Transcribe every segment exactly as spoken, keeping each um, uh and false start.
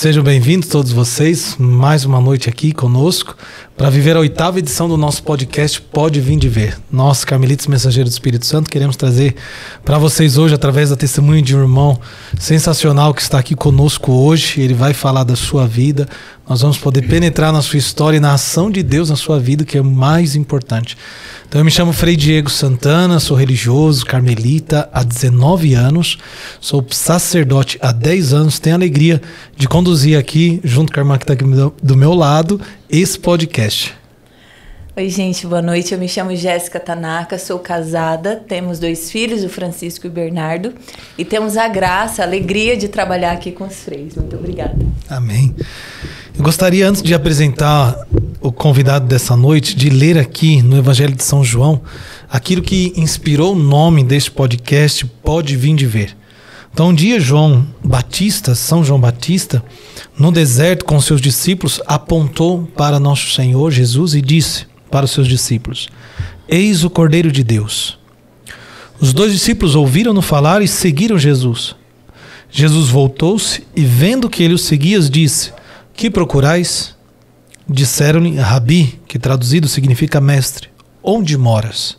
Sejam bem-vindos todos vocês, mais uma noite aqui conosco, para viver a oitava edição do nosso podcast Pode Vir de Ver. Nós, Carmelitas Mensageiros do Espírito Santo, queremos trazer para vocês hoje, através da testemunha de um irmão sensacional que está aqui conosco hoje. Ele vai falar da sua vida, nós vamos poder penetrar na sua história e na ação de Deus na sua vida, que é o mais importante. Então eu me chamo Frei Diego Santana, sou religioso, carmelita há dezenove anos, sou sacerdote há dez anos, tenho a alegria de conduzir aqui, junto com a irmã que está aqui do meu lado, esse podcast. Oi gente, boa noite, eu me chamo Jéssica Tanaka, sou casada, temos dois filhos, o Francisco e o Bernardo, e temos a graça, a alegria de trabalhar aqui com os freis. Muito obrigada. Amém. Eu gostaria, antes de apresentar o convidado dessa noite, de ler aqui no Evangelho de São João aquilo que inspirou o nome deste podcast, Pode Vir de Ver. Então um dia João Batista, São João Batista, no deserto com seus discípulos, apontou para nosso Senhor Jesus e disse para os seus discípulos: eis o Cordeiro de Deus. Os dois discípulos ouviram-no falar e seguiram Jesus. Jesus voltou-se e, vendo que ele os seguia, disse: que procurais? Disseram-lhe: Rabi, que traduzido significa mestre, onde moras?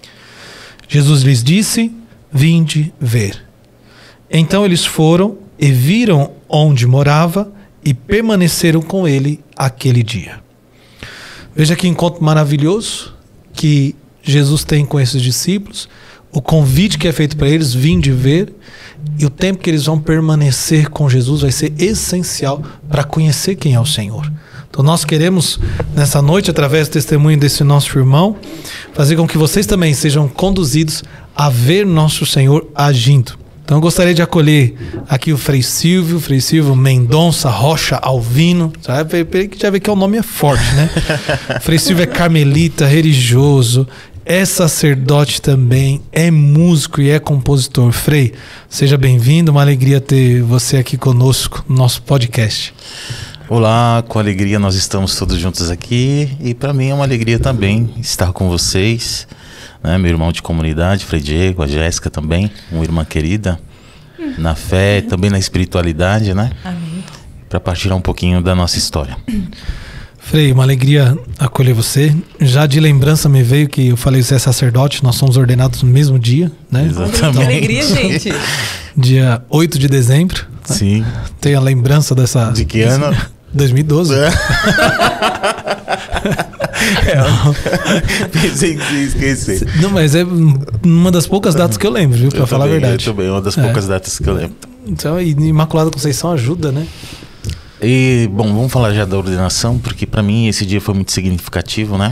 Jesus lhes disse: vinde ver. Então eles foram e viram onde morava e permaneceram com ele aquele dia. Veja que encontro maravilhoso que Jesus tem com esses discípulos, o convite que é feito para eles, vinde ver, e o tempo que eles vão permanecer com Jesus vai ser essencial para conhecer quem é o Senhor. Então nós queremos, nessa noite, através do testemunho desse nosso irmão, fazer com que vocês também sejam conduzidos a ver nosso Senhor agindo. Então eu gostaria de acolher aqui o Frei Silvio, Frei Silvio Mendonça Rocha Alvino. Sabe? Já vê que o nome é forte, né? Frei Silvio é carmelita, religioso, é sacerdote também, é músico e é compositor. Frei, seja bem-vindo, uma alegria ter você aqui conosco no nosso podcast. Olá, com alegria nós estamos todos juntos aqui e para mim é uma alegria também estar com vocês, né? Meu irmão de comunidade, Frei Diego, a Jéssica também, uma irmã querida, hum. na fé, também na espiritualidade, né? Amém. Para partilhar um pouquinho da nossa história. Frei, uma alegria acolher você. Já de lembrança me veio que eu falei, você é sacerdote, nós somos ordenados no mesmo dia, né? Exatamente. Que alegria, gente. Dia oito de dezembro. Sim. Né? Tem a lembrança dessa... De que ano? dois mil e doze. É. Pensei que você ia esquecer. Não, mas é uma das poucas datas que eu lembro, viu? Pra eu falar também, a verdade. Eu também, uma das é. poucas datas que eu lembro. Então, e Imaculada Conceição ajuda, né? E, bom, vamos falar já da ordenação, porque para mim esse dia foi muito significativo, né?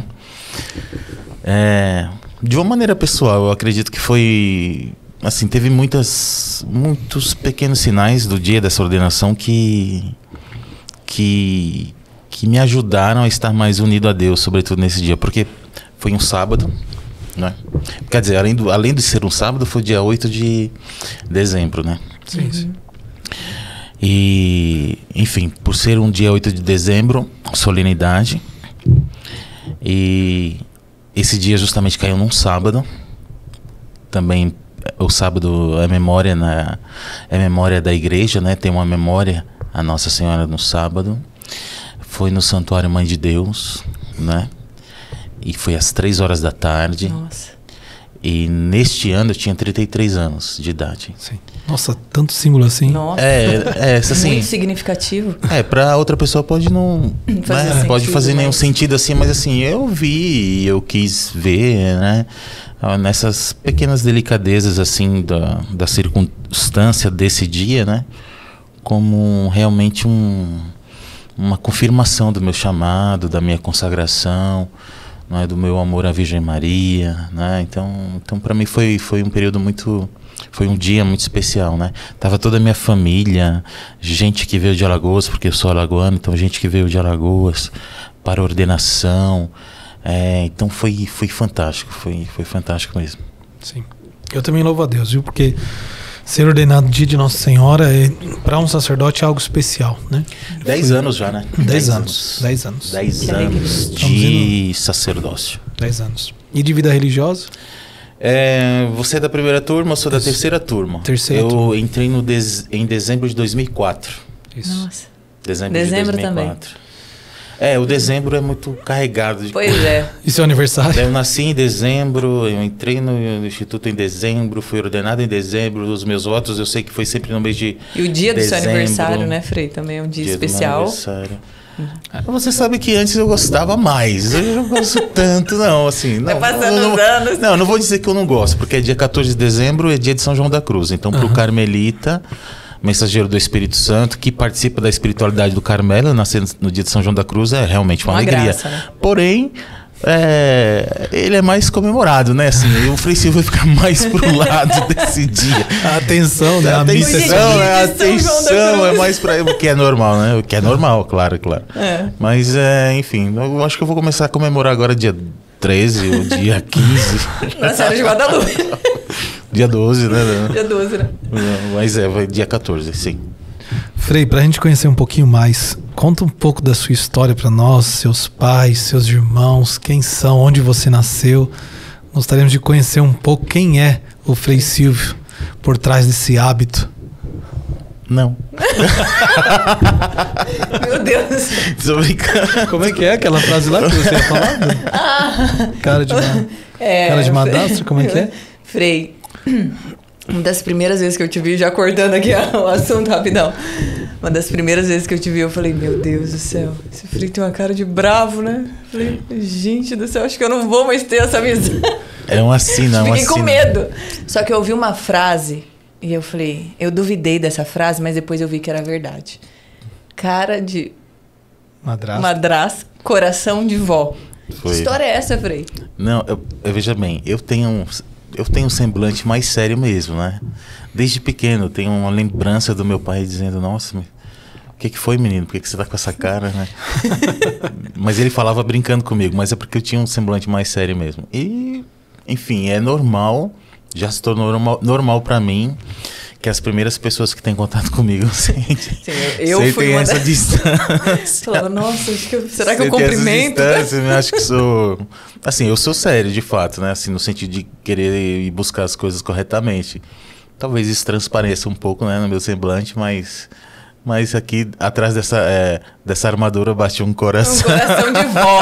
É, de uma maneira pessoal, eu acredito que foi... Assim, teve muitas, muitos pequenos sinais do dia dessa ordenação que... que, que me ajudaram a estar mais unido a Deus, sobretudo nesse dia, porque foi um sábado, né? Quer dizer, além, do, além de ser um sábado, foi dia oito de dezembro, né? Sim, sim. E, enfim, por ser um dia oito de dezembro, solenidade, e esse dia justamente caiu num sábado, também o sábado é memória, na, é memória da igreja, né? Tem uma memória a Nossa Senhora no sábado, foi no Santuário Mãe de Deus, né? E foi às três horas da tarde. Nossa. E neste ano eu tinha trinta e três anos de idade. Sim. Nossa, tanto símbolo assim. Nossa. É, é assim, muito significativo. É, pra outra pessoa pode não... Fazer né? Pode sentido, fazer nenhum mas... sentido assim, mas assim, eu vi e eu quis ver, né? Nessas pequenas delicadezas assim da, da circunstância desse dia, né? Como realmente um, uma confirmação do meu chamado, da minha consagração, não é, do meu amor à Virgem Maria, né? Então, então para mim foi foi um período muito, foi um dia muito especial, né? Tava toda a minha família, gente que veio de Alagoas, porque eu sou alagoano, então gente que veio de Alagoas para a ordenação, é, então foi foi fantástico, foi foi fantástico mesmo. Sim. Eu também louvo a Deus, viu? Porque ser ordenado dia de Nossa Senhora é, para um sacerdote, é algo especial, né? Dez anos já, né? Dez, Dez anos. anos. Dez anos. Dez anos de sacerdócio. Dez anos. E de vida religiosa? É, você é da primeira turma, eu sou da terceira turma. Terceira eu turma. entrei no des, em dezembro de dois mil e quatro. Isso. Nossa. Dezembro, Dezembro de dois mil e quatro. Também. É, o dezembro é muito carregado. De pois é. E seu aniversário? Eu nasci em dezembro, eu entrei no instituto em dezembro, fui ordenado em dezembro, os meus votos eu sei que foi sempre no mês de E o dia dezembro, do seu aniversário, né, Frei? Também é um dia, dia especial. Do meu aniversário. Uhum. Você sabe que antes eu gostava mais, hoje eu não gosto tanto não, assim. Não, tá passando não, os anos. Não, não vou dizer que eu não gosto, porque é dia quatorze de dezembro, é dia de São João da Cruz, então uhum. Pro carmelita... mensageiro do Espírito Santo, que participa da espiritualidade do Carmelo, nascendo no dia de São João da Cruz, é realmente uma, uma alegria. Graça, né? Porém, é, ele é mais comemorado, né? Assim, o Frei Silvio vai ficar mais pro lado desse dia. A atenção, né? A atenção, né? A atenção é mais para o que é normal, né? O que é normal, claro, claro. É. Mas, é, enfim, eu acho que eu vou começar a comemorar agora dia treze ou dia quinze. Na Senhora de Guadalupe. Dia doze, né? Dia doze, né? Mas é, vai dia quatorze, sim. Frei, pra gente conhecer um pouquinho mais, conta um pouco da sua história pra nós, seus pais, seus irmãos, quem são, onde você nasceu. Gostaríamos de conhecer um pouco quem é o Frei Silvio por trás desse hábito. Não. Meu Deus. Tô brincando. Como é que é aquela frase lá que você ia falar? Ah. Cara de, ma... é, cara de madastro, como é que é? Frei, uma das primeiras vezes que eu te vi, já cortando aqui o assunto rapidão, uma das primeiras vezes que eu te vi, eu falei, meu Deus do céu, esse Frei tem uma cara de bravo, né? Falei, gente do céu, acho que eu não vou mais ter essa visão. É uma sina, é uma Fiquei com medo. Só que eu ouvi uma frase e eu falei, eu duvidei dessa frase, mas depois eu vi que era verdade. Cara de madrasta, madrasta coração de vó. Foi. Que história é essa, Frei? Não, eu, eu veja bem, eu tenho um... Eu tenho um semblante mais sério mesmo, né? Desde pequeno, eu tenho uma lembrança do meu pai dizendo, nossa, o que, que foi, menino? Por que, que você tá com essa cara, né? Mas ele falava brincando comigo, mas é porque eu tinha um semblante mais sério mesmo. E, enfim, é normal, já se tornou normal, normal para mim, que as primeiras pessoas que têm contato comigo sentem, Sim, eu, eu fui essa da... distância. Falava, nossa, acho que eu, será que eu cumprimento? Eu acho que sou... Assim, eu sou sério, de fato, né? Assim, no sentido de querer ir buscar as coisas corretamente. Talvez isso transpareça um pouco, né, no meu semblante, mas... Mas aqui, atrás dessa, é, dessa armadura, bate um coração. Um coração de vó.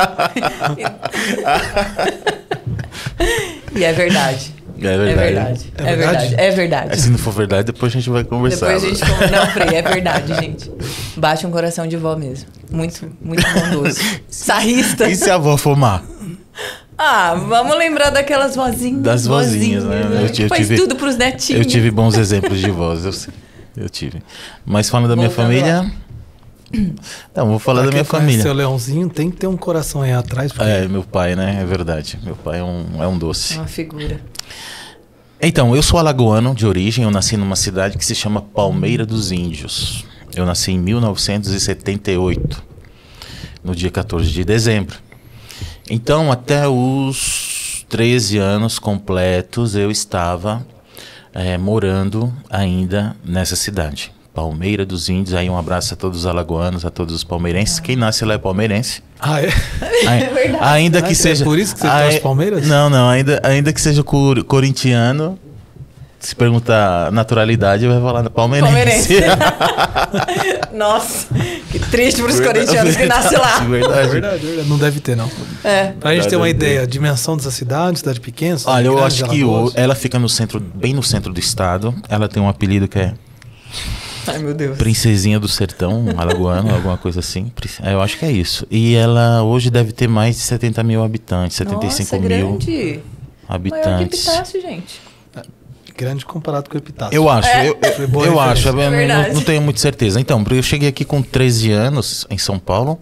E é verdade. É verdade. É verdade. É, é verdade. É verdade. É, se não for verdade, depois a gente vai conversar. Depois a gente conversa. Não, Frei, é verdade, gente. Bate um coração de vó mesmo. Muito, muito bondoso. Sarrista. E se a avó fumar? Ah, vamos lembrar daquelas vozinhas. Das vozinhas, vozinhas né? Eu, eu Faz tive, tudo pros netinhos. Eu tive bons exemplos de voz, eu sei. Eu tive. Mas falando da minha Voltando família... Lá. Não, vou falar pra da minha família. Seu Leãozinho tem que ter um coração aí atrás. Porque... É, meu pai, né? É verdade. Meu pai é um, é um doce. Uma figura. Então, eu sou alagoano de origem. Eu nasci numa cidade que se chama Palmeira dos Índios. Eu nasci em mil novecentos e setenta e oito, no dia quatorze de dezembro. Então, até os treze anos completos, eu estava é, morando ainda nessa cidade. Palmeira dos Índios, aí um abraço a todos os alagoanos, a todos os palmeirenses. Quem nasce lá é palmeirense. Ah, é? é verdade. Ainda que seja... É por isso que você torce Palmeiras? Não, não, ainda, ainda que seja cor, corintiano, se perguntar naturalidade, vai falar palmeirense. Palmeirense. Nossa, que triste para os corintianos que nascem lá. Verdade. É verdade, verdade, não deve ter, não. É. Pra gente ter uma ideia, a dimensão dessa cidade, cidade pequena, cidade Olha, eu grande, acho que o, ela fica no centro, bem no centro do estado. Ela tem um apelido que é... Ai, meu Deus. Princesinha do Sertão, alagoano, alguma coisa assim. Eu acho que é isso. E ela hoje deve ter mais de setenta mil habitantes, setenta e cinco Nossa, mil grande. habitantes. Maior que Epitácio, gente. Grande comparado com o Epitácio. Eu acho, é. eu, eu, eu acho, eu é não, não tenho muita certeza. Então, porque eu cheguei aqui com treze anos em São Paulo.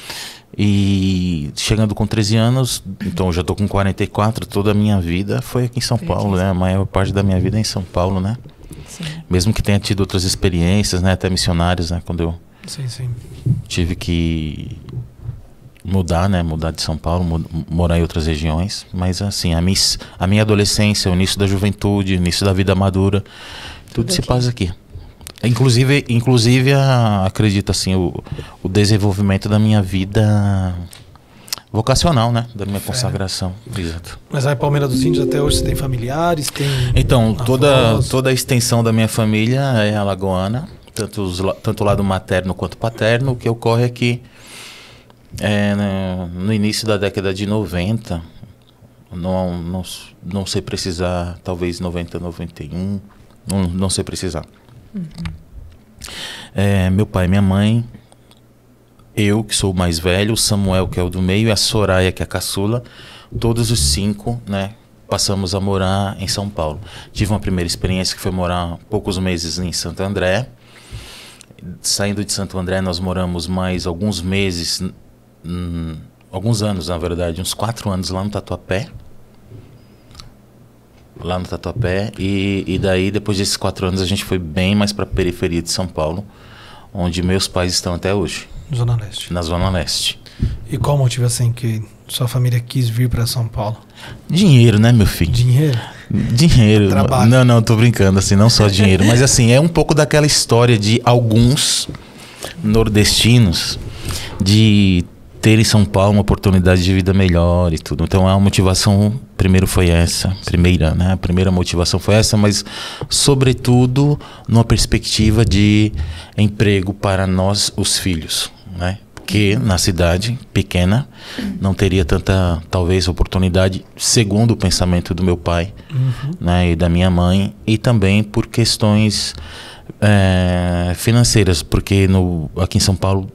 E chegando com treze anos, então eu já tô com quarenta e quatro, toda a minha vida foi aqui em São Entendi. Paulo, né? A maior parte da minha vida é em São Paulo, né? Sim. Mesmo que tenha tido outras experiências, né? Até missionários, né? Quando eu sim, sim. tive que mudar, né? Mudar de São Paulo, morar em outras regiões. Mas assim, a minha, a minha adolescência, o início da juventude, o início da vida madura, tudo, tudo se aqui. passa aqui. Inclusive, inclusive a, acredito assim, o, o desenvolvimento da minha vida vocacional, né? Da minha consagração. É. Exato. Mas aí Palmeira dos Índios até hoje você tem familiares, tem... Então, toda, toda a extensão da minha família é alagoana. tanto, os, tanto o lado materno quanto paterno. O que ocorre é que é, no, no início da década de noventa, não, não, não sei precisar, talvez noventa, noventa e um, não, não sei precisar. Uhum. É, meu pai e minha mãe, eu que sou o mais velho, o Samuel que é o do meio e a Soraya que é a caçula, todos os cinco, né, passamos a morar em São Paulo. Tive uma primeira experiência que foi morar poucos meses em Santo André. Saindo de Santo André, nós moramos mais alguns meses, hum, alguns anos na verdade, uns quatro anos lá no Tatuapé. Lá no Tatuapé. E, e daí, depois desses quatro anos, a gente foi bem mais para a periferia de São Paulo, onde meus pais estão até hoje. Zona Leste. Na Zona Leste. E qual o motivo assim que sua família quis vir para São Paulo? Dinheiro, né, meu filho? Dinheiro? Dinheiro. Trabalho. Não, não, tô brincando, assim, não só dinheiro. Mas assim, é um pouco daquela história de alguns nordestinos de ter em São Paulo uma oportunidade de vida melhor e tudo. Então a motivação primeiro foi essa, primeira, né? A primeira motivação foi essa, mas sobretudo numa perspectiva de emprego para nós, os filhos, né? Porque na cidade pequena não teria tanta, talvez, oportunidade, segundo o pensamento do meu pai, uhum. né, e da minha mãe, e também por questões é, financeiras, porque no, aqui em São Paulo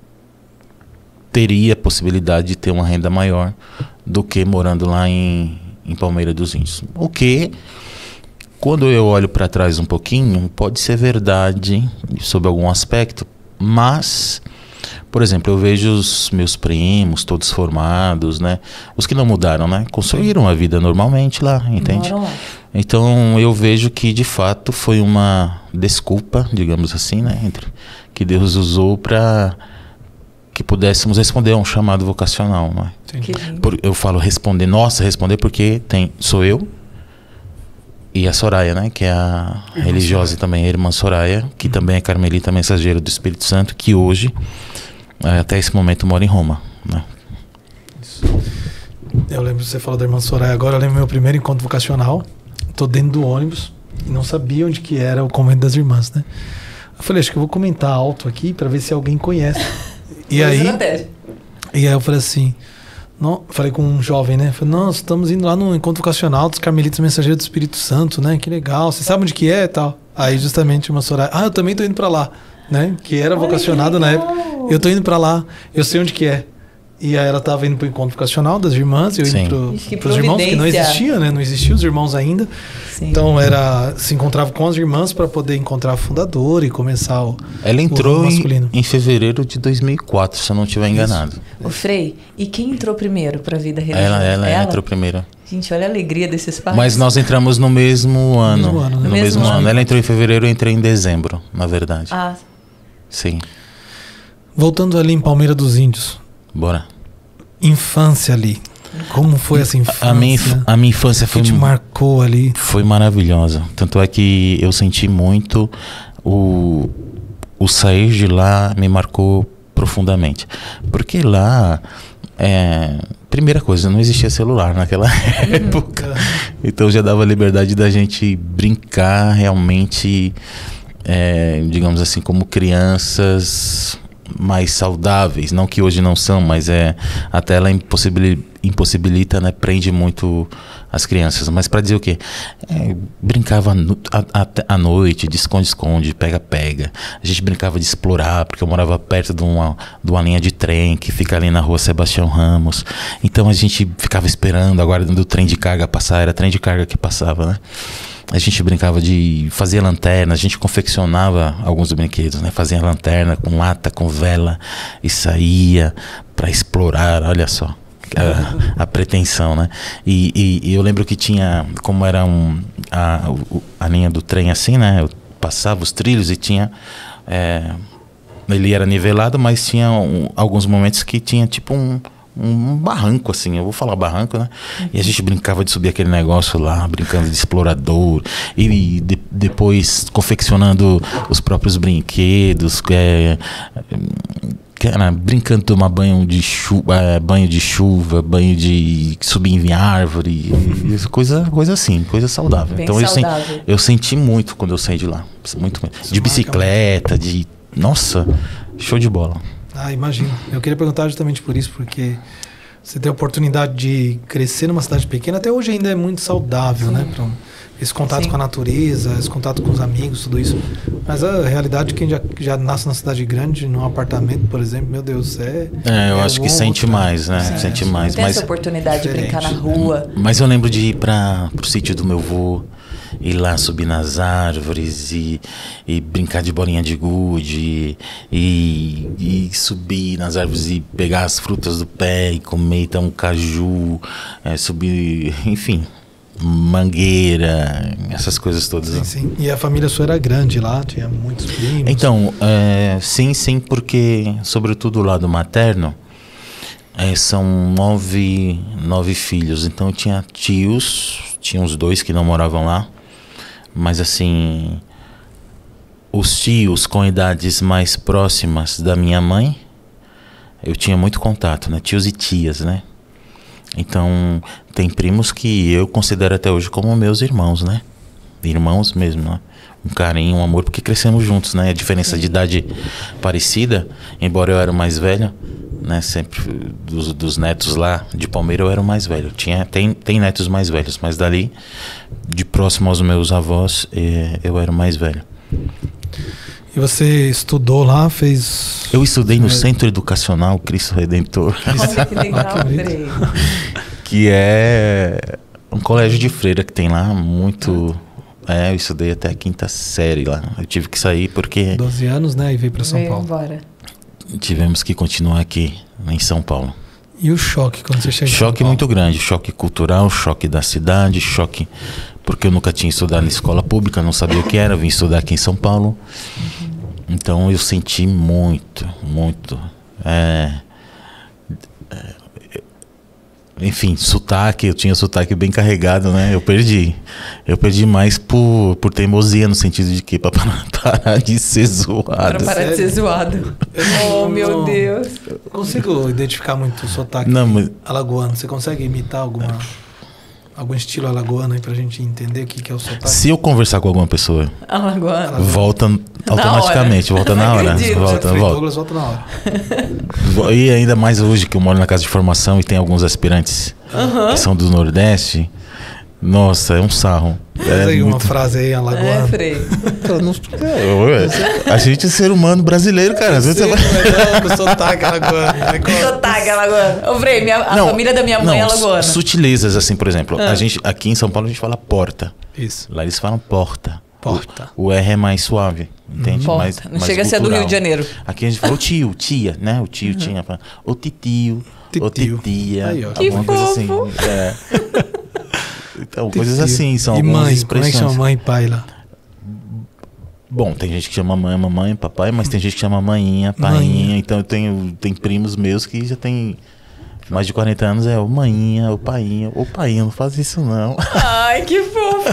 teria a possibilidade de ter uma renda maior do que morando lá em, em Palmeira dos Índios. O que, quando eu olho para trás um pouquinho, pode ser verdade sob algum aspecto, mas... Por exemplo, eu vejo os meus primos, todos formados, né? Os que não mudaram, né? Construíram a vida normalmente lá, entende? Lá. Então, eu vejo que, de fato, foi uma desculpa, digamos assim, né? Entre, que Deus usou para que pudéssemos responder a um chamado vocacional, né? Por, eu falo responder, nossa, responder porque tem, sou eu e a Soraya, né? Que é a irmã religiosa Soraya. Também, a irmã Soraya, que uhum. também é carmelita mensageira do Espírito Santo, que hoje... até esse momento mora em Roma, né? Isso. Eu lembro que você falou da irmã Soraya agora. Eu lembro do meu primeiro encontro vocacional. Tô dentro do ônibus e não sabia onde que era o convento das irmãs, né? Eu falei, acho que eu vou comentar alto aqui para ver se alguém conhece. E aí, e aí eu falei assim, não, falei com um jovem, né? Falei, nós estamos indo lá no encontro vocacional dos carmelitas mensageiros do Espírito Santo, né? Que legal. Você sabe onde que é e tal? Aí justamente a irmã Soraya, ah, eu também tô indo para lá, né? Que era vocacionada na época. Eu tô indo pra lá, eu sei onde que é. E aí ela tava indo pro encontro vocacional das irmãs, eu Sim. indo pro, Ixi, pros irmãos, que não existia, né? Não existiam os irmãos ainda. Sim. Então era, se encontrava com as irmãs para poder encontrar a fundadora e começar o Ela entrou o em, em fevereiro de dois mil e quatro, se eu não estiver enganado. O Frei, e quem entrou primeiro pra vida religiosa? Ela, ela, ela entrou primeiro. Gente, olha a alegria desses pais. Mas nós entramos no mesmo ano. No mesmo ano, né? No mesmo mesmo ano. ano. Ela entrou em fevereiro, eu entrei em dezembro, na verdade. Ah. Sim. Voltando ali em Palmeira dos Índios. Bora. Infância ali. Como foi essa infância? A minha, a minha infância foi... que te marcou ali? Foi maravilhosa. Tanto é que eu senti muito o, o sair de lá me marcou profundamente. Porque lá... É, primeira coisa, não existia celular naquela época. Então já dava liberdade da gente brincar realmente, é, digamos assim, como crianças mais saudáveis. Não que hoje não são, mas é, até ela impossibilita, impossibilita, né, prende muito as crianças. Mas para dizer o quê? É, brincava à noite, de esconde-esconde, pega-pega. A gente brincava de explorar, porque eu morava perto de uma, de uma linha de trem que fica ali na rua Sebastião Ramos. Então a gente ficava esperando, aguardando o trem de carga passar. Era trem de carga que passava, né? A gente brincava de fazer lanterna, a gente confeccionava alguns brinquedos, né? Fazia lanterna com lata, com vela e saía para explorar, olha só. A, a pretensão, né? E, e, e eu lembro que tinha, como era um, a, a linha do trem assim, né? Eu passava os trilhos e tinha... É, ele era nivelado, mas tinha um, alguns momentos que tinha tipo um... um barranco, assim, eu vou falar barranco, né? Uhum. E a gente brincava de subir aquele negócio lá, brincando de explorador, e de, depois confeccionando os próprios brinquedos, é, cara, brincando de tomar banho de chuva, é, banho de chuva, banho de subir em árvore, coisa, coisa assim, coisa saudável. Bem então saudável. Eu, sen, eu senti muito quando eu saí de lá. Muito, muito. De bicicleta, de. Nossa, show de bola. Ah, imagino. Eu queria perguntar justamente por isso, porque você tem a oportunidade de crescer numa cidade pequena, até hoje ainda é muito saudável, Sim. né? Pra, esse contato Sim. com a natureza, esse contato com os amigos, tudo isso. Mas a realidade de quem já, já nasce na cidade grande, num apartamento, por exemplo, meu Deus, é... É, eu é acho que sente outro, mais, né? É, sente mais. Tem mas, essa oportunidade diferente. de brincar na rua. Mas eu lembro de ir para o sítio do meu avô, ir lá subir nas árvores e, e brincar de bolinha de gude e, e subir nas árvores e pegar as frutas do pé e comer então um caju, é, subir, enfim... mangueira, essas coisas todas. Sim, sim. E a família sua era grande lá, tinha muitos primos? Então, é, sim, sim, porque sobretudo o lado materno é, são nove, nove filhos, então eu tinha tios, tinha uns dois que não moravam lá, mas assim, os tios com idades mais próximas da minha mãe, eu tinha muito contato, né? Tios e tias, né? Então, tem primos que eu considero até hoje como meus irmãos, né? Irmãos mesmo, né? Um carinho, um amor, porque crescemos juntos, né? A diferença Sim. de idade parecida, embora eu era o mais velho, né? Sempre dos, dos netos lá de Palmeira eu era o mais velho. Tinha, tem, tem netos mais velhos, mas dali, de próximo aos meus avós, eh, eu era o mais velho. E você estudou lá, fez... Eu estudei no Centro Educacional Cristo Redentor. Olha que legal, Frei. Que é um colégio de freira que tem lá, muito... É, eu estudei até a quinta série lá. Eu tive que sair porque... doze anos, né? E veio para São veio Paulo. Embora. Tivemos que continuar aqui, em São Paulo. E o choque quando você chega em São Choque Paulo? muito grande. Choque cultural, choque da cidade, choque... Porque eu nunca tinha estudado na escola pública, não sabia o que era. Vim estudar aqui em São Paulo. Uhum. Então eu senti muito, muito... É, é, enfim, sotaque, eu tinha sotaque bem carregado, né? Eu perdi. Eu perdi mais por, por teimosia, no sentido de que para parar de ser zoado. Para parar Sério? de ser zoado. Oh, não, meu não, Deus. Eu consigo identificar muito o sotaque não, mas... alagoano. Você consegue imitar alguma, algum estilo alagoano aí pra gente entender o que, que é o sotaque? Se eu conversar com alguma pessoa, alagoano. volta automaticamente, volta na hora. Volta, volta. Douglas volta na hora. E ainda mais hoje que eu moro na casa de formação e tem alguns aspirantes uhum. que são do Nordeste. Nossa, é um sarro. Faz é aí muito... uma frase aí, alagoana. É, Frei. A gente é ser humano brasileiro, cara. Às vezes Sim, você vai... sotaque alagoano. Sotaque alagoano. Ô, Frei, minha, a não, família da minha mãe não, é alagoana. Sutilezas, assim, por exemplo. Ah. A gente, aqui em São Paulo a gente fala porta. Isso. Lá eles falam porta. Porta. O, o R é mais suave, entende? Porta. Mais, não mais chega cultural. a ser do Rio de Janeiro. Aqui a gente fala o tio, tia, né? O tio uhum. tinha. Fala, o titio, o titia. Aí, ó. Que alguma fofo. coisa assim. É. Então, Titio. Coisas assim, são e algumas mãe, expressões. como é que chama mãe e pai lá? Bom, tem gente que chama mãe, mamãe, papai, mas tem gente que chama maninha, painha. Maninha. Então eu tenho tem primos meus que já tem mais de quarenta anos, é o maninha, o painha. O painha, não faz isso não. Ai, que fofo.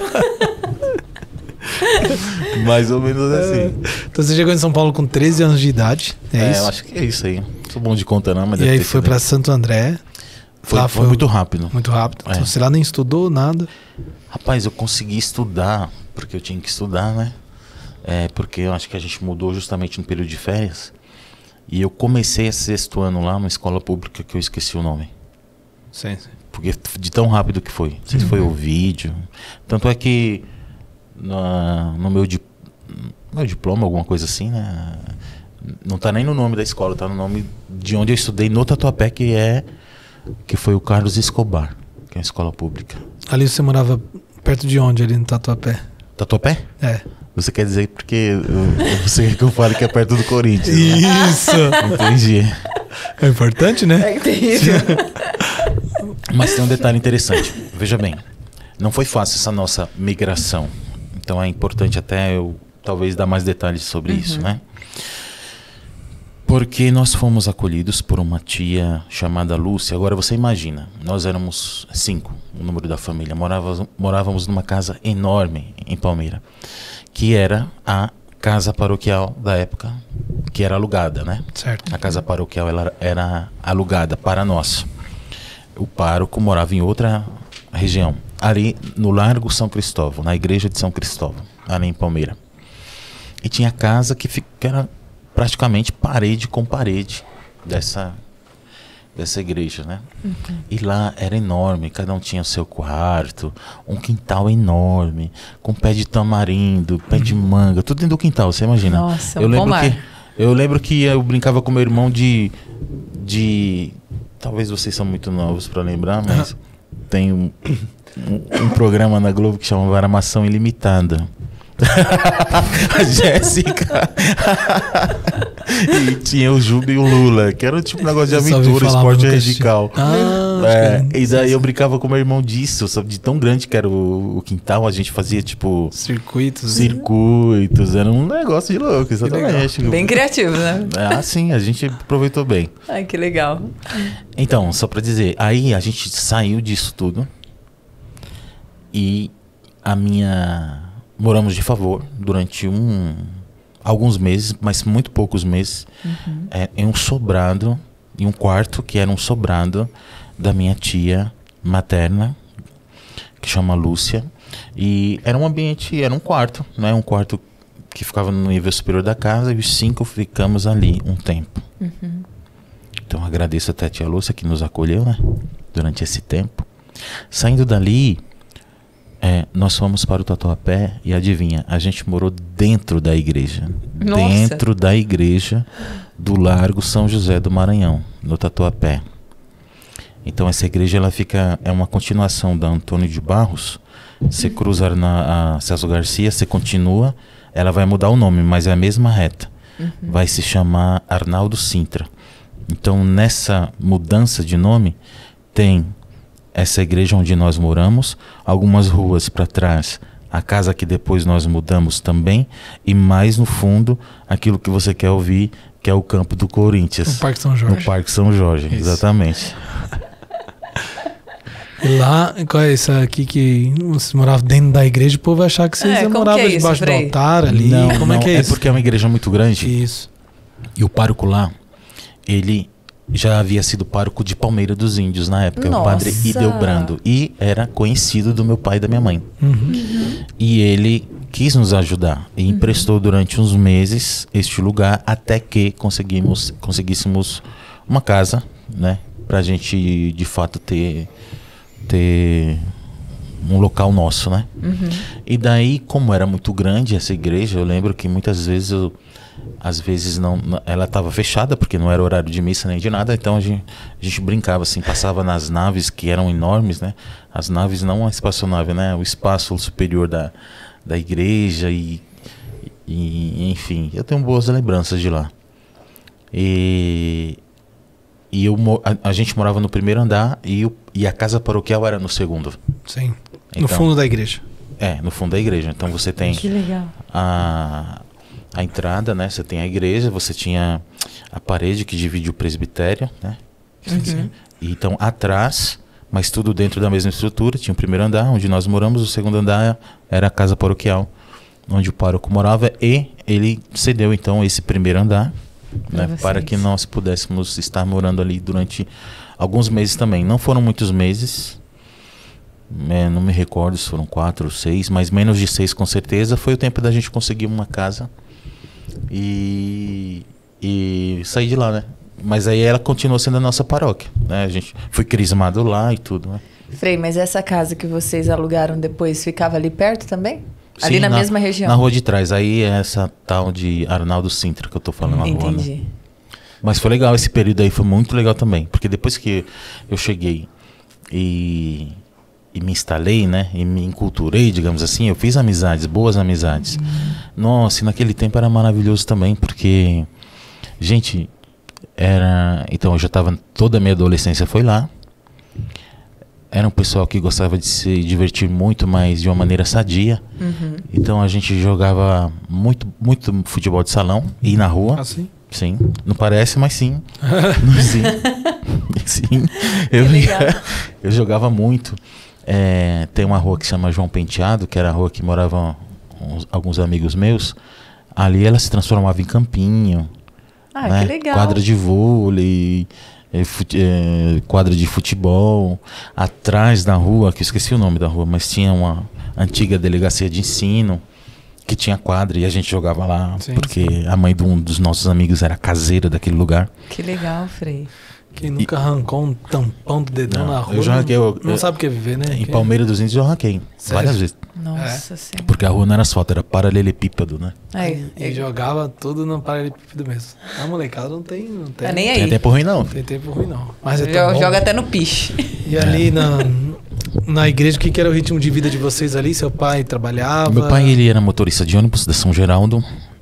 Mais ou menos assim. Então você chegou em São Paulo com treze anos de idade, é, é isso? eu acho que é isso aí. Não sou bom de conta não, mas E deve aí ter foi sido. pra Santo André. Foi, lá foi, foi muito rápido. Muito rápido. É. Então você lá nem estudou nada? Rapaz, eu consegui estudar, porque eu tinha que estudar, né? É, porque eu acho que a gente mudou justamente no período de férias. E eu comecei esse sexto ano lá numa escola pública que eu esqueci o nome. Sim, sim. Porque de tão rápido que foi. Não sei se foi o vídeo. Tanto é que na, no meu, di, meu diploma, alguma coisa assim, né? Não tá nem no nome da escola, tá no nome de onde eu estudei no Tatuapé, que é que foi o Carlos Escobar, que é uma escola pública. Ali você morava perto de onde, ali no Tatuapé? Tatuapé? É. Você quer dizer porque eu, você quer que eu fale que é perto do Corinthians? Isso! Né? Entendi. É importante, né? É terrível. Mas tem um detalhe interessante. Veja bem, não foi fácil essa nossa migração. Então é importante até eu talvez dar mais detalhes sobre uhum. isso, né? Porque nós fomos acolhidos por uma tia chamada Lúcia. Agora você imagina, nós éramos cinco, o número da família. Morávamos, morávamos numa casa enorme em Palmeira, que era a casa paroquial da época, que era alugada, né? Certo. A casa paroquial ela era alugada para nós. O pároco morava em outra região, ali no Largo São Cristóvão, na igreja de São Cristóvão, ali em Palmeira. E tinha casa que fica, era praticamente parede com parede dessa, dessa igreja, né? Uhum. E lá era enorme, cada um tinha o seu quarto, um quintal enorme, com pé de tamarindo, pé de manga, tudo dentro do quintal, você imagina? Nossa, eu um lembro pomar. que Eu lembro que eu brincava com meu irmão de... de talvez vocês são muito novos para lembrar, mas tem um, um, um programa na Globo que chama Varamação Ilimitada. A Jéssica e tinha o Juba e o Lula, que era tipo um negócio de aventura, esporte radical. Ah, é, e daí eu brincava com meu irmão disso, sabe, de tão grande que era o, o quintal, a gente fazia tipo circuitos, circuitos, era um negócio de louco, exatamente. Bem criativo, né? Ah, sim, a gente aproveitou bem. Ai, que legal. Então, só pra dizer, aí a gente saiu disso tudo e a minha... Moramos de favor durante um, alguns meses, mas muito poucos meses, uhum. é, em um sobrado, em um quarto que era um sobrado da minha tia materna, que chama Lúcia. E era um ambiente, era um quarto, né? Um quarto que ficava no nível superior da casa e os cinco ficamos ali um tempo. Uhum. Então agradeço até a tia Lúcia que nos acolheu, né? Durante esse tempo. Saindo dali... É, nós fomos para o Tatuapé e adivinha, a gente morou dentro da igreja. Nossa. Dentro da igreja do Largo São José do Maranhão, no Tatuapé. Então essa igreja ela fica, é uma continuação da Antônio de Barros. Você cruza na a Celso Garcia, você continua, ela vai mudar o nome, mas é a mesma reta. Uhum. Vai se chamar Arnaldo Sintra. Então nessa mudança de nome tem... essa igreja onde nós moramos, algumas ruas para trás, a casa que depois nós mudamos também, e mais no fundo, aquilo que você quer ouvir, que é o campo do Corinthians. No Parque São Jorge. No Parque São Jorge, isso. Exatamente. E lá, qual é essa aqui que você morava dentro da igreja, o povo vai achar que vocês é, moravam é debaixo isso, do altar ali. Não, como não, é que é, é isso? porque é uma igreja muito grande. Isso. E o pároco lá, ele... já havia sido pároco de Palmeira dos Índios na época, Nossa. o padre Ideobrando, e era conhecido do meu pai e da minha mãe. Uhum. Uhum. E ele quis nos ajudar e uhum. emprestou durante uns meses este lugar até que conseguimos, conseguíssemos uma casa, né, pra gente de fato ter, ter um local nosso, né? Uhum. E daí, como era muito grande essa igreja, eu lembro que muitas vezes eu às vezes não, ela estava fechada porque não era horário de missa nem de nada, então a gente, a gente brincava assim, passava nas naves que eram enormes, né? As naves, não a espaçonave, né? O espaço superior da, da igreja e, e enfim, eu tenho boas lembranças de lá. E, e eu, a, a gente morava no primeiro andar e, o, e a casa paroquial era no segundo. Sim, então, no fundo da igreja. É, no fundo da igreja. Então você tem que legal. a... a entrada, né? Você tem a igreja, você tinha a parede que divide o presbitério, né? Uhum. E então atrás, mas tudo dentro da mesma estrutura, tinha o primeiro andar onde nós moramos, o segundo andar era a casa paroquial, onde o pároco morava, e ele cedeu então esse primeiro andar, né? Para que nós pudéssemos estar morando ali durante alguns meses também. Não foram muitos meses, é, não me recordo se foram quatro ou seis, mas menos de seis com certeza. Foi o tempo da gente conseguir uma casa E, e saí de lá, né? Mas aí ela continuou sendo a nossa paróquia, né? A gente foi crismado lá e tudo, né? Frei, mas essa casa que vocês alugaram depois ficava ali perto também? Sim, ali na, na mesma região? Na rua de trás. Aí é essa tal de Arnaldo Sintra que eu tô falando agora. Entendi. Né? Mas foi legal, esse período aí foi muito legal também. Porque depois que eu cheguei e... e me instalei, né, e me enculturei, digamos assim, eu fiz amizades, boas amizades. Uhum. Nossa, e naquele tempo era maravilhoso também, porque, gente, era... Então, eu já estava... Toda a minha adolescência foi lá. Era um pessoal que gostava de se divertir muito, mas de uma maneira sadia. Uhum. Então, a gente jogava muito, muito futebol de salão e na rua. Ah, sim? Sim. Não parece, mas sim. sim. sim. Eu, eu jogava muito. É, tem uma rua que se chama João Penteado, que era a rua que moravam uns, alguns amigos meus. ali ela se transformava em campinho. Ah, né? que legal. Quadra de vôlei, é, fute, é, quadra de futebol. Atrás da rua, que eu esqueci o nome da rua, mas tinha uma antiga delegacia de ensino que tinha quadra e a gente jogava lá. Sim, porque sim. a mãe de um dos nossos amigos era caseira daquele lugar. Que legal, Frei. Quem nunca e... arrancou um tampão do dedão não, na rua, eu já arranquei, eu, não eu, sabe o que é viver, né? Em Palmeiras dos Índios eu arranquei Sério? várias vezes. Nossa é. Senhora. Porque a rua não era asfalto, era paralelepípedo, né? Aí, e aí. jogava tudo no paralelepípedo mesmo. A molecada não tem... Não tem, é nem aí. Tem tempo ruim não. Não tem tempo ruim não. Mas é joga, bom. joga até no piche. E ali é. na, na igreja, o que, que era o ritmo de vida de vocês ali? Seu pai trabalhava? Meu pai, ele era motorista de ônibus da São Geraldo.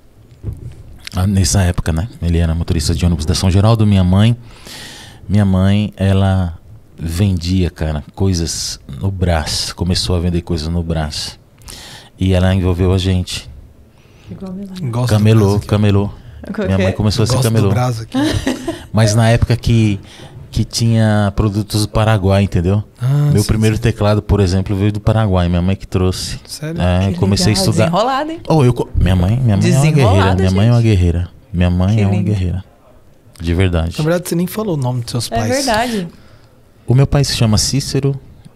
Nessa época, né? Ele era motorista de ônibus da São Geraldo. Minha mãe... Minha mãe, ela vendia, cara, coisas no Brás. Começou a vender coisas no Brás. E ela envolveu a gente. Gosto camelô, camelô. Minha mãe começou a ser camelô. Mas na época que, que tinha produtos do Paraguai, entendeu? Ah, Meu sim, primeiro sim. teclado, por exemplo, veio do Paraguai. Minha mãe que trouxe. Sério? É, que comecei legal. a estudar. Desenrolado, hein? Oh, eu, minha mãe, minha mãe é uma guerreira. Minha mãe é uma guerreira. Minha mãe que é uma lindo. guerreira. De verdade. Na verdade, você nem falou o nome dos seus pais. É verdade. O meu pai se chama Cícero,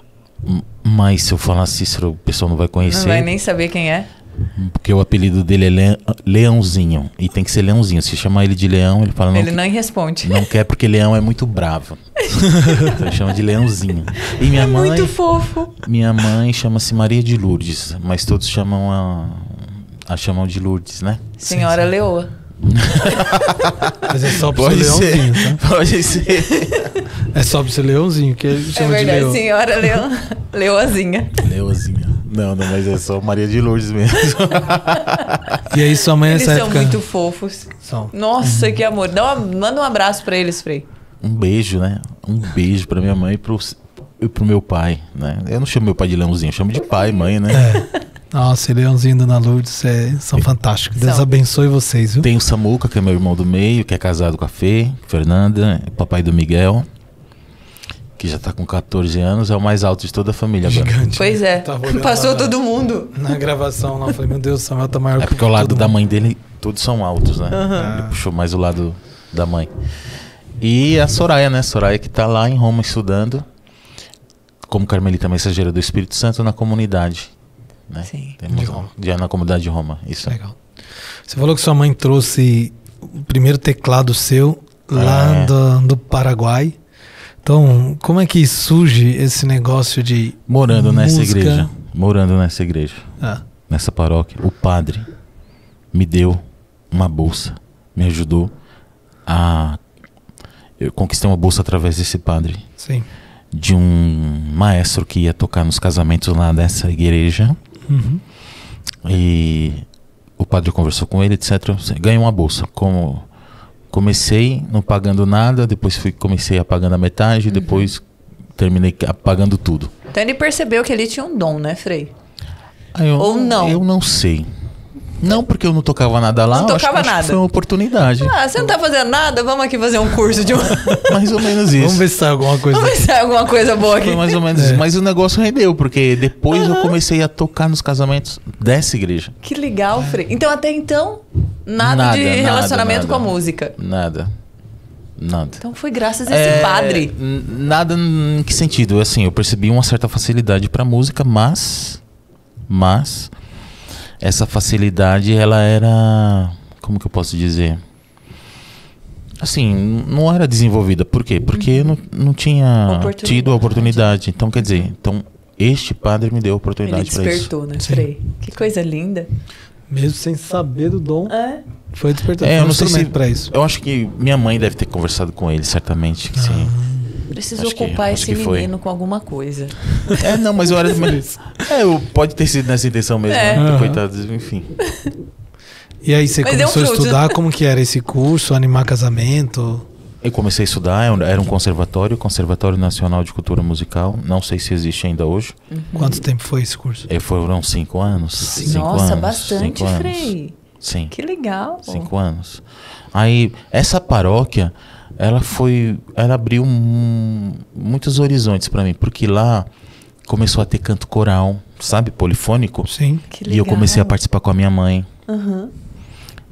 mas se eu falar Cícero, o pessoal não vai conhecer. Não vai nem saber quem é. Porque o apelido dele é Le... Leãozinho. E tem que ser Leãozinho. Se chamar ele de Leão, ele fala... Não, ele não responde. Não quer porque Leão é muito bravo. Então ele chama de Leãozinho. E minha é mãe... muito fofo. Minha mãe chama-se Maria de Lourdes. Mas todos chamam a... A chamam de Lourdes, né? Senhora sim, sim. Leoa. Mas é só pro Pode seu ser. Leãozinho, tá? Pode ser. É só pro seu Leãozinho, que ele chama é verdade, de Leão. senhora Leão. Leoazinha. Leoazinha. Não, não, mas é só Maria de Lourdes mesmo. E aí sua mãe nessa eles época... Eles são muito fofos. São. Nossa, uhum. que amor. Dá uma, manda um abraço pra eles, Frei. Um beijo, né? Um beijo pra minha mãe e pro, e pro meu pai, né? Eu não chamo meu pai de Leãozinho, eu chamo de pai, mãe, né? É. Nossa, Leãozinho e Dona Lourdes é, são fantásticos. Deus são. abençoe vocês, viu? Tem o Samuca, que é meu irmão do meio, que é casado com a Fê, Fernanda, papai do Miguel, que já tá com catorze anos, é o mais alto de toda a família agora. Gigante. Pois é. Passou na, todo mundo. Na gravação lá, eu falei, meu Deus, o Samuel tá maior que É porque o lado da mundo. mãe dele, todos são altos, né? Uhum. Ele puxou mais o lado da mãe. E a Soraya, né? Soraya que tá lá em Roma estudando, como Carmelita Mensageira do Espírito Santo na comunidade. Né? Sim. Temos um, já na comunidade de Roma. Isso. Legal. Você falou que sua mãe trouxe o primeiro teclado seu lá é. do, do Paraguai. Então, como é que surge esse negócio de morando música? nessa igreja? Morando nessa igreja, ah. nessa paróquia, o padre me deu uma bolsa, me ajudou a... Eu conquistei uma bolsa através desse padre. Sim. De um maestro que ia tocar nos casamentos lá dessa igreja. Uhum. E o padre conversou com ele, etcétera. Ganhei uma bolsa. Como comecei não pagando nada, depois fui, comecei a pagando a metade, uhum. depois terminei pagando tudo. Então ele percebeu que ele tinha um dom, né, Frei? Eu, Ou não? Eu não sei. Não, porque eu não tocava nada lá. Não tocava acho, nada. Acho que foi uma oportunidade. Ah, você não tá fazendo nada? Vamos aqui fazer um curso de... Mais ou menos isso. Vamos ver se sai alguma coisa. Vamos ver se sai alguma coisa boa aqui. Foi mais ou menos é. isso. Mas o negócio rendeu, porque depois uhum. eu comecei a tocar nos casamentos dessa igreja. Que legal, Frei. Então até então, nada, nada de relacionamento nada, com a música. Nada. Nada. Então foi graças a esse é, padre. Nada em que sentido? Assim, eu percebi uma certa facilidade pra música, mas... Mas... Essa facilidade, ela era... Como que eu posso dizer? Assim, não era desenvolvida. Por quê? Porque eu não, não tinha tido a oportunidade. Então, quer dizer, então, este padre me deu a oportunidade para isso. Ele despertou, né, Frei? Que coisa linda. Mesmo sem saber do dom, é. foi despertado. É, foi eu um não sei se, pra isso. Eu acho que minha mãe deve ter conversado com ele, certamente. Que ah. sim. Preciso acho ocupar que, esse menino com alguma coisa. É, não, mas eu era... é, eu, pode ter sido nessa intenção mesmo, é. né? Uhum. Coitado, enfim. E aí você mas começou um a estudar? Como que era esse curso? Animar casamento? Eu comecei a estudar, era um conservatório, Conservatório Nacional de Cultura Musical. Não sei se existe ainda hoje. Uhum. Quanto tempo foi esse curso? E foram cinco anos. Sim. Cinco Nossa, anos, bastante, cinco Frei. Anos. Sim. Que legal. Cinco anos. Aí, essa paróquia, ela foi... Ela abriu um, muitos horizontes para mim. Porque lá começou a ter canto coral, sabe? Polifônico. Sim. Que legal. E eu comecei a participar com a minha mãe. Uhum.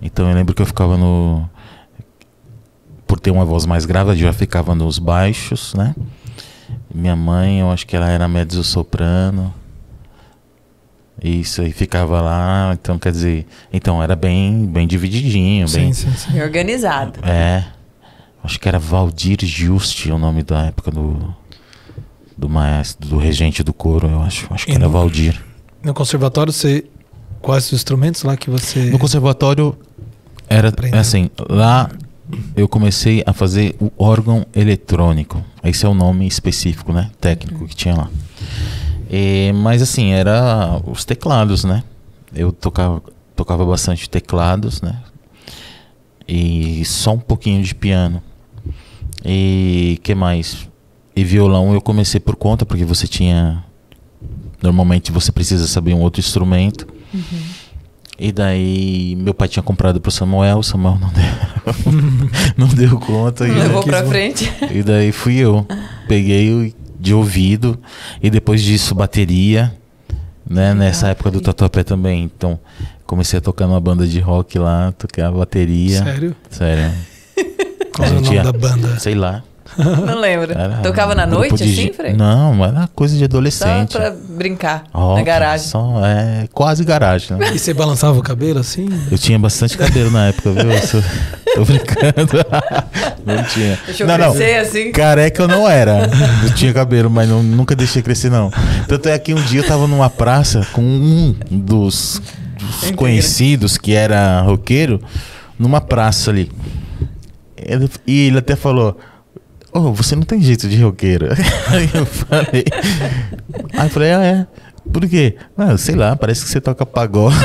Então eu lembro que eu ficava no... Por ter uma voz mais grave, eu já ficava nos baixos, né? Minha mãe, eu acho que ela era mezzo-soprano. Isso, aí ficava lá, então quer dizer... Então era bem, bem divididinho, Sim, bem... sim, sim. Bem organizado. É, acho que era Valdir Juste o nome da época do... Do maestro, do regente do coro, eu acho. Acho que E era no- Valdir. No conservatório, você... Quais os instrumentos lá que você... No conservatório era Aprendeu. assim, lá eu comecei a fazer o órgão eletrônico. Esse é o nome específico, né? Técnico que tinha lá. E, mas assim, era os teclados, né? Eu tocava, tocava bastante teclados, né? E só um pouquinho de piano. E que mais? E violão eu comecei por conta, porque você tinha... Normalmente você precisa saber um outro instrumento. E daí meu pai tinha comprado pro Samuel, o Samuel não deu, não deu conta. E, Levou quis pra vo- frente. e daí fui eu. Peguei o- de ouvido. E depois disso bateria, né? Nessa época do Tatuapé também. Então comecei a tocar numa banda de rock lá, tocar bateria. Sério? Sério. Qual era o gente nome ia- da banda? Sei lá. Não lembro. Era Tocava na um grupo noite, de assim, ge- Frei? Não, era coisa de Só adolescente. pra brincar Rock, na garagem. Só, é quase garagem, né? E você balançava o cabelo assim? Eu tinha bastante cabelo na época, viu? Eu sou- tô brincando. Não tinha. Deixa eu não, não. crescer assim. Careca eu não era. Eu tinha cabelo, mas não- nunca deixei crescer, não. Tanto é que um dia eu tava numa praça com um dos, dos Integra. conhecidos que era roqueiro, numa praça ali. Ele- e ele até falou: "Ô, você não tem jeito de roqueiro." Aí eu falei. Aí eu falei, ah, é? Por quê? Não, sei lá, parece que você toca pagode.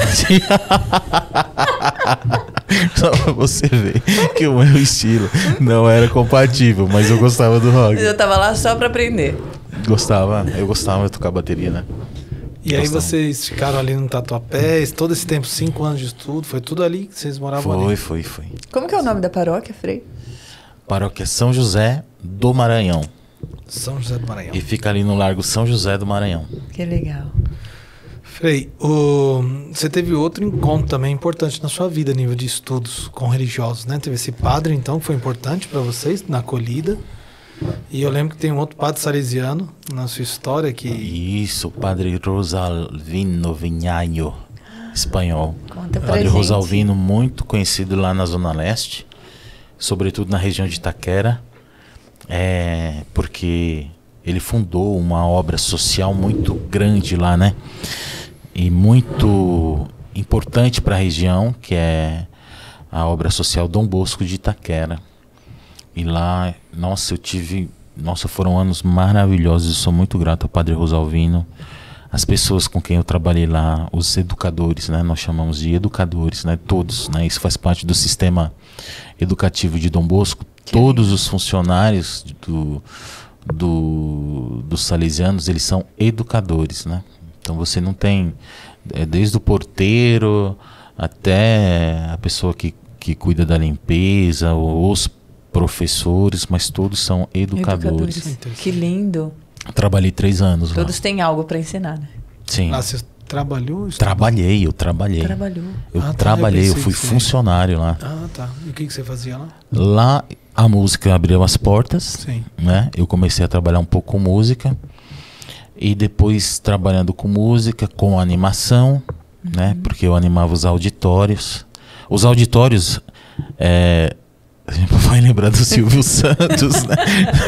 Só pra você ver que o meu estilo não era compatível, mas eu gostava do rock. Mas eu tava lá só pra aprender. Gostava, eu gostava de tocar bateria, né? E aí Gostava. vocês ficaram ali no Tatuapé, todo esse tempo, cinco anos de estudo, foi tudo ali que vocês moravam Foi, ali? foi, foi. Como que é o nome da paróquia, Frei? Paróquia São José do Maranhão. São José do Maranhão. E fica ali no Largo São José do Maranhão. Que legal. Frei, o... você teve outro encontro também importante na sua vida, a nível de estudos com religiosos, né? Teve esse padre, então, que foi importante para vocês na acolhida. E eu lembro que tem um outro padre salesiano na sua história que... Isso, o Padre Rosalvino Vinhaio, espanhol. Conta pra Padre gente. Rosalvino, muito conhecido lá na Zona Leste, sobretudo na região de Itaquera, é, porque ele fundou uma obra social muito grande lá, né? E muito importante para a região, que é a obra social Dom Bosco de Itaquera. E lá, nossa, eu tive... Nossa, foram anos maravilhosos. Eu sou muito grato ao Padre Rosalvino. As pessoas com quem eu trabalhei lá, os educadores, né? Nós chamamos de educadores, né? Todos, né? Isso faz parte do sistema educativo de Dom Bosco. Todos os funcionários do, do, dos salesianos, eles são educadores, né? Então você não tem... É, desde o porteiro até a pessoa que, que cuida da limpeza, os professores, mas todos são educadores. Educadores. Que lindo. Trabalhei três anos Todos lá. têm algo pra ensinar, né? Sim. Lá você trabalhou? estudou? Trabalhei, eu trabalhei. Trabalhou. Eu Ah, tá, trabalhei, eu eu pensei fui que você- funcionário lá. Ah, tá. E o que, que você fazia lá? Lá a música abriu as portas, Sim. né? Eu comecei a trabalhar um pouco com música. E depois trabalhando com música, com animação, né? Porque eu animava os auditórios. Os auditórios... É, a gente vai lembrar do Silvio Santos, né?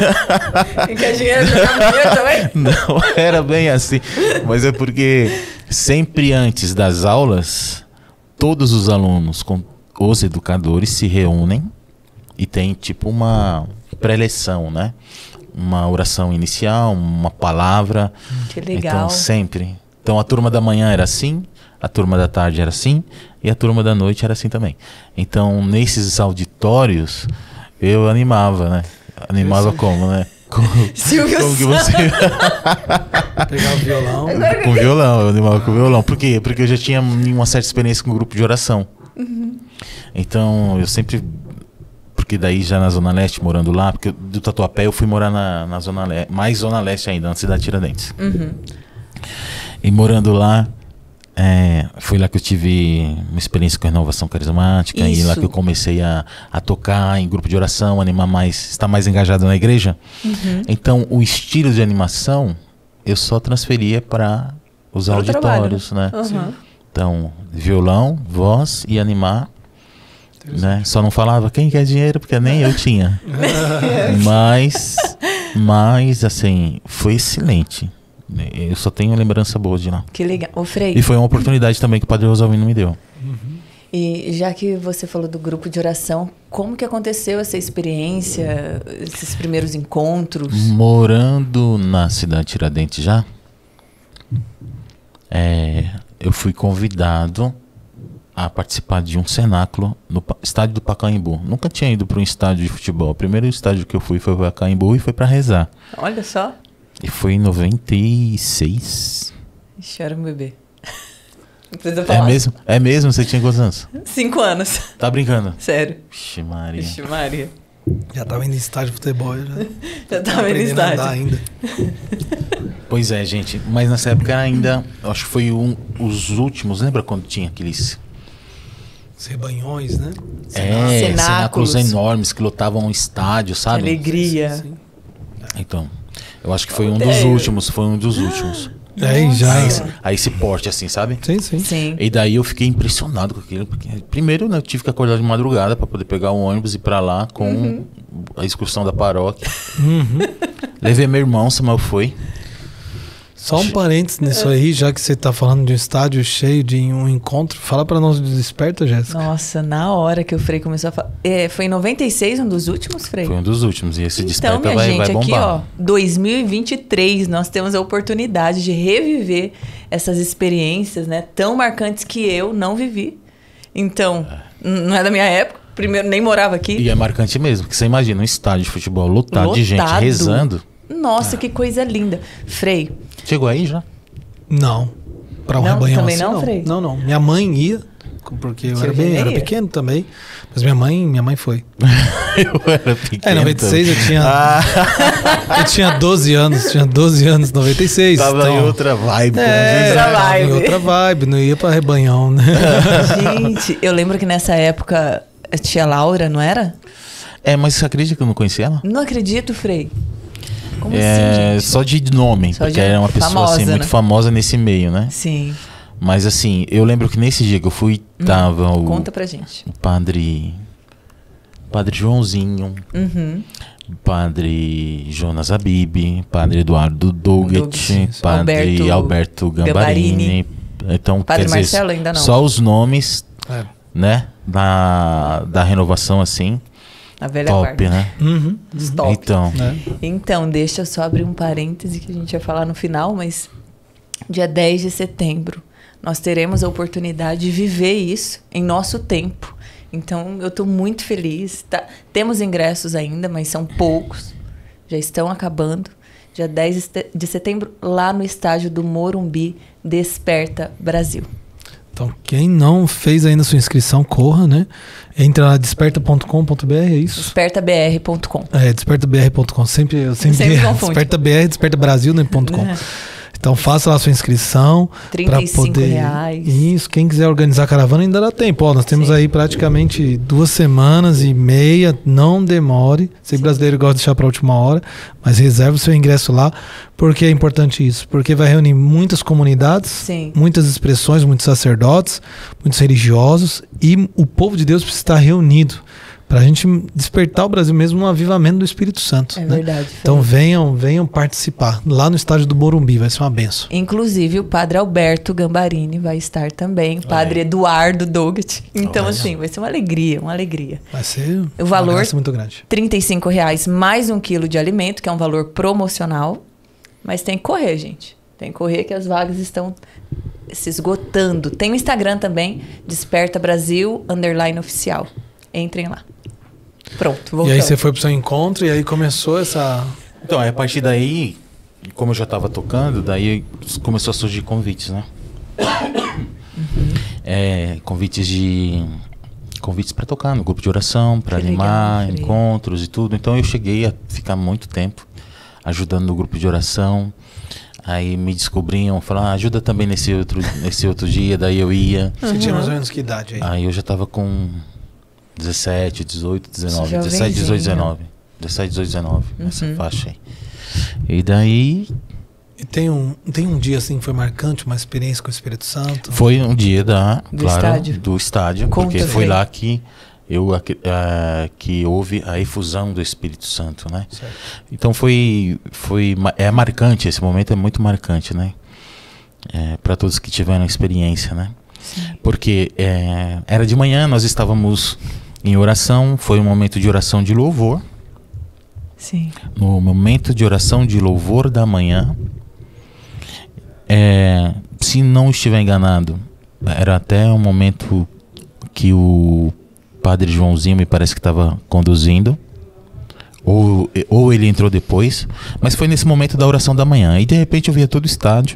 E que a dinheiro jogava dinheiro também? Não era bem assim. Mas é porque sempre antes das aulas, todos os alunos com os educadores se reúnem e tem tipo uma pré-leção, né? Uma oração inicial, uma palavra. Que legal. Então sempre. Então a turma da manhã era assim, a turma da tarde era assim e a turma da noite era assim também. Então nesses auditórios eu animava, né? Animava Isso. como, né? Como, Silvio como que você... Pegava o violão. com violão, eu animava com violão. Por quê? Porque eu já tinha uma certa experiência com o grupo de oração. Então eu sempre... Porque daí já na Zona Leste, morando lá, porque do Tatuapé eu fui morar na, na Zona Leste, mais Zona Leste ainda, na cidade de Tiradentes. Uhum. E morando lá, É, foi lá que eu tive uma experiência com a renovação carismática. Isso. E lá que eu comecei a, a tocar em grupo de oração, animar mais, estar mais engajado na igreja. Uhum. Então, o estilo de animação eu só transferia para os Pro auditórios, né? Uhum. Então, violão, voz e animar, né? Só não falava quem quer dinheiro, porque nem eu tinha. mas, mas, assim, foi excelente. Eu só tenho lembrança boa de lá. Que legal. Ô, Frei. E foi uma oportunidade também que o Padre Rosalvino me deu. Uhum. E já que você falou do grupo de oração, como que aconteceu essa experiência, esses primeiros encontros? Morando na cidade de Tiradentes já, é, eu fui convidado a participar de um cenáculo no pa- estádio do Pacaembu. Nunca tinha ido para um estádio de futebol. O primeiro estádio que eu fui foi para o Pacaembu e foi para rezar. Olha só. E foi em noventa e seis. Ixi, era um bebê. Não precisa É falar. mesmo? É mesmo? Você tinha quantos anos? Cinco anos. Tá brincando? Sério. Vixe, Maria. Ixi, Maria. Já tava indo em estádio de futebol. Já, Já tava indo em aprendendo a andar estádio. ainda. Pois é, gente. Mas nessa época ainda, eu acho que foi um, os últimos. Lembra quando tinha aqueles... Os rebanhões, né? É, Cenáculos. cenáculos enormes que lotavam um estádio, Que sabe? alegria. Sim, sim. Então, eu acho que foi um dos É. últimos, foi um dos últimos. Aí já. Aí, Nossa. aí esse porte assim, sabe? Sim, sim. Sim. E daí eu fiquei impressionado com aquilo, porque primeiro, né, eu tive que acordar de madrugada para poder pegar o ônibus e ir para lá com Uhum. a excursão da paróquia. Uhum. Levei meu irmão, Samuel foi. Só um parênteses nisso aí, já que você tá falando de um estádio cheio de um encontro, fala pra nós do Desperta, Jéssica. Nossa, na hora que o Frei começou a falar. É, foi em noventa e seis um dos últimos, Frei? Foi um dos últimos e esse Então, desperta minha vai, gente, vai aqui, bombar. ó, dois mil e vinte e três, nós temos a oportunidade de reviver essas experiências, né, tão marcantes que eu não vivi. Então, n- não é da minha época, primeiro nem morava aqui. E é marcante mesmo, porque você imagina um estádio de futebol lotado, de gente Lotado. rezando. Nossa, que coisa linda. Frei, Chegou aí já? Não. Pra um Não, rebanhão também assim, não, não. Frei? Não, não. Minha mãe ia, porque eu Tio era, bem, Renê era ia? pequeno também. Mas minha mãe, minha mãe foi. Eu era pequeno. É, em noventa e seis eu tinha. Ah, Eu tinha doze anos, tinha doze anos, em noventa e seis. tava então, em outra vibe. como É, diz. Outra tava vibe. em outra vibe, não ia pra rebanhão, né? gente, eu lembro que nessa época a tia Laura, não era? É, mas você acredita que eu não conhecia ela? Não acredito, Frei. Como É, assim, gente? só de nome, Só porque de- era uma pessoa famosa, assim, muito né? famosa nesse meio, né? Sim, Mas assim, eu lembro que nesse dia que eu fui, tava o, conta pra gente. o padre. Padre Joãozinho, Uhum. padre Jonas Abib, padre Eduardo Doughet, Doughet, padre Alberto Alberto, Gambarini. Então, Padre quer dizer, Marcelo ainda não. só os nomes, É. né, da, da renovação assim, A velha top, guarda. né? Uhum. Top. Então, É. Então, deixa eu só abrir um parêntese que a gente vai falar no final, mas dia dez de setembro nós teremos a oportunidade de viver isso em nosso tempo. Então, eu estou muito feliz. Tá? Temos ingressos ainda, mas são poucos. Já estão acabando. Dia dez de setembro, lá no estádio do Morumbi, Desperta Brasil. Então, quem não fez ainda sua inscrição, corra, né? Entra lá desperta ponto com ponto b r, é isso? desperta b r ponto com. É, desperta b r ponto com. Sempre, eu sempre, Sempre confunde. desperta B R, desperta Brasil, né, ponto com. Então faça lá a sua inscrição. trinta e cinco reais. Isso, quem quiser organizar a caravana ainda dá tempo. Ó, nós temos Sim. aí praticamente duas semanas e meia. Não demore. Sei que brasileiro gosta de deixar para a última hora, mas reserve o seu ingresso lá. Por que é importante isso? Porque vai reunir muitas comunidades, Sim. muitas expressões, muitos sacerdotes, muitos religiosos, e o povo de Deus precisa estar reunido para a gente despertar o Brasil mesmo no avivamento do Espírito Santo. É né? verdade. Então venham, venham participar lá no estádio do Morumbi, vai ser uma benção. Inclusive, o padre Alberto Gambarini vai estar também, o padre aí. Eduardo Doughet. Então, Olha. assim, vai ser uma alegria, uma alegria. Vai ser O valor- uma graça muito grande. trinta e cinco reais mais um quilo de alimento, que é um valor promocional. Mas tem que correr, gente. Tem que correr que as vagas estão se esgotando. Tem o Instagram também, Desperta Brasil, underline oficial. Entrem lá. Pronto, E voltamos. aí você foi pro seu encontro e aí começou essa... então, aí, a partir daí, como eu já estava tocando, daí começou a surgir convites, né? É, convites de convites para tocar no grupo de oração, para Que animar, legal, Frei. encontros e tudo. Então eu cheguei a ficar muito tempo ajudando no grupo de oração, Aí me descobriam, falaram, ah, ajuda também nesse outro, nesse outro dia, daí eu ia. Você tinha mais ou menos que idade aí? Aí eu já tava com dezessete, dezoito, dezenove. Você dezessete, dezoito, dezenove. dezessete, dezoito, dezenove. Nessa faixa aí. E daí... E tem um, tem um dia assim que foi marcante, uma experiência com o Espírito Santo? Foi um dia da, Do claro, estádio. do estádio, Conta, porque foi Frei. lá que eu ac- eh, que houve a efusão do Espírito Santo, né? Certo. Então foi foi ma- é marcante, esse momento é muito marcante, né? É, para todos que tiveram experiência, né? Porque é, era de manhã, nós estávamos em oração, foi um momento de oração de louvor. Sim. No momento de oração de louvor da manhã, é, se não estiver enganado, era até um momento que o Padre Joãozinho me parece que estava conduzindo, ou, ou ele entrou depois, mas foi nesse momento da oração da manhã. E de repente eu via todo o estádio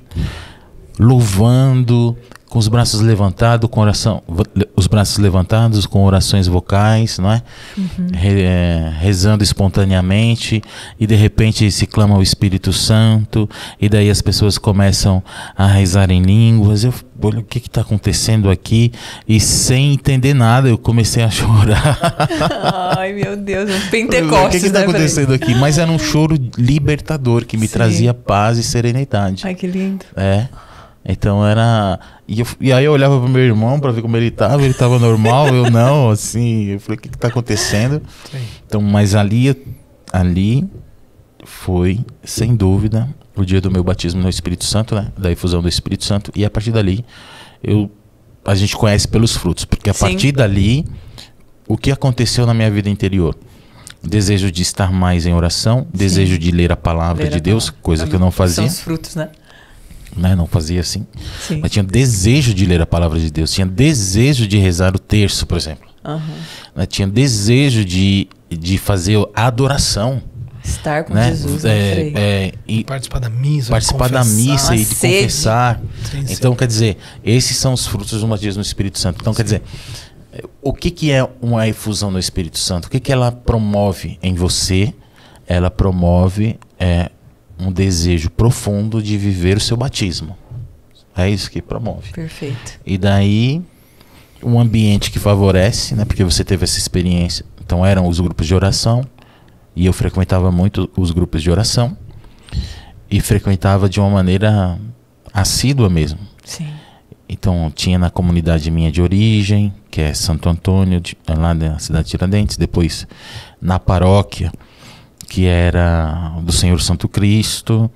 louvando, com os braços levantados, com oração, os braços levantados, com orações vocais, não é? Uhum. Re, é, rezando espontaneamente, e de repente se clama o Espírito Santo, e daí as pessoas começam a rezar em línguas. Eu olho, o que está acontecendo aqui? E sem entender nada, eu comecei a chorar. Ai, meu Deus, um O Pentecostes, que está né, acontecendo aqui? Mas era um choro libertador que me Sim. trazia paz e serenidade. Ai, que lindo. É. Então era. E, eu, e aí eu olhava pro meu irmão pra ver como ele tava, ele tava normal, eu não, assim. Eu falei, o que que tá acontecendo? Sim. Então, mas ali, ali foi, sem dúvida, o dia do meu batismo no Espírito Santo, né? Da efusão do Espírito Santo. E a partir dali, eu, a gente conhece pelos frutos. Porque a Sim. partir dali, o que aconteceu na minha vida interior? Desejo de estar mais em oração, desejo de ler a palavra Ler a de Deus, palavra. coisa que eu não São fazia. os frutos, né? Né? Não fazia assim. Sim. Mas tinha desejo de ler a palavra de Deus, tinha desejo de rezar o terço, por exemplo. Aham. Né? Tinha desejo de, de fazer a adoração. Estar com Né? Jesus, né, É, Frei? é, e Participar da missa, participar da confessar. missa e Uma de sede. confessar. Sim, sim. Então, quer dizer, esses são os frutos do batismo no Espírito Santo. Então, quer dizer, o que, que é uma efusão no Espírito Santo? O que, que ela promove em você? Ela promove é, um desejo profundo de viver o seu batismo. É isso que promove. Perfeito. E daí, um ambiente que favorece, né? Porque você teve essa experiência. Então, eram os grupos de oração. E eu frequentava muito os grupos de oração. E frequentava de uma maneira assídua mesmo. Sim. Então, tinha na comunidade minha de origem, que é Santo Antônio, de, lá da cidade de Tiradentes. Depois, na paróquia, que era do Senhor Santo Cristo.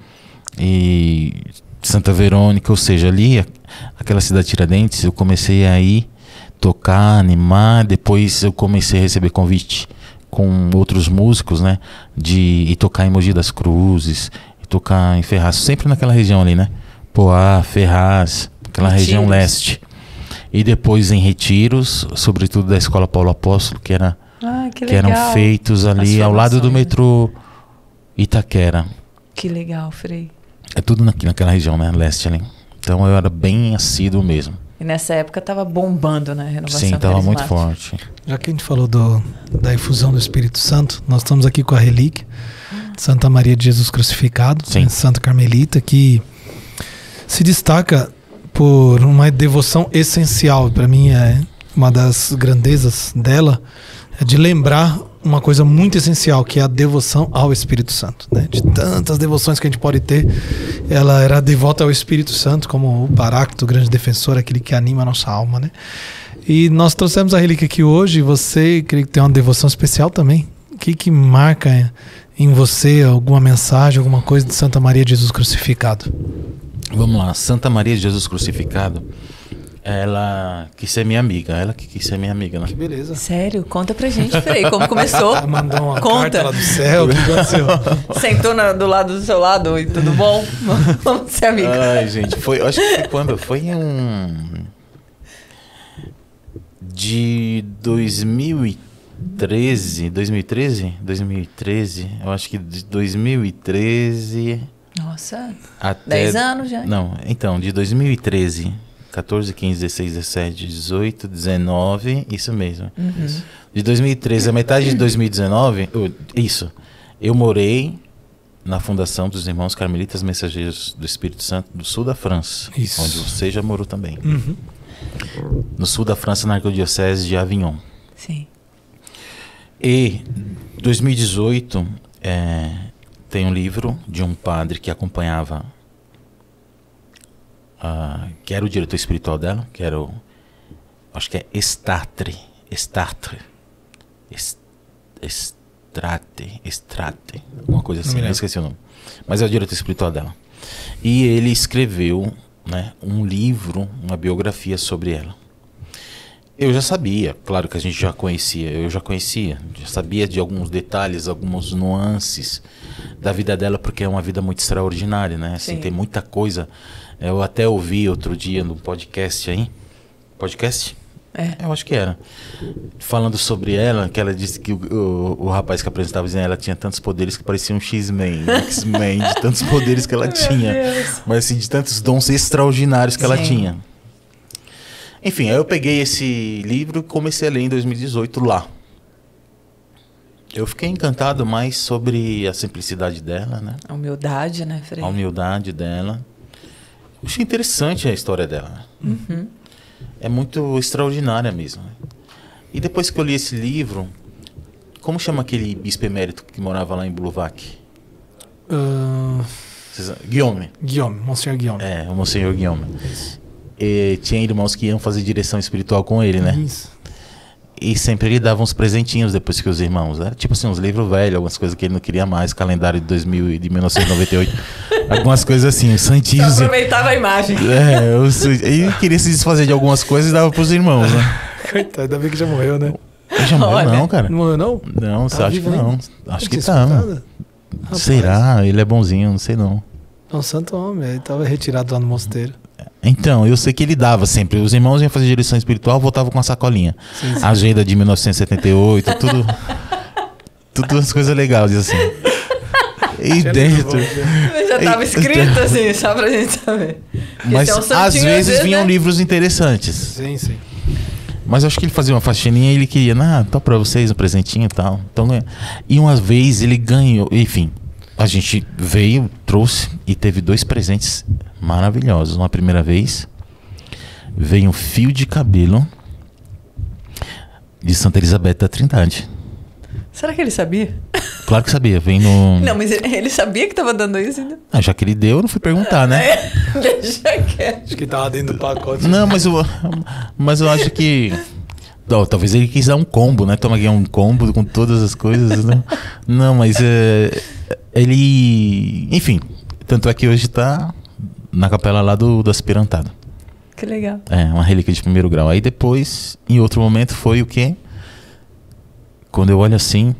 E Santa Verônica, ou seja, ali, aquela cidade de Tiradentes, eu comecei a ir tocar, animar. Depois eu comecei a receber convite com outros músicos, né, de ir tocar em Mogi das Cruzes, e tocar em Ferraz, sempre naquela região ali, né, Poá, Ferraz, aquela Retiros. região leste. E depois em retiros, sobretudo da Escola Paulo Apóstolo, que, era, Ah, que que legal. eram feitos ali As ao lado do formações, né? metrô Itaquera. Que legal, Frei. É tudo naqui, naquela região, né? Leste ali. Então eu era bem assíduo mesmo. E nessa época tava bombando, né? A renovação Sim, estava muito carismática. forte. Já que a gente falou do, da efusão do Espírito Santo, nós estamos aqui com a relíquia de Santa Maria de Jesus Crucificado, Sim. né, Santa Carmelita, que se destaca por uma devoção essencial. Para mim, é uma das grandezas dela, é de lembrar uma coisa muito essencial, que é a devoção ao Espírito Santo, né? De tantas devoções que a gente pode ter, ela era devota ao Espírito Santo, como o Paráclito, o grande defensor, aquele que anima a nossa alma, né? E nós trouxemos a relíquia aqui hoje. Você, creio que tem uma devoção especial também. O que que marca em você alguma mensagem, alguma coisa de Santa Maria de Jesus Crucificado? Vamos lá, Santa Maria de Jesus Crucificado, ela quis ser minha amiga, ela que quis ser minha amiga, né? Que beleza. Sério? Conta pra gente, Frei, como começou? Ela mandou uma Conta. carta lá do céu, o que aconteceu? Sentou na- do lado do seu lado e tudo bom? Vamos ser amigos. Ai, gente, foi, eu acho que foi quando? Foi em um... De dois mil e treze, dois mil e treze? dois mil e treze, eu acho que de dois mil e treze Nossa, até... dez anos já. Não, então, de dois mil e treze, catorze, quinze, dezesseis, dezessete, dezoito, dezenove, isso mesmo. Uhum. De dois mil e treze, a metade de dois mil e dezenove, eu- isso, eu morei na fundação dos Irmãos Carmelitas Mensageiros do Espírito Santo do sul da França. Isso. Onde você já morou também. Uhum. No sul da França, na Arquidiocese de Avignon. Sim. E dois mil e dezoito é, tem um livro de um padre que acompanhava, uh, que era o diretor espiritual dela, que era o, acho que é Estartre, Estartre, Est, Estrate, Estrate, uma coisa assim, eu esqueci o nome. Mas é o diretor espiritual dela. E ele escreveu, né, um livro, uma biografia sobre ela. Eu já sabia, claro que a gente já conhecia, eu já conhecia, já sabia de alguns detalhes, algumas nuances da vida dela, porque é uma vida muito extraordinária, né? Assim, tem muita coisa. Eu até ouvi outro dia no podcast aí, podcast? É. Eu acho que era. Falando sobre ela, que ela disse que o, o, o rapaz que apresentava dizendo ela tinha tantos poderes que parecia um X-Men, X-Men, de tantos poderes que ela tinha. Mas assim, de tantos dons extraordinários que Sim. ela tinha. Enfim, aí eu peguei esse livro e comecei a ler em dois mil e dezoito lá. Eu fiquei encantado mais sobre a simplicidade dela, né? A humildade, né, Frei? A humildade dela. Eu achei interessante a história dela. Uhum. É muito extraordinária mesmo. E depois que eu li esse livro, como chama aquele bispo emérito que morava lá em Boulovac? Uh... Guillaume. Guillaume, Monsenhor Guillaume. É, o Monsenhor Guillaume. E tinha irmãos que iam fazer direção espiritual com ele, né? Isso. E sempre ele dava uns presentinhos depois que os irmãos, né? Tipo assim, uns livros velhos, algumas coisas que ele não queria mais, calendário de dois mil, de mil novecentos e noventa e oito, algumas coisas assim, os santinhos. Só aproveitava a imagem. É, os, ele queria se desfazer de algumas coisas e dava pros irmãos, né? Coitado, ainda bem que já morreu, né? Ele já morreu, Olha, não, cara. Não morreu, não? Não, Tá você acha vivo que não. ainda? Acho que Não tá. tinha escutado? Rapaz. Será? Ele é bonzinho, não sei não. É um santo homem, ele tava retirado lá no mosteiro. Então, eu sei que ele dava sempre. Os irmãos iam fazer direção espiritual, voltavam com a sacolinha. Sim, sim. Agenda de mil novecentos e setenta e oito, tudo. Tudo as coisas legais, assim. E Já dentro. Mas já tava escrito assim, só pra gente saber. Porque Mas se é um às santinho, vezes vinham né? livros interessantes. Sim, sim. Mas eu acho que ele fazia uma faxininha e ele queria, ah, tá pra vocês um presentinho e tal. Então, né? E uma vez ele ganhou, enfim. A gente veio, trouxe e teve dois presentes maravilhosos. Uma primeira vez veio um fio de cabelo de Santa Elizabeth da Trindade. Será que ele sabia? Claro que sabia, vem no... Não, mas ele, ele sabia que tava dando isso ainda. Ah, já que ele deu, eu não fui perguntar, né? É, deixa quieto. Acho que tava dentro do pacote. Não, mas eu, mas eu acho que... Não, talvez ele quis dar um combo, né? Toma aqui um combo com todas as coisas, né? Não, mas é, ele... Enfim, tanto é que hoje tá na capela lá do, do aspirantado. Que legal. É, uma relíquia de primeiro grau. Aí depois, em outro momento, foi o quê? Quando eu olho assim...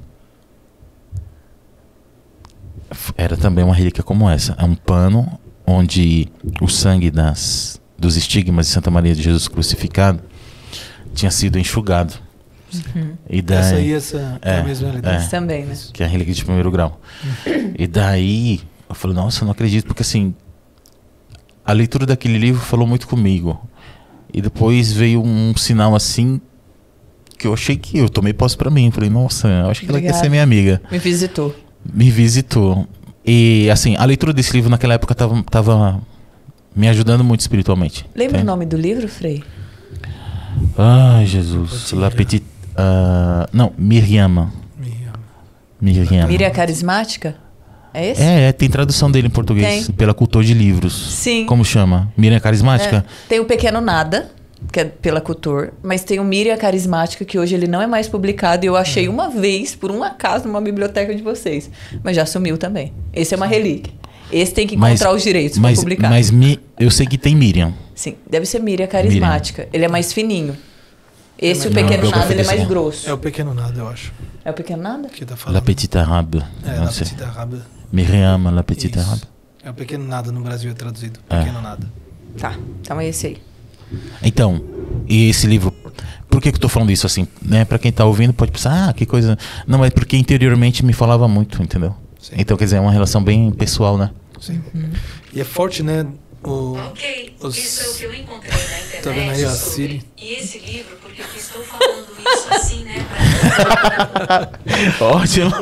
Era também uma relíquia como essa. É um pano onde o sangue das, dos estigmas de Santa Maria de Jesus crucificado tinha sido enxugado. Uhum. E daí, Essa aí, essa é, é a mesma realidade. é, Também, né? que é a relíquia de primeiro grau. Uhum. E daí, eu falei, nossa, eu não acredito, porque assim, a leitura daquele livro falou muito comigo. E depois veio um sinal assim, que eu achei que eu tomei posse pra mim. Falei, nossa, eu acho que Obrigada. Ela quer ser minha amiga. Me visitou. Me visitou. E assim, a leitura desse livro naquela época tava, tava me ajudando muito espiritualmente. Lembra tem? o nome do livro, Frei? Ai, Jesus. La Petite... Uh, não, Miriam. Miriam. Miriam Carismática? É esse? É, é, tem tradução dele em português. Tem. Pela Cultor de Livros. Sim. Como chama? Miriam Carismática? É. Tem o Pequeno Nada, que é pela Cultor, mas tem o Miriam Carismática, que hoje ele não é mais publicado, e eu achei uma vez, por um acaso, numa biblioteca de vocês. Mas já sumiu também. Esse é uma relíquia. Esse tem que encontrar mas, os direitos para publicar. Mas mi, eu sei que tem Miriam. Sim, deve ser Miriam Carismática. Miriam. Ele é mais fininho. Esse, é, o Pequeno não, Nada, ele é mais grosso. É o Pequeno Nada, eu acho. É o Pequeno Nada? Que tá falando. La Petite Arabe. É, La Petite Arabe. Miriam, La Petite Isso. Arabe. É o Pequeno Nada, no Brasil é traduzido. Pequeno é. Nada. Tá, então é esse aí. Então, e esse livro... Por que que eu tô falando isso assim? Né? Pra quem tá ouvindo pode pensar, ah, que coisa... Não, é porque interiormente me falava muito, entendeu? Sim. Então, quer dizer, é uma relação bem pessoal, né? Sim. Uhum. E é forte, né? o, Ok, os- isso é o que eu encontrei na internet. Tá vendo aí a sobre- Siri? E esse livro, porque eu estou falando isso assim, né? Pra... Ótimo.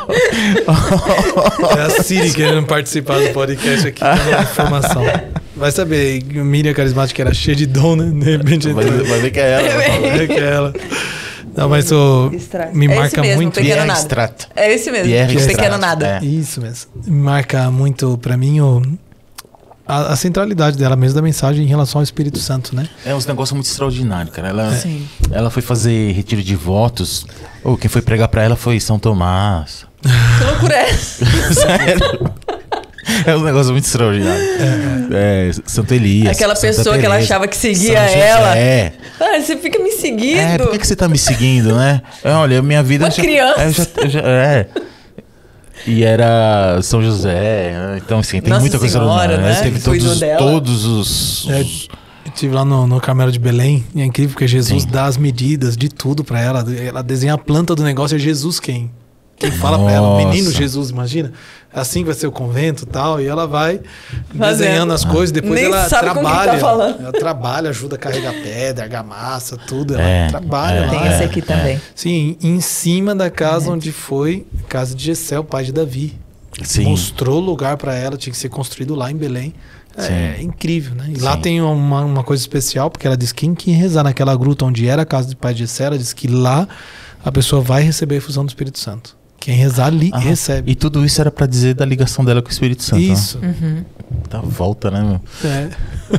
É a Siri querendo participar do podcast aqui, dando informação. Vai saber, Miriam Carismática era cheia de dom, né? De repente Vai, entrou. vai ver que é ela. vai falar. É que é ela. Não, mas o, Extrato. me É esse marca mesmo, muito. pequeno Pierre nada. Extrato. É esse mesmo, Pierre o pequeno Extrato, nada. é. Isso mesmo. Me marca muito pra mim o, a, a centralidade dela mesmo da mensagem em relação ao Espírito Santo, né? É uns negócios muito extraordinários, cara. Ela, Sim. ela foi fazer retiro de votos. Ou quem foi pregar pra ela foi São Tomás. Que loucura é essa? Sério? É um negócio muito extraordinário. É, Santo Elias. Aquela Santa pessoa que ela Teresa, achava que seguia São José. ela. É. Ah, você fica me seguindo. É, por que, que você tá me seguindo, né? É, olha, minha vida. Uma já- criança. É, eu já, eu já- é. E era São José. Então, assim, tem Nossa muita coisa Senhora, extraordinária, né? Teve Que cuidou todos, dela. todos os. É, os- eu estive lá no, no Camelo de Belém e é incrível porque Jesus Sim. dá as medidas de tudo pra ela. Ela desenha a planta do negócio, é Jesus quem? Quem fala pra ela, o menino Nossa. Jesus, imagina. Assim que vai ser o convento e tal. E ela vai Fazendo. desenhando as coisas. Depois Nem ela sabe com quem trabalha. tá falando. Ela trabalha, ajuda a carregar pedra, argamassa, tudo. Ela É, trabalha é. lá. Tem esse aqui também. Sim, em cima da casa onde foi a casa de Jessé, o pai de Davi. Sim. Mostrou o lugar pra ela, tinha que ser construído lá em Belém. É Sim. incrível, né? E lá Sim. tem uma, uma coisa especial, porque ela diz que quem que rezar naquela gruta onde era a casa do pai de Jessé, ela diz que lá a pessoa vai receber a efusão do Espírito Santo. Quem rezar ali Ah, recebe. E tudo isso era pra dizer da ligação dela com o Espírito Santo. Isso. Uhum. Né? Dá volta, né, meu? É.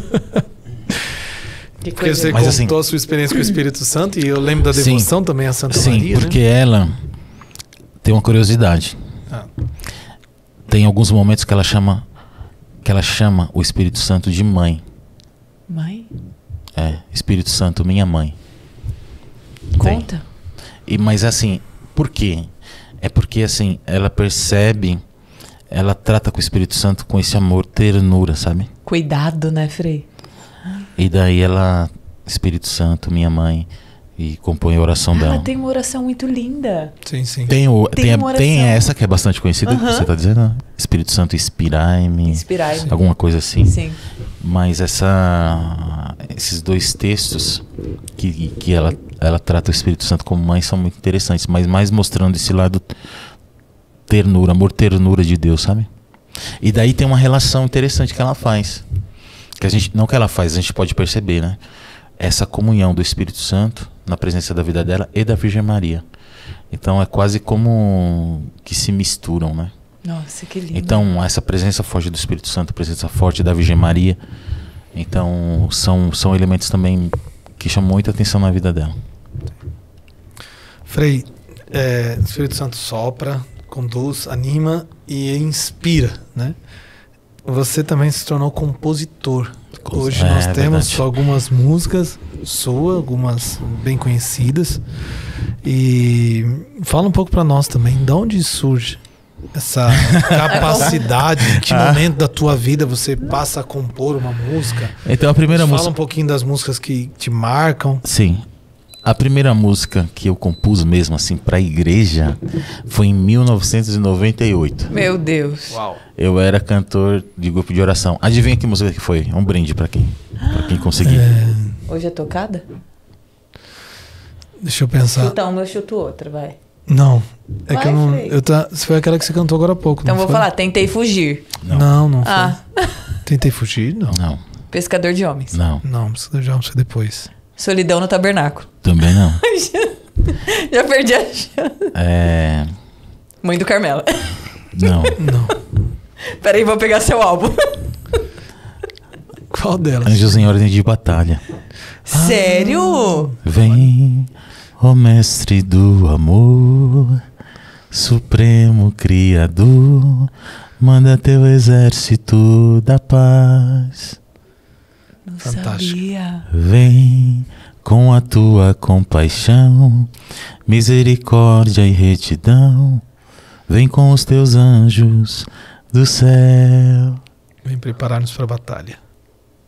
Que Porque coisa. você Mas contou assim- a sua experiência com o Espírito Santo e eu lembro da Sim. devoção também a Santa Sim, Maria, porque né? ela tem uma curiosidade. Ah. Tem alguns momentos que ela chama que ela chama o Espírito Santo de mãe. Mãe, É, Espírito Santo, minha mãe. conta. E mas assim, por quê? É porque assim, ela percebe, ela trata com o Espírito Santo com esse amor, ternura, sabe? Cuidado, né, Frei? E daí ela, Espírito Santo, minha mãe, e compõe a oração Ela dela. tem uma oração muito linda. Sim, sim. Tem, o, Tem tem, a- uma tem oração. essa que é bastante conhecida, que Aham. você tá dizendo, né? Espírito Santo, inspirai-me. Inspirai. Alguma coisa assim. Sim. Mas essa, esses dois textos que, que ela, ela trata o Espírito Santo como mãe são muito interessantes, mas mais mostrando esse lado ternura, amor ternura de Deus, sabe? E daí tem uma relação interessante que ela faz. Que a gente, não que ela faz, a gente pode perceber, né? Essa comunhão do Espírito Santo na presença da vida dela e da Virgem Maria. Então é quase como que se misturam, né? Nossa, que lindo. Então, essa presença forte do Espírito Santo, a presença forte da Virgem Maria, então são, são elementos também que chamam muita atenção na vida dela. Frei, é, o Espírito Santo sopra, conduz, anima e inspira, né? Você também se tornou compositor. Hoje É, nós é temos verdade. algumas músicas suas, algumas bem conhecidas. E fala um pouco pra nós também, de onde surge essa capacidade? Em que Ah. momento da tua vida você passa a compor uma música? Então, a primeira Fala música. um pouquinho das músicas que te marcam. Sim. A primeira música que eu compus mesmo, assim, pra igreja, foi em mil novecentos e noventa e oito. Meu Deus. Uau. Eu era cantor de grupo de oração. Adivinha que música que foi? Um brinde pra quem? Pra quem conseguir. Hoje é tocada? Deixa eu pensar. Chuta uma, eu chuto outra, vai. Não. É Vai, que eu não. Frei. Eu tá, foi aquela que você cantou agora há pouco. Então não vou foi? falar, tentei fugir. Não. Não, não foi. Ah, Tentei fugir? Não. Não, pescador de homens. não. Não, precisa já precisa depois. Solidão no tabernáculo. Também não. Já perdi a chance. É. Mãe do Carmela. Não. Não. Peraí, vou pegar seu álbum. Qual delas? Anjos em ordem de batalha. Sério? Vem, ó Mestre do amor, Supremo Criador, manda teu exército da paz. Não Fantástico. sabia. Vem com a tua compaixão, misericórdia e retidão. Vem com os teus anjos do céu. Vem preparar-nos para a batalha.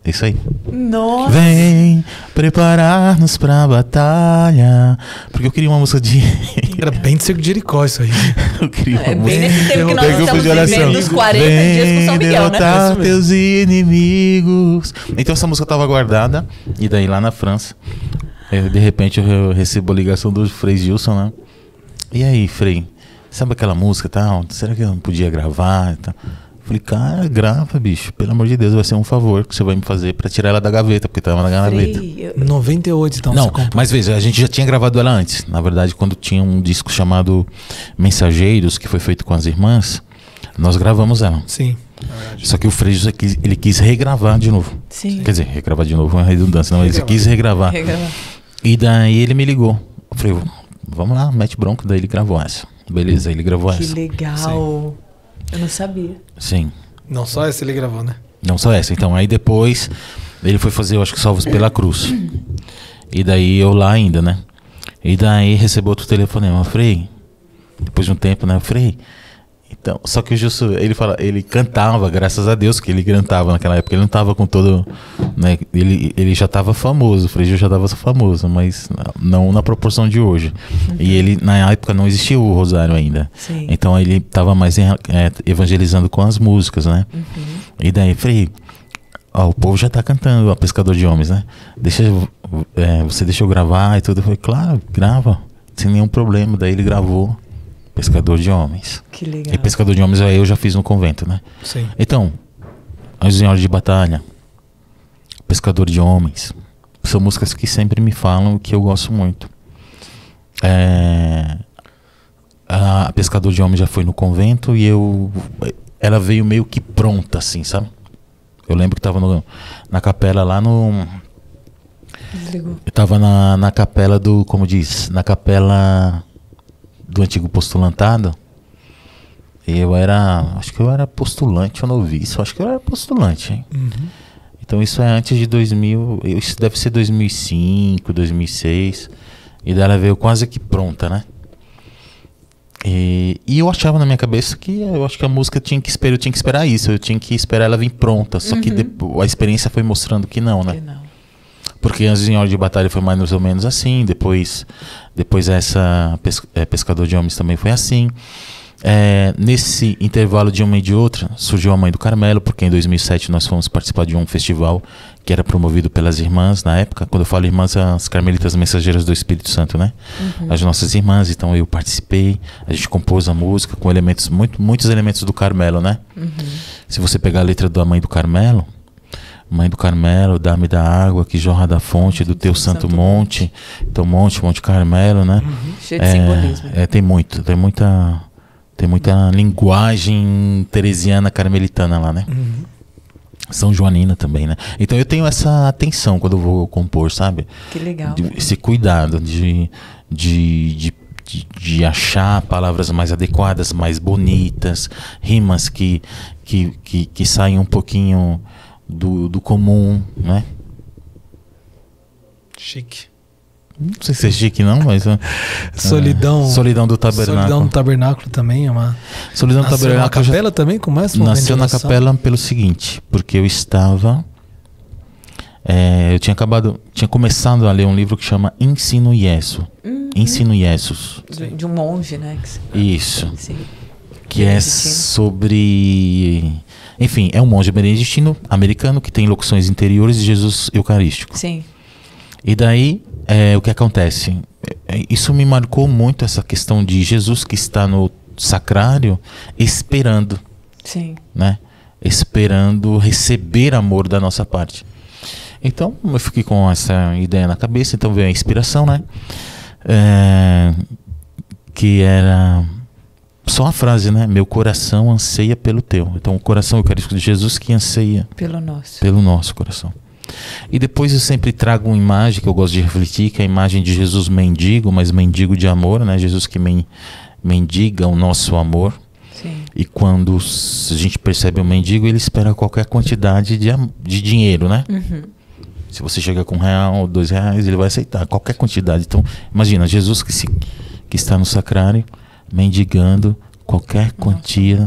Isso aí. Nossa. Vem preparar-nos pra batalha. Porque eu queria uma música de. Era bem de Circo de Jericó isso aí. eu queria uma É música. bem nesse tempo que nós Bem grupo estamos de oração. vivendo os quarenta dias com São Vem Miguel, né? derrotar Isso mesmo. teus inimigos. Então essa música tava guardada. E daí lá na França, eu, de repente eu recebo a ligação do Frei Gilson, né? E aí, Frei, sabe aquela música e tal? Será que eu não podia gravar e tal? Falei, cara, grava, bicho. Pelo amor de Deus, vai ser um favor que você vai me fazer pra tirar ela da gaveta, porque tava na gaveta. Frei, eu- noventa e oito, então. Não, você comprou. mas veja, a gente já tinha gravado ela antes. Na verdade, quando tinha um disco chamado Mensageiros, que foi feito com as irmãs, nós gravamos ela. Sim. Só que o Frei José quis, ele quis regravar de novo. Sim. Quer dizer, regravar de novo é uma redundância, não, ele Regravar. quis regravar. Regravar. E daí ele me ligou. Eu falei, vamos lá, mete bronca. Daí ele gravou essa. Beleza, ele gravou Que essa. legal. Eu não sabia. Sim. Não só essa ele gravou, né? Não só essa. Então, aí depois ele foi fazer, eu acho que Salvos pela Cruz. E daí eu lá ainda, né? E daí recebeu outro telefonema. Frei, depois de um tempo, né? Frei, então, só que o Gilson, ele fala, ele cantava, graças a Deus que ele cantava naquela época. Ele não tava com todo, né? Ele, ele já tava famoso, o Frei Gil já tava famoso, mas não na proporção de hoje. Uhum. E ele, na época, não existia o rosário ainda. Sim. Então ele tava mais em- é, evangelizando com as músicas, né? Uhum. E daí, Frei, ó, o povo já tá cantando, ó, Pescador de Homens, né? Deixa, eu- é, você deixa eu gravar e tudo. Eu falei, claro, grava, sem nenhum problema. Daí ele gravou Pescador de Homens. Que legal. E Pescador de Homens aí eu já fiz no convento, né? Sim. Então, Anjos em Hora de Batalha, Pescador de Homens, são músicas que sempre me falam que eu gosto muito. É, a Pescador de Homens já foi no convento e eu, ela veio meio que pronta, assim, sabe? Eu lembro que tava no, na capela lá no... Desligou. Eu tava na, na capela do, como diz, na capela do antigo postulantado. E eu era, acho que eu era postulante ou noviço, acho que eu era postulante, hein? Uhum. Então isso é antes de dois mil, isso deve ser dois mil e cinco, dois mil e seis. E daí ela veio quase que pronta, né? E, e eu achava na minha cabeça que eu acho que a música tinha que esperar, eu tinha que esperar isso, eu tinha que esperar ela vir pronta. Só que depois, a experiência foi mostrando que não, né? Que não. Porque Anjos em Hora de Batalha foi mais ou menos assim. Depois, depois essa pes, é, Pescador de Homens também foi assim. É, nesse intervalo de uma e de outra, surgiu a Mãe do Carmelo, porque em dois mil e sete nós fomos participar de um festival que era promovido pelas irmãs na época. Quando eu falo irmãs, as Carmelitas Mensageiras do Espírito Santo, né? Uhum. As nossas irmãs. Então eu participei, a gente compôs a música com elementos, muito, muitos elementos do Carmelo, né? Uhum. Se você pegar a letra da Mãe do Carmelo, Mãe do Carmelo, dá-me da água que jorra da fonte do teu santo, Santo monte. Então, monte, Monte Carmelo, né? Cheio de simbolismo. É, tem muito, tem muita, tem muita linguagem teresiana carmelitana lá, né? Uhum. São Joanina também, né? Então eu tenho essa atenção quando eu vou compor, sabe? Que legal. De- esse cuidado de, de, de, de, de achar palavras mais adequadas, mais bonitas, rimas que, que, que, que saem um pouquinho do, do comum, né? Chique. Não sei se é chique não, mas... ah, Solidão. Solidão do Tabernáculo. Solidão do Tabernáculo também é uma. Solidão do Nasceu na Tabernáculo já- capela também? Começa uma Nasceu na evangelização? capela pelo seguinte, porque eu estava... é, eu tinha acabado... Tinha começado a ler um livro que chama Ensino Iesu. Uhum. Ensino Iesus. De, de um monge, né? Que se- Isso. Sim. Que é Beneditino. sobre... Enfim, é um monge beneditino americano que tem locuções interiores de Jesus Eucarístico. Sim. E daí, é, o que acontece? É, Isso me marcou muito, essa questão de Jesus que está no sacrário esperando, Sim. né? Esperando receber amor da nossa parte. Então, eu fiquei com essa ideia na cabeça, então veio a inspiração, né? É, que era só a frase, né? Meu coração anseia pelo teu. Então, o coração eucarístico de Jesus que anseia Pelo nosso. pelo nosso coração. E depois eu sempre trago uma imagem que eu gosto de refletir, que é a imagem de Jesus mendigo, mas mendigo de amor, né? Jesus que men mendiga o nosso amor. Sim. E quando s- a gente percebe o mendigo, ele espera qualquer quantidade de, am- de dinheiro, né? Uhum. Se você chegar com um real ou dois reais, ele vai aceitar qualquer quantidade. Então, imagina, Jesus que, se, que está no sacrário, mendigando qualquer quantia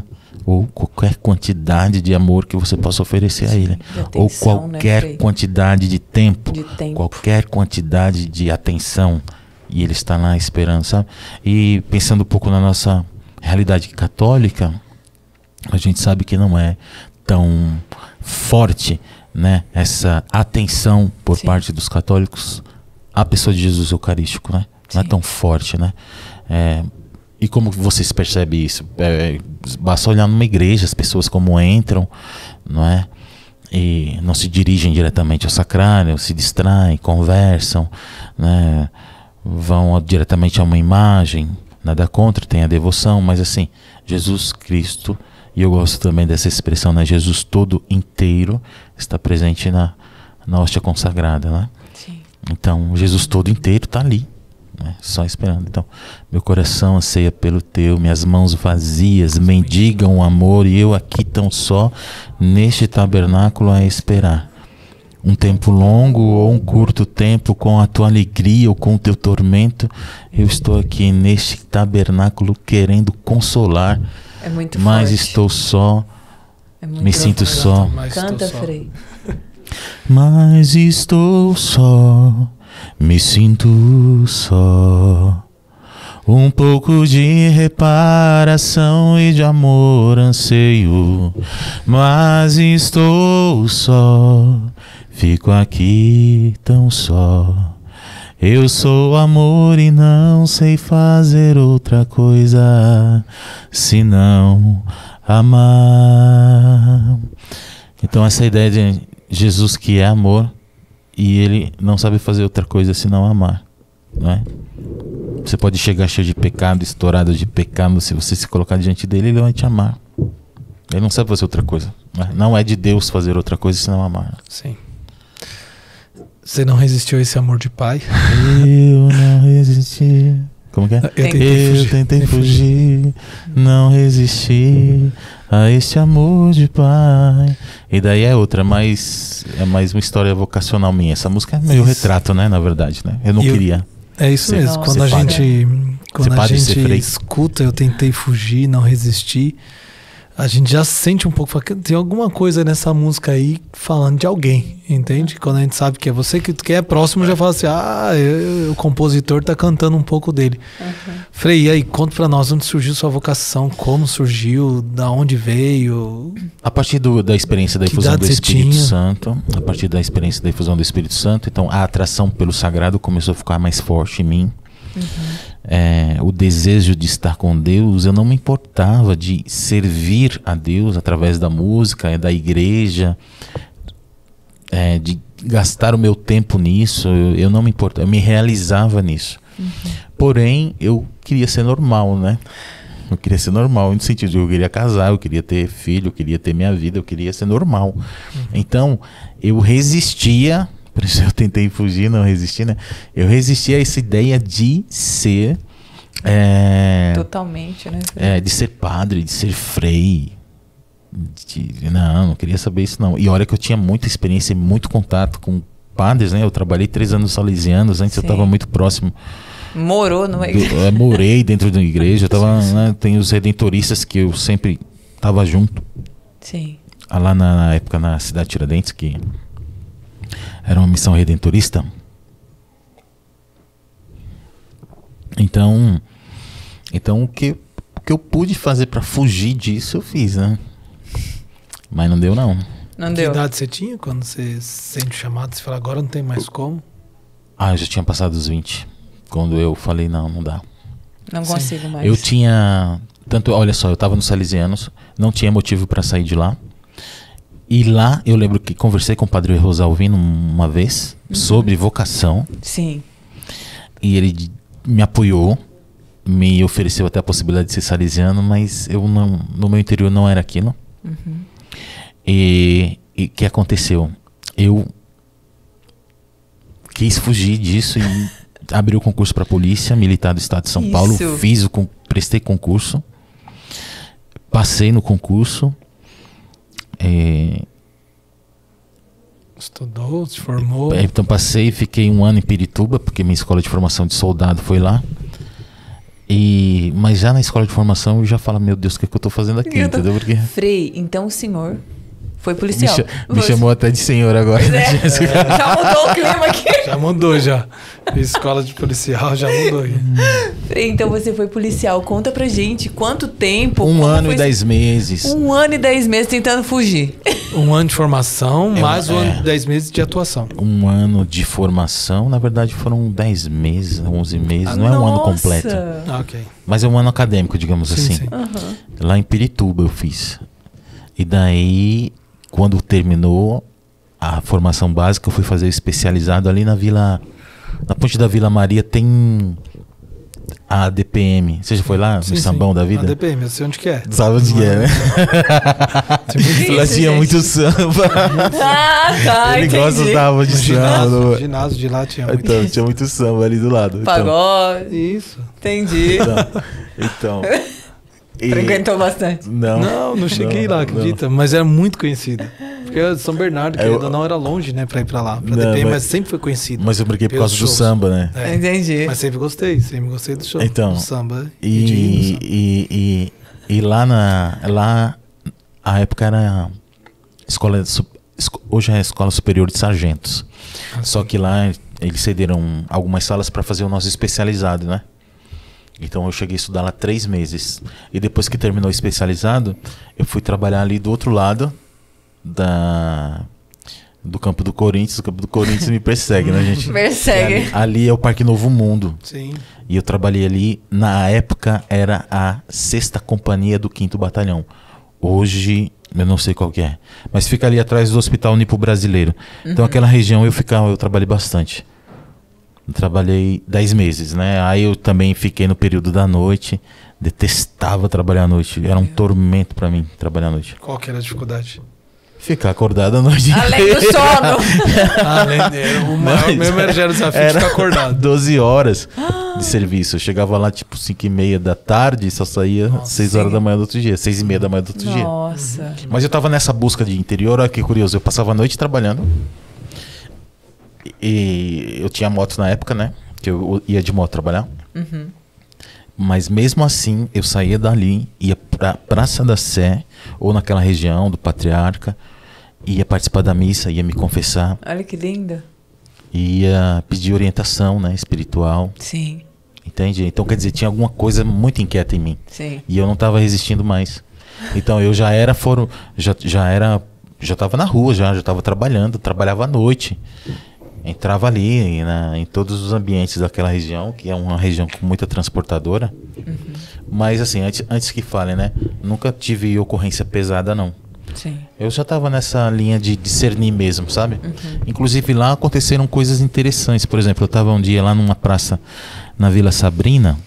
ou qualquer quantidade de amor que você possa oferecer a Ele, atenção, ou qualquer né, quantidade de tempo, de tempo, qualquer quantidade de atenção, e Ele está lá esperando, sabe? E pensando um pouco na nossa realidade católica, a gente sabe que não é tão forte, né, essa atenção por Sim. parte dos católicos à pessoa de Jesus Eucarístico, né? Não Sim. é tão forte, né? É, e como vocês percebem isso? É, basta olhar numa igreja, as pessoas como entram, não é? E não se dirigem diretamente ao sacrário, se distraem, conversam, né? Vão diretamente a uma imagem, nada contra, tem a devoção, mas assim, Jesus Cristo, e eu gosto também dessa expressão, né? Jesus todo inteiro está presente na, na hóstia consagrada, né? Sim. Então, Jesus todo inteiro está ali, né? Só esperando. Então, meu coração anseia pelo teu, minhas mãos vazias mendigam o amor, e eu aqui tão só, neste tabernáculo a esperar. Um tempo longo ou um curto tempo, com a tua alegria ou com o teu tormento, eu estou aqui neste tabernáculo querendo consolar, É muito mas forte. estou só, É muito me sinto forte. só. Mas estou Canta, só. Frei. Mas estou só, me sinto só. Um pouco de reparação e de amor anseio, mas estou só, fico aqui tão só. Eu sou amor e não sei fazer outra coisa senão amar. Então essa ideia de Jesus que é amor e ele não sabe fazer outra coisa senão amar, não é? Você pode chegar cheio de pecado, estourado de pecado, se você se colocar diante dele, ele vai te amar. Ele não sabe fazer outra coisa, né? Não é de Deus fazer outra coisa senão amar. Sim. Você não resistiu a esse amor de pai? Eu não resisti. Como que é? Eu tentei Eu fugir. tentei fugir, não resisti a esse amor de pai. E daí é outra, mas é mais uma história vocacional minha. Essa música é meio Isso. retrato, né? Na verdade, né? Eu não E eu- queria. É isso Ser- mesmo. Nossa, Quando a ser padre. gente, quando Ser a padre e ser gente frei. escuta, eu tentei fugir, não resisti. A gente já sente um pouco, fala que tem alguma coisa nessa música aí falando de alguém, entende? Quando a gente sabe que é você, que, que é próximo, já fala assim, ah, eu- o compositor tá cantando um pouco dele. Frei, e aí, conta pra nós onde surgiu sua vocação, como surgiu, da onde veio. A partir do- da experiência da Que infusão idade do você Espírito tinha? Santo, a partir da experiência da infusão do Espírito Santo, então a atração pelo sagrado começou a ficar mais forte em mim. É, o desejo de estar com Deus, eu não me importava de servir a Deus através da música, da igreja, é, de gastar o meu tempo nisso, eu, eu não me importava, eu me realizava nisso. Porém, eu queria ser normal, né? Eu queria ser normal, no sentido de eu queria casar, eu queria ter filho, eu queria ter minha vida, eu queria ser normal. Então, eu resistia, por isso eu tentei fugir, não resisti, né? Eu resistia a essa ideia de ser... é, Totalmente, né? Frei? é, de ser padre, de ser frei. De- não, não queria saber isso não. E olha que eu tinha muita experiência e muito contato com padres, né? Eu trabalhei três anos salesianos, antes eu Sim. estava muito próximo. Morou numa Do, igreja. é, morei dentro da igreja, eu tava, né, tem os redentoristas que eu sempre estava junto. Sim. Ah, lá na, na época na cidade de Tiradentes, que era uma missão redentorista. Então, então o que, o que eu pude fazer para fugir disso eu fiz, né? Mas não deu não. Não Que deu. idade você tinha quando você sente o chamado? Você fala, agora não tem mais como. Ah, eu já tinha passado os vinte. Quando eu falei, não, não dá. Não Sim. consigo mais. Eu tinha... Tanto, olha só, eu estava nos Salesianos, não tinha motivo para sair de lá. E lá, eu lembro que conversei com o padre Rosalvino uma vez sobre vocação. Sim. E ele d- me apoiou, me ofereceu até a possibilidade de ser salesiano, mas eu não, no meu interior não era aquilo. E o que aconteceu? Eu quis fugir disso e abri o concurso para a polícia militar do estado de São Isso. Paulo, fiz o con- prestei concurso, passei no concurso. é, Estudou, se formou. É, então passei, fiquei um ano em Pirituba, porque minha escola de formação de soldado foi lá. E, mas já na escola de formação eu já falo, meu Deus, o que, é que eu tô fazendo aqui, Eu tô- entendeu? Porque Frei, então o senhor foi me, policial. cha- me Você- chamou até de senhor agora. Pois né, é. Jéssica? Já mudou o clima aqui. Já mudou, já. Escola de policial já mudou. aqui. Frei, então você foi policial. Conta pra gente quanto tempo. Um como ano foi e dez meses. Um ano e dez meses tentando fugir. Um ano de formação, É, mais um é. ano e dez meses de atuação. Um ano de formação, na verdade foram dez meses, onze meses, não é um ano completo. Nossa. Ah, ok. Mas é um ano acadêmico, digamos Sim, assim. sim. Aham. Lá em Pirituba eu fiz. E daí, quando terminou a formação básica, eu fui fazer o especializado ali na Vila... Na ponte da Vila Maria tem a D P M. Você já foi lá, Sim, no sim. sambão da A vida? D P M, eu sei onde que é. Sabe onde é, né? Tem muito- Lá Isso, tinha gente. muito samba. Ah, tá, Ele entendi. gostava de No samba. ginásio, no- no ginásio de lá tinha muito. Então, tinha muito samba ali do lado. Então, Pagode. Isso. Entendi. então, então e- Frequentou bastante. Não, Não, não cheguei lá, acredita? Mas era muito conhecido. Porque São Bernardo, É, querendo eu- ou não, era longe, né, pra ir pra lá. Pra Não, D P M, mas- mas sempre foi conhecido. Mas eu briguei por Pelos causa do shows. samba, né? É. Entendi. Mas sempre gostei, sempre gostei do show. Então, do samba E, e, de hino, sabe? e, e, e lá na. Lá, a época era. Escola, su- esco- hoje é a Escola Superior de Sargentos. Só que lá eles cederam algumas salas para fazer o nosso especializado, né? Então eu cheguei a estudar lá três meses. E depois que terminou o especializado, eu fui trabalhar ali do outro lado da, do campo do Corinthians. O campo do Corinthians me persegue, né, gente? Persegue. Ali, ali é o Parque Novo Mundo. Sim. E eu trabalhei ali, na época era a sexta companhia do quinto Batalhão. Hoje, eu não sei qual que é. Mas fica ali atrás do Hospital Nipo Brasileiro. Então aquela região eu ficava, eu trabalhei bastante. Eu trabalhei dez meses, né? Aí eu também fiquei no período da noite. Detestava trabalhar à noite. Era um tormento pra mim trabalhar à noite. Qual que era a dificuldade? Ficar acordado à noite. Além do sono. Além dele, o maior Mas mesmo era o desafio de ficar acordado. doze horas de serviço. Eu chegava lá tipo cinco e meia da tarde e só saía seis horas da manhã do outro dia. seis e meia da manhã do outro dia. Nossa. Mas eu tava nessa busca de interior, olha que curioso. Eu passava a noite trabalhando. E eu tinha moto na época, né? Que eu ia de moto trabalhar. Uhum. Mas mesmo assim, eu saía dali, ia pra Praça da Sé, ou naquela região do Patriarca, ia participar da missa, ia me confessar, Olha que linda. ia pedir orientação, né, espiritual, Sim, entende? Então, quer dizer, tinha alguma coisa muito inquieta em mim. sim. E eu não estava resistindo mais. Então, eu já era, foro, já, já era, já estava na rua, já, já estava trabalhando, trabalhava à noite. Entrava ali na, em todos os ambientes daquela região, que é uma região com muita transportadora. Uhum. Mas assim, antes, antes que falem, né? Nunca tive ocorrência pesada, não. Sim. Eu já estava nessa linha de discernir mesmo, sabe? Uhum. Inclusive lá aconteceram coisas interessantes. Por exemplo, eu estava um dia lá numa praça na Vila Sabrina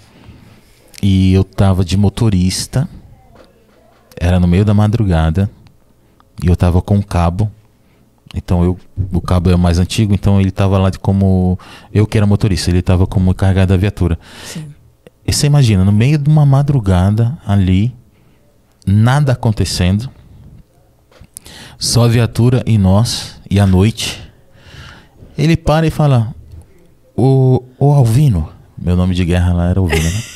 e eu estava de motorista. Era no meio da madrugada e eu estava com um cabo. Então eu, o cabo é mais antigo, então ele estava lá de como eu que era motorista, ele estava como encarregado da viatura. Sim. E você imagina, no meio de uma madrugada ali, nada acontecendo, só a viatura e nós, e à noite, ele para e fala: o, o Alvino, meu nome de guerra lá era Alvino, né?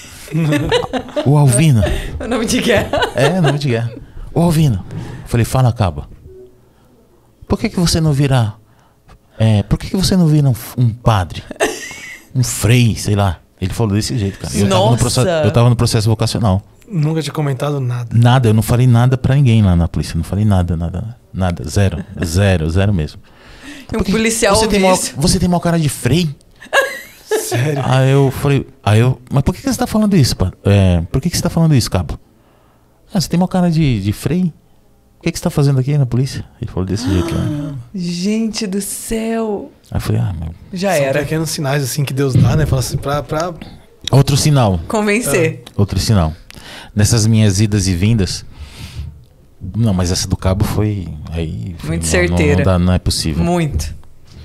O Alvino, O nome de guerra. é nome de guerra. O Alvino, eu falei: fala, cabo, por que que você não vira, é, por que que você não vira um, um padre, um frei, sei lá? Ele falou desse jeito, cara. Eu tava, no Nossa! processo, eu tava no processo vocacional. Nunca tinha comentado nada. Nada, eu não falei nada pra ninguém lá na polícia. Não falei nada, nada, nada. Zero, zero, zero mesmo. Um Por que policial você tem, ouviu maior, isso. você tem maior cara de frei? Sério. Aí eu falei, aí eu, mas por que que você tá falando isso, pá? É, por que que você tá falando isso, cabo? Ah, você tem maior cara de, de frei? O que que você tá fazendo aqui na polícia? Ele falou desse jeito lá. Gente do céu. Aí eu falei, ah, meu. Já São era. pequenos sinais assim que Deus dá, né? Fala assim, pra, pra... Outro sinal, Convencer. outro sinal. Nessas minhas idas e vindas. Não, mas essa do cabo foi. Aí, foi- Muito não- certeira. Não, dá, não é possível. Muito.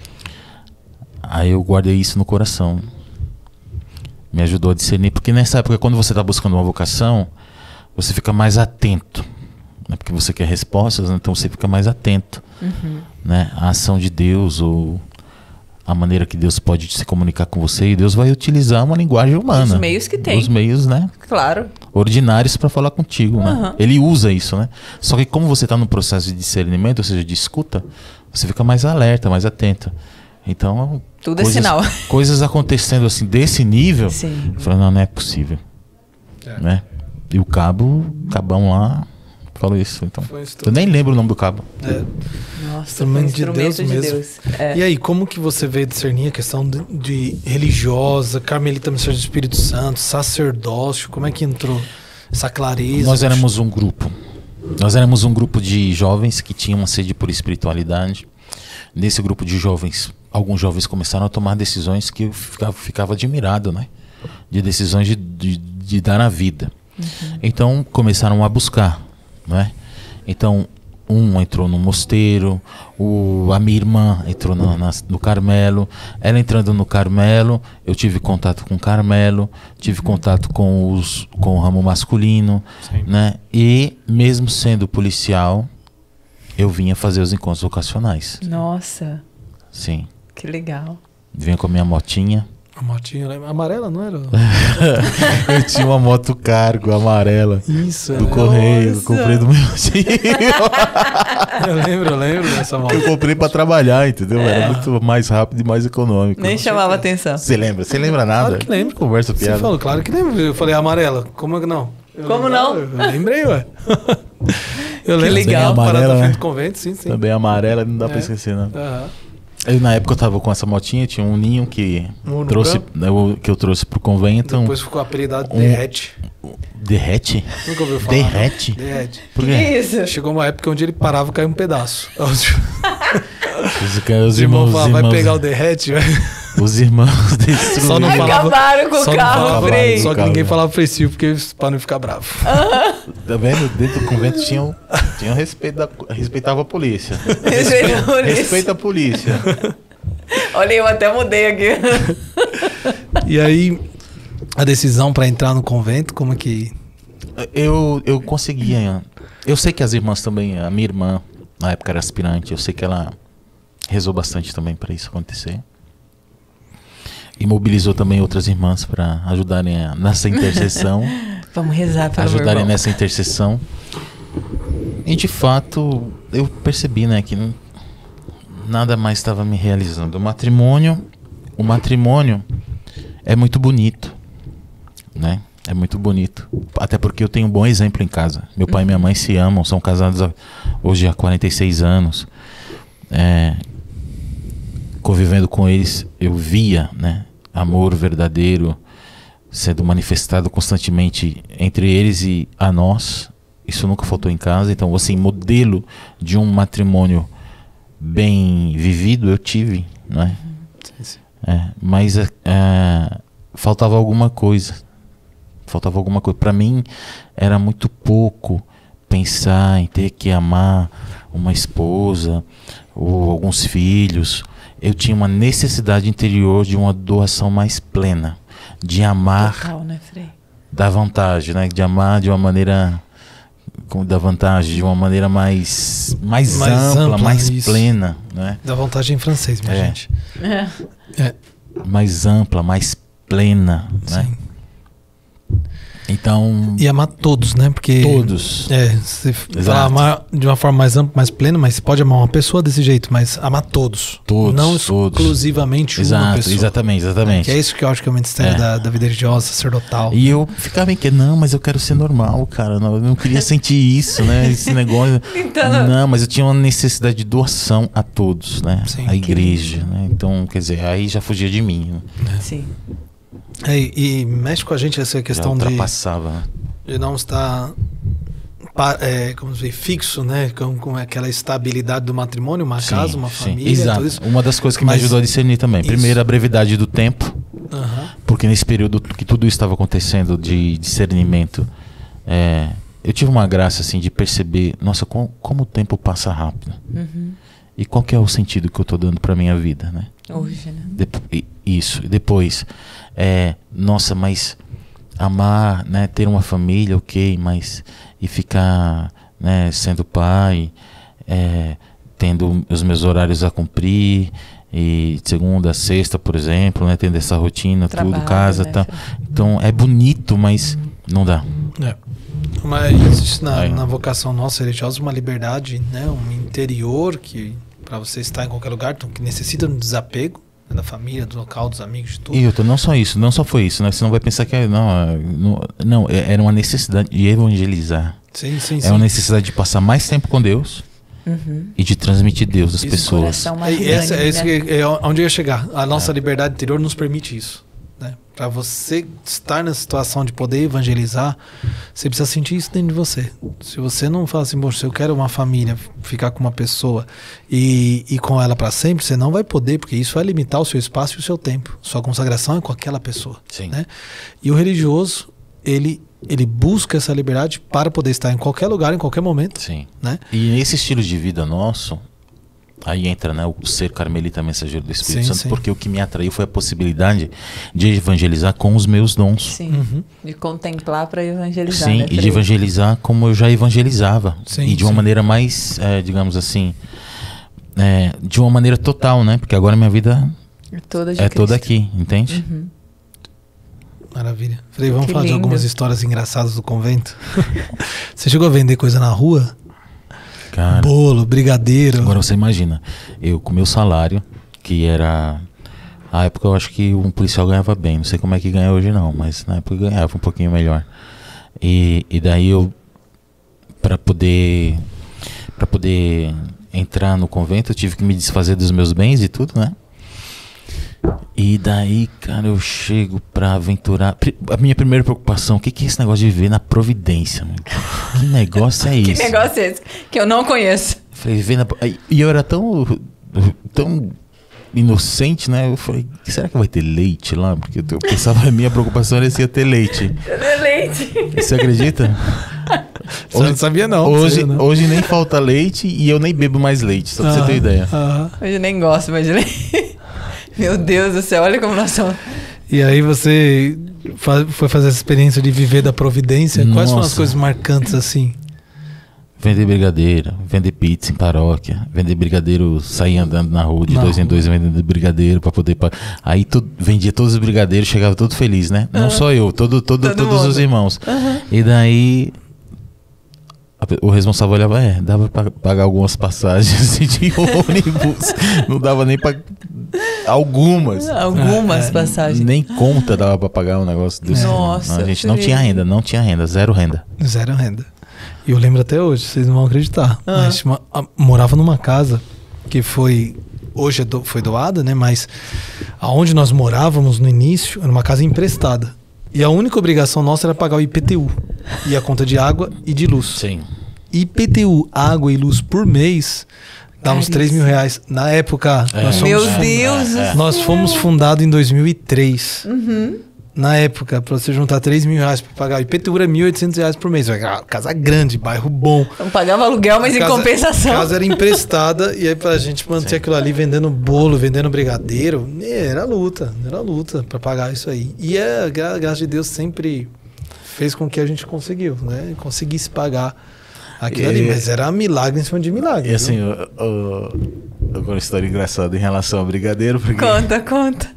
Aí eu guardei isso no coração. Me ajudou a discernir. Porque nessa época, quando você está buscando uma vocação, você fica mais atento. Né? Porque você quer respostas, né? Então você fica mais atento. Uhum. Né? A ação de Deus ou a maneira que Deus pode se comunicar com você, e Deus vai utilizar uma linguagem humana. Os meios que tem. Os meios, né? Claro. Ordinários para falar contigo, né? Uhum. Ele usa isso, né? Só que como você está no processo de discernimento, ou seja, de escuta, você fica mais alerta, mais atento. Então, Tudo coisas, é sinal. coisas acontecendo assim desse nível, Sim. eu falei, não, não é possível, É. né? E o cabo, o cabão lá, falou isso. Então, Foi um eu nem lembro o nome do cabo. É. Nossa, foi um Instrumento de instrumento Deus de mesmo. Deus. É. E aí, como que você veio discernir a questão de, de religiosa, carmelita mensagem do Espírito Santo, sacerdócio? Como é que entrou essa clareza? Nós éramos um grupo. Nós éramos um grupo de jovens que tinham uma sede por espiritualidade. Nesse grupo de jovens, alguns jovens começaram a tomar decisões que eu ficava, ficava admirado, né? De decisões de, de, de dar a vida. Uhum. Então começaram a buscar, né? Então um entrou no mosteiro, o, a minha irmã entrou no, na, no Carmelo. Ela entrando no Carmelo, eu tive contato com o Carmelo, tive uhum. contato com, os, com o ramo masculino, Sim. né? E mesmo sendo policial, eu vinha fazer os encontros vocacionais. Nossa. Sim. Que legal. Vinha com a minha motinha. A motinha amarela, não era? Eu tinha uma moto cargo amarela. Isso, do é. correio. Eu comprei do meu tio. Eu lembro, eu lembro dessa moto. Eu comprei pra trabalhar, entendeu? É. Era muito mais rápido e mais econômico. Nem chamava atenção. Você lembra? Você lembra nada? Claro que lembro. Conversa piada. Você falou, claro que lembro. Eu falei amarela. Como é que não? Eu Como lembrei, não? Eu lembrei, ué. Eu Que lembro. legal. Amarela, né? né? Do convento, sim, sim. Também amarela, não dá é. pra esquecer, não. Aham. Eu, na época eu tava com essa motinha, tinha um ninho que, Um trouxe, eu, que eu trouxe pro convento. Depois ficou apelidado um, Derrete. Derrete? Nunca ouviu falar? Derrete? Derrete. Por Que quê? isso? Chegou uma época onde ele parava e caiu um pedaço. Os, Os, os irmãos falavam, vai pegar o Derrete, velho. Os irmãos destruíram. Só não falava, acabaram com o só carro, falava, Frei. Só que ninguém falava Freciu, porque pra não ficar bravo. Tá vendo? Dentro do convento tinha um, tinha um respeito da, respeitava a polícia. Respeita a polícia. Respeita a polícia. Olha, eu até mudei aqui. E aí, a decisão pra entrar no convento, como é que... Eu, eu conseguia. Eu sei que as irmãs também, a minha irmã, na época era aspirante, eu sei que ela rezou bastante também para isso acontecer. E mobilizou também outras irmãs para ajudarem a, nessa intercessão. Vamos rezar pelo Ajudarem meu irmão. nessa intercessão. E de fato, eu percebi, né, que não, nada mais estava me realizando. O matrimônio, o matrimônio é muito bonito, né? É muito bonito. Até porque eu tenho um bom exemplo em casa. Meu pai e minha mãe se amam, são casados há, hoje há quarenta e seis anos. É, convivendo com eles, eu via, né, amor verdadeiro sendo manifestado constantemente entre eles e a nós. Isso nunca faltou em casa. Então, assim, modelo de um matrimônio bem vivido eu tive, né? Sim, sim. É, mas é, faltava alguma coisa. Faltava alguma coisa. Para mim, era muito pouco pensar em ter que amar uma esposa ou alguns filhos. Eu tinha uma necessidade interior de uma doação mais plena, de amar Total, né, Frei? da vantagem, né? De amar de uma maneira da vantagem, de uma maneira mais mais, Mais ampla, ampla, mais isso. plena, né? Da vantagem em francês, minha É. gente. É. É, Mais ampla, mais plena, né? sim. Então, E amar todos, né? Porque... todos. É, você fala Exato. amar de uma forma mais ampla, mais plena, mas você pode amar uma pessoa desse jeito, mas amar todos. Todos, Não todos. exclusivamente uma Exato, pessoa. exatamente, exatamente. Que é isso que eu acho que é o mistério É. da, da vida religiosa, sacerdotal. E eu ficava em que, não, mas eu quero ser normal, cara. Não, eu não queria sentir isso, né? Esse negócio. Então- Não, mas eu tinha uma necessidade de doação a todos, né? Sim. A igreja, né? Então, quer dizer, aí já fugia de mim. Né? Sim. É, e, e mexe com a gente essa Já questão de, ultrapassava. né? de não estar pa- é, como dizer, fixo, né? Com, com aquela estabilidade do matrimônio, uma Sim, casa, uma sim. família, Exato. tudo isso. Uma das coisas que Mas- me ajudou a discernir também. Isso. Primeiro, a brevidade do tempo. Aham. Porque nesse período que tudo isso estava acontecendo de discernimento, é, eu tive uma graça assim de perceber, nossa, com, como o tempo passa rápido. Uhum. E qual que é o sentido que eu estou dando para minha vida, né? Hoje, né? Dep- e- isso. E depois, é, nossa, mas amar, né, ter uma família, ok, mas e ficar, né, sendo pai, é, tendo os meus horários a cumprir, E segunda, sexta, por exemplo, né? Tendo essa rotina, Trabalho, tudo, casa, né? tá. Então é bonito, mas não dá. É. Mas existe na, Aí. na vocação nossa religiosa uma liberdade, né? Um interior que para você estar em qualquer lugar, então, que necessita de um desapego, né, da família, do local, dos amigos, de tudo. E outra, não só isso, não só foi isso, né? Você não vai pensar que é, não, é, não, não, é- era uma necessidade de evangelizar. Sim, sim, É sim. uma necessidade de passar mais tempo com Deus Uhum. e de transmitir Deus às Isso, pessoas. Coração É, magnânimo, essa, é isso né? que é onde eu ia chegar. A nossa liberdade interior nos permite isso. Né? Para você estar na situação de poder evangelizar, você precisa sentir isso dentro de você. Se você não fala assim, poxa, eu quero uma família, ficar com uma pessoa e ir com ela para sempre, você não vai poder, porque isso vai limitar o seu espaço e o seu tempo. Sua consagração é com aquela pessoa. Sim. Né? E o religioso, ele, ele busca essa liberdade para poder estar em qualquer lugar, em qualquer momento. Sim. Né? E nesse estilo de vida nosso, aí entra, né, o ser carmelita mensageiro do Espírito Sim, Santo, sim. porque o que me atraiu foi a possibilidade de evangelizar com os meus dons. Sim. Uhum. De contemplar para evangelizar. Sim, né, e de Frei? evangelizar como eu já evangelizava. Sim, e de uma sim. maneira mais, é, digamos assim, é, de uma maneira total, né? Porque agora minha vida É toda de é Cristo. toda aqui, entende? Uhum. Maravilha. Frei, vamos Que falar de lindo. algumas histórias engraçadas do convento? Você chegou a vender coisa na rua? Cara, Bolo, brigadeiro. agora você imagina, eu com meu salário, que era... Na época eu acho que um policial ganhava bem, não sei como é que ganha hoje não, mas na época eu ganhava um pouquinho melhor. E, e daí eu, para poder, para poder entrar no convento, eu tive que me desfazer dos meus bens e tudo, né? E daí, cara, eu chego pra aventurar. Pri- A minha primeira preocupação, o que, que é esse negócio de viver na providência, mano? Que negócio é Que isso? negócio é esse? Que eu não conheço. Falei, viver na... Aí- E eu era tão, tão inocente, né? Eu falei, será que vai ter leite lá? Porque eu pensava, a minha preocupação era se ia ter leite. Leite. Você acredita? Você não sabia não. Hoje, sabia não. hoje nem falta leite e eu nem bebo mais leite, só pra você ter Ah, ideia. ah. Hoje eu nem gosto mais de leite. Meu Deus do céu, olha como nós somos. E aí você fa- foi fazer essa experiência de viver da providência. Quais foram as Nossa. coisas marcantes assim? Vender brigadeiro, vender pizza em paróquia, vender brigadeiro, sair andando na rua de Na dois em rua. dois vendendo brigadeiro pra poder... pa- Aí tu, vendia todos os brigadeiros, chegava todo feliz, né? Não só eu, todo, todo, Todo todos mundo. os irmãos. E daí... a pe- O responsável olhava, é, dava pra pagar algumas passagens de ônibus, não dava nem pra... Algumas. Algumas É, é, passagens. Nem conta dava pra pagar um negócio desse. Nossa, a gente não Frei. tinha renda, não tinha renda, zero renda. Zero renda. E eu lembro até hoje, vocês não vão acreditar. Ah. Mas tinha uma- a- morava numa casa que foi. Hoje é do- foi doada, né? Mas aonde nós morávamos no início era uma casa emprestada. E a única obrigação nossa era pagar o I P T U. E a conta de água e de luz. Sim. I P T U, água e luz por mês, dá uns Caríssimo. três mil reais. Na época, É. nós Meu fomos, fun- Deus do é. céu. nós fomos fundados em dois mil e três. Uhum. Na época, pra você juntar três mil reais pra pagar, o I P T U era mil e oitocentos reais por mês. Era casa grande, bairro bom. Não pagava aluguel, mas A em casa- compensação. A casa era emprestada e aí pra gente manter Sim. aquilo ali, vendendo bolo, vendendo brigadeiro, era luta, era luta pra pagar isso aí. E a gra graças de Deus sempre fez com que a gente conseguiu, né? Conseguisse pagar aquilo ali, E- mas era milagre em cima de milagre. E assim, viu? o- o- agora uma história engraçada em relação ao brigadeiro, porque Conta, conta.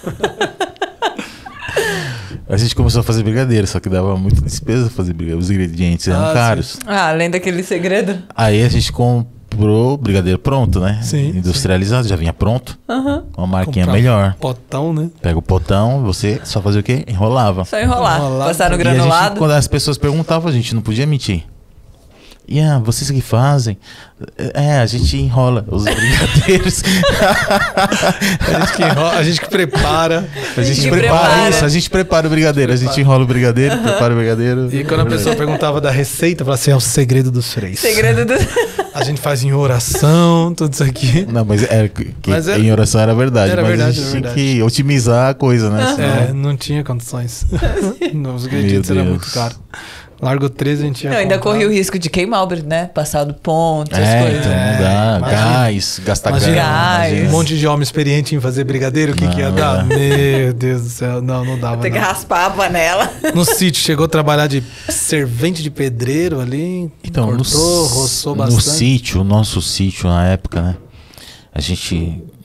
a gente começou a fazer brigadeiro, só que dava muita despesa fazer brigadeiro, os ingredientes eram Ah, caros. Ah, além daquele segredo. Aí a gente comprou brigadeiro pronto, né? Sim, Industrializado, já vinha pronto, Aham. uma marquinha Comprava melhor. Potão, né? Pega o potão, você só fazia o quê? Enrolava. Só enrolar. Enrolar. Passar no E a gente, granulado. quando as pessoas perguntavam, a gente não podia mentir. E ah, vocês que fazem? É, a gente enrola os brigadeiros. A gente que, enrola, a gente que prepara. A gente que prepara, prepara. isso, a gente prepara o brigadeiro. A gente enrola o brigadeiro, prepara o brigadeiro. E quando a pessoa perguntava da receita, falava assim: é o segredo dos freis. Segredo do. A gente faz em oração, tudo isso aqui. Não, mas, é, que, Mas era- em oração era verdade. era mas verdade, a gente era tinha verdade. que otimizar a coisa, né? Senão- É, não tinha condições. Os ingredientes Meu eram Deus. muito caros. Largo treze a gente tinha Não, ainda comprado. corria o risco de queimar o brilho, né? Passar do ponto, essas É, coisas. então não dá. imagina. Gás, gastar Imagina, gás. Gás. Um monte de homem experiente em fazer brigadeiro, o que, que ia Não, dar? é. Meu Deus do céu, não, não dava. Tem que não. raspar a panela. No sítio, chegou a trabalhar de servente de pedreiro ali, Então, cortou, no, roçou no bastante. sítio, o nosso sítio na época, né? A gente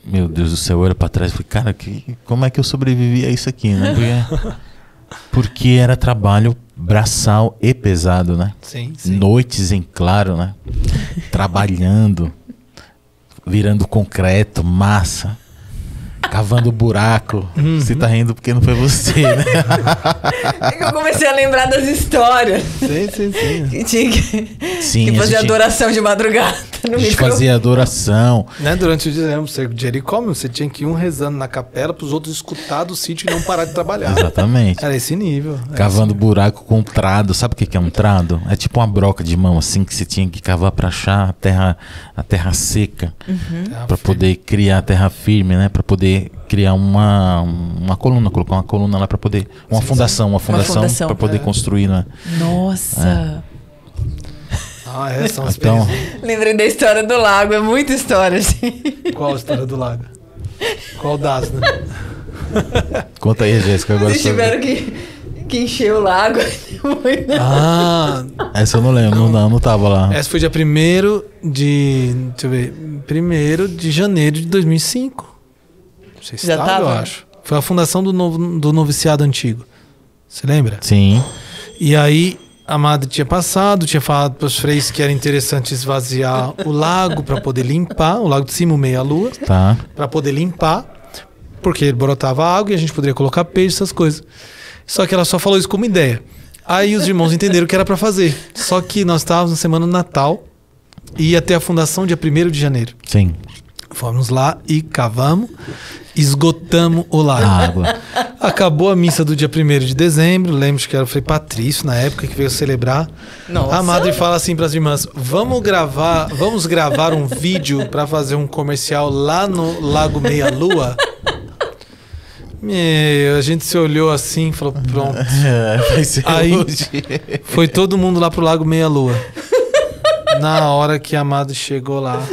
meu Deus do céu, eu olho pra trás e falei, cara, que, como é que eu sobrevivi a isso aqui, né? Porque, porque era trabalho braçal e pesado, né? Sim, sim. Noites em claro, né? Trabalhando, virando concreto, massa, cavando buraco. Uhum. Você tá rindo porque não foi você, né? É que eu comecei a lembrar das histórias. Sim, sim, sim. Que tinha que, Sim, que a fazer gente- adoração de madrugada no A gente micro. fazia adoração. Né, durante o dia, era um cerco de Jericó, meu, você tinha que ir um rezando na capela para os outros escutar do sítio e não parar de trabalhar. Exatamente. Era esse nível. era Cavando buraco com trado. Sabe o que que é um trado? É tipo uma broca de mão, assim, que você tinha que cavar pra achar a terra, a terra seca. esse- Pra poder criar a terra firme, né? Pra poder criar uma, uma coluna, colocar uma coluna lá pra poder... Uma Sim, fundação, uma fundação, fundação. pra poder É. construir, né? Nossa. Ah, é, são as Então, experiências. Lembrei da história do lago. É muita história, assim. Qual a história do lago? Qual das, né? conta aí, Jéssica. Agora Vocês sou- tiveram que, que encher o lago. Foi, né? Ah, Essa eu não lembro, não, não, não tava lá. essa foi dia primeiro de. Deixa eu ver. primeiro de janeiro de dois mil e cinco. Você Já estava, eu tava? acho. Foi a fundação do, novo, do noviciado antigo. Você lembra? Sim, E aí a madre tinha passado, tinha falado para os freis que era interessante esvaziar o lago para poder limpar, o lago de cima, o meia-lua, tá. para poder limpar, porque ele brotava água e a gente poderia colocar peixe, essas coisas. Só que ela só falou isso como ideia. Aí os irmãos entenderam que era para fazer. Só que nós estávamos na semana do Natal e ia ter a fundação dia primeiro de janeiro. Sim. Fomos lá e cavamos, esgotamos o lago. A água. Acabou a missa do dia primeiro de dezembro. Lembro que era o Frei Patrício na época que veio celebrar. Nossa. A madre fala assim para as irmãs: vamos gravar, vamos gravar um vídeo para fazer um comercial lá no Lago Meia Lua. Meu, a gente se olhou assim e falou: pronto. É, vai ser Aí- hoje. Foi todo mundo lá pro Lago Meia Lua. Na hora que a madre chegou lá,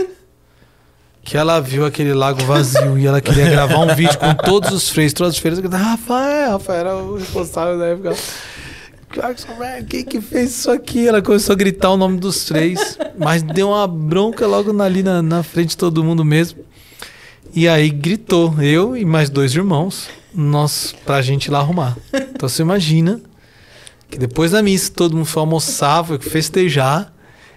que ela viu aquele lago vazio e ela queria gravar um vídeo com todos os freios, todas as freiras. Rafael, Rafael era o responsável da época. Clarkson, velho, quem que fez isso aqui? Ela começou a gritar o nome dos três, mas deu uma bronca logo ali na, na frente de todo mundo mesmo. E aí gritou, eu e mais dois irmãos, nós, pra gente ir lá arrumar. Então você imagina que depois da missa todo mundo foi almoçar, foi festejar,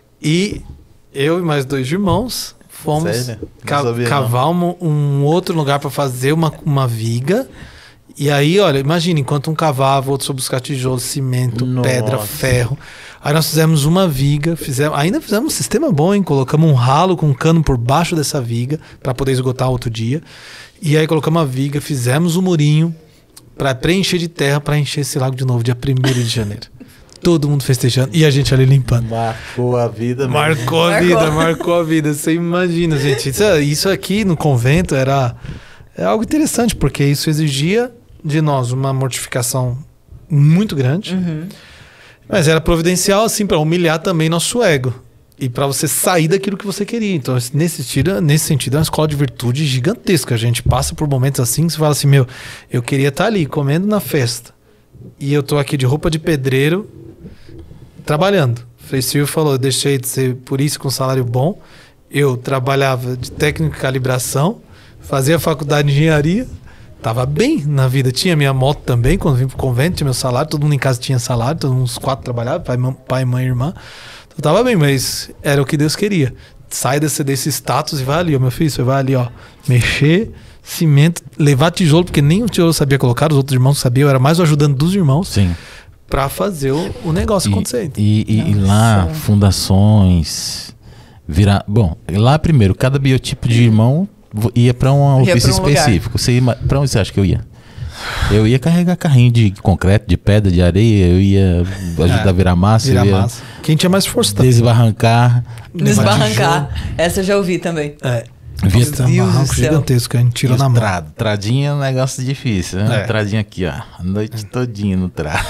e eu e mais dois irmãos fomos Sério? Não ca- sabia, não. cavar um, um outro lugar para fazer uma, uma viga. E aí, olha, imagina, enquanto um cavava, outro foi buscar tijolo, cimento, Nossa. pedra, ferro. Aí nós fizemos uma viga, fizemos, ainda fizemos um sistema bom, hein? Colocamos um ralo com um cano por baixo dessa viga para poder esgotar outro dia. E aí colocamos a viga, fizemos o murinho para preencher de terra para encher esse lago de novo, dia primeiro de janeiro. Todo mundo festejando e a gente ali limpando. Marcou a vida, mesmo. Marcou a Marcou. vida, marcou a vida. Você imagina, gente. Isso, isso aqui no convento era é algo interessante, porque isso exigia de nós uma mortificação muito grande. Uhum. Mas era providencial, assim, para humilhar também nosso ego. E para você sair daquilo que você queria. Então, nesse sentido, nesse sentido, é uma escola de virtude gigantesca. A gente passa por momentos assim que você fala assim: meu, eu queria estar ali comendo na festa. E eu tô aqui de roupa de pedreiro, trabalhando. Frei Silvio falou: eu deixei de ser por isso com salário bom. Eu trabalhava de técnico de calibração, fazia faculdade de engenharia, tava bem na vida. Tinha minha moto também, quando vim pro convento, tinha meu salário, todo mundo em casa tinha salário, todos uns quatro trabalhavam, pai, mãe, pai, mãe e irmã. Então tava bem, mas era o que Deus queria. Sai desse, desse status e vai ali, ó, meu filho, você vai ali, ó, mexer, cimento, levar tijolo, porque nem o tijolo sabia colocar, os outros irmãos sabiam, eu era mais o ajudando dos irmãos Sim. pra fazer o, o negócio E, acontecer. e, e- e lá, Nossa. fundações, virar. Bom, lá primeiro, cada biotipo de irmão vo- ia para um Ia ofício pra um lugar. específico. Você ia, para onde você acha que eu ia? Eu ia carregar carrinho de concreto, de pedra, de areia, eu ia ajudar É, a virar massa, Virar eu ia massa. Quem tinha mais força também. desbarrancar. Desbarrancar. Essa eu já ouvi também. É. Via Nossa, tem um Deus do barranco céu. gigantesco que a gente tirou E na os mão. trado. Tradinho é um negócio difícil, né? É. Tradinho aqui, ó. A noite todinha no trado.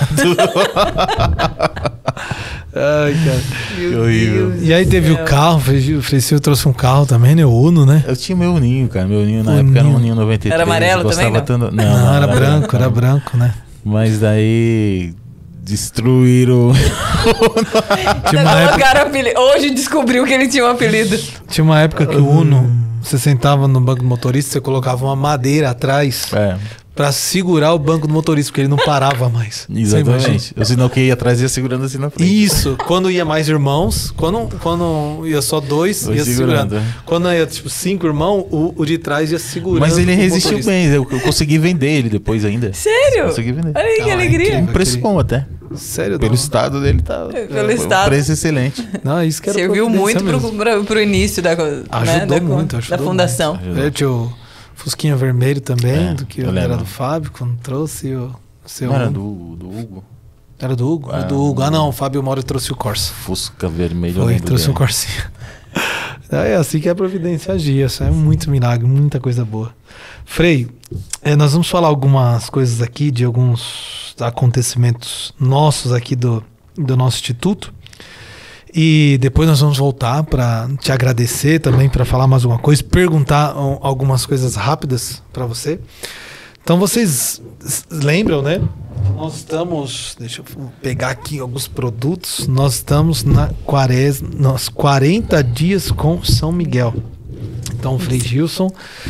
Ai, cara. Meu horrível. Deus E aí do teve céu. o carro, o Frei Silvio trouxe um carro também, né? O Uno, né? Eu tinha meu Ninho, cara. Meu Ninho na O época era um Ninho. Ninho noventa e três. Era amarelo gostava também, tanto- Não, Não, era branco, era não. branco, né? Mas daí destruíram. Tinha uma, época, Colocaram apelido. Hoje descobriu que ele tinha um apelido. tinha uma época que o Uno, você sentava no banco do motorista, você colocava uma madeira atrás É, pra segurar o banco do motorista, porque ele não parava mais. Você exatamente. O sinal que ia atrás ia segurando assim na frente. Isso, quando ia mais irmãos, quando, quando ia só dois, Dois ia segurando. segurando. Quando ia tipo cinco irmãos, o, o de trás ia segurando. Mas ele o resistiu motorista. bem, eu, eu consegui vender ele depois ainda. Sério? Consegui vender. Olha aí que Ah, alegria. incrível. Um preço bom até. Sério? Pelo não? estado dele tá. Pelo é, estado. Um preço excelente. Não, isso que era Serviu providência muito mesmo. pro, pro, pro início da, né, Ajudou da, muito, da ajudou fundação. muito. É, tinha o Fusquinha Vermelho também, É, do que eu era lembro. do Fábio, quando trouxe o, o seu. Não era do, do Hugo? Era do Hugo? Era do Ah, Hugo. Ah, não, o Fábio Mauro trouxe o Corsa. Fusca vermelho. eu Foi, lembro trouxe dele. um Corsinha. É assim que a providência agia. Isso é muito milagre, muita coisa boa. Frei, é, nós vamos falar algumas coisas aqui de alguns acontecimentos nossos aqui do, do nosso instituto. E depois nós vamos voltar para te agradecer também, para falar mais alguma coisa, perguntar um, algumas coisas rápidas para você. Então vocês s- lembram, né? Nós estamos, deixa eu pegar aqui alguns produtos. Nós estamos na quaresma, nos quarenta dias com São Miguel. Então o Frei Gilson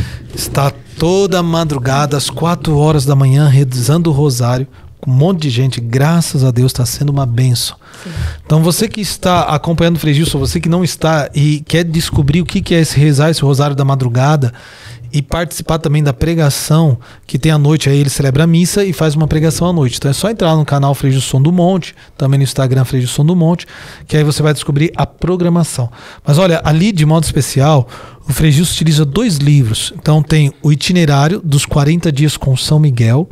está toda madrugada, às quatro horas da manhã, rezando o rosário, com um monte de gente. Graças a Deus está sendo uma bênção. Então você que está acompanhando o Frei Gilson, você que não está e quer descobrir o que que é esse rezar, esse rosário da madrugada, e participar também da pregação que tem à noite, aí ele celebra a missa e faz uma pregação à noite. Então é só entrar no canal Frei Gilson do Monte, também no Instagram Frei Gilson do Monte, que aí você vai descobrir a programação. Mas olha, ali de modo especial, o Frei Gilson utiliza dois livros. Então tem o itinerário dos quarenta dias com São Miguel,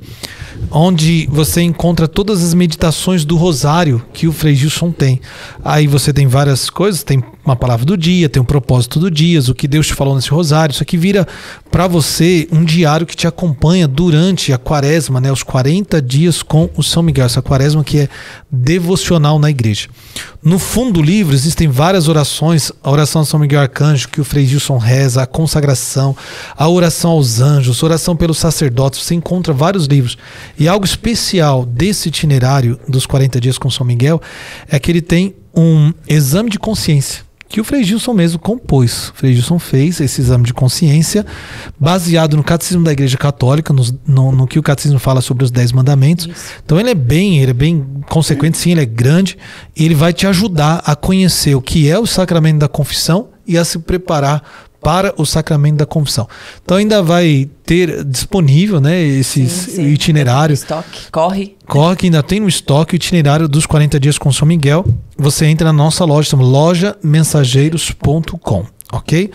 onde você encontra todas as meditações do rosário que o Frei Gilson tem. Aí você tem várias coisas, tem uma palavra do dia, tem um propósito do dia, o que Deus te falou nesse rosário. Isso aqui vira para você um diário que te acompanha durante a quaresma, né, os quarenta dias com o São Miguel, essa quaresma que é devocional na igreja. No fundo do livro existem várias orações, a oração a São Miguel Arcanjo, que o Frei Gilson reza, a consagração, a oração aos anjos, oração pelos sacerdotes, você encontra vários livros. E algo especial desse itinerário dos quarenta dias com São Miguel é que ele tem um exame de consciência, que o Frei Gilson mesmo compôs. O Frei Gilson fez esse exame de consciência baseado no Catecismo da Igreja Católica, no, no, no que o Catecismo fala sobre os Dez Mandamentos. Isso. Então ele é bem, ele é bem consequente, sim, ele é grande, e ele vai te ajudar a conhecer o que é o sacramento da confissão e a se preparar para o sacramento da confissão. Então ainda vai ter disponível, né, esse Sim, sim. itinerário. Estoque. Corre. Corre que ainda tem no estoque o itinerário dos quarenta dias com São Miguel. Você entra na nossa loja, chama loja mensageiros ponto com, ok?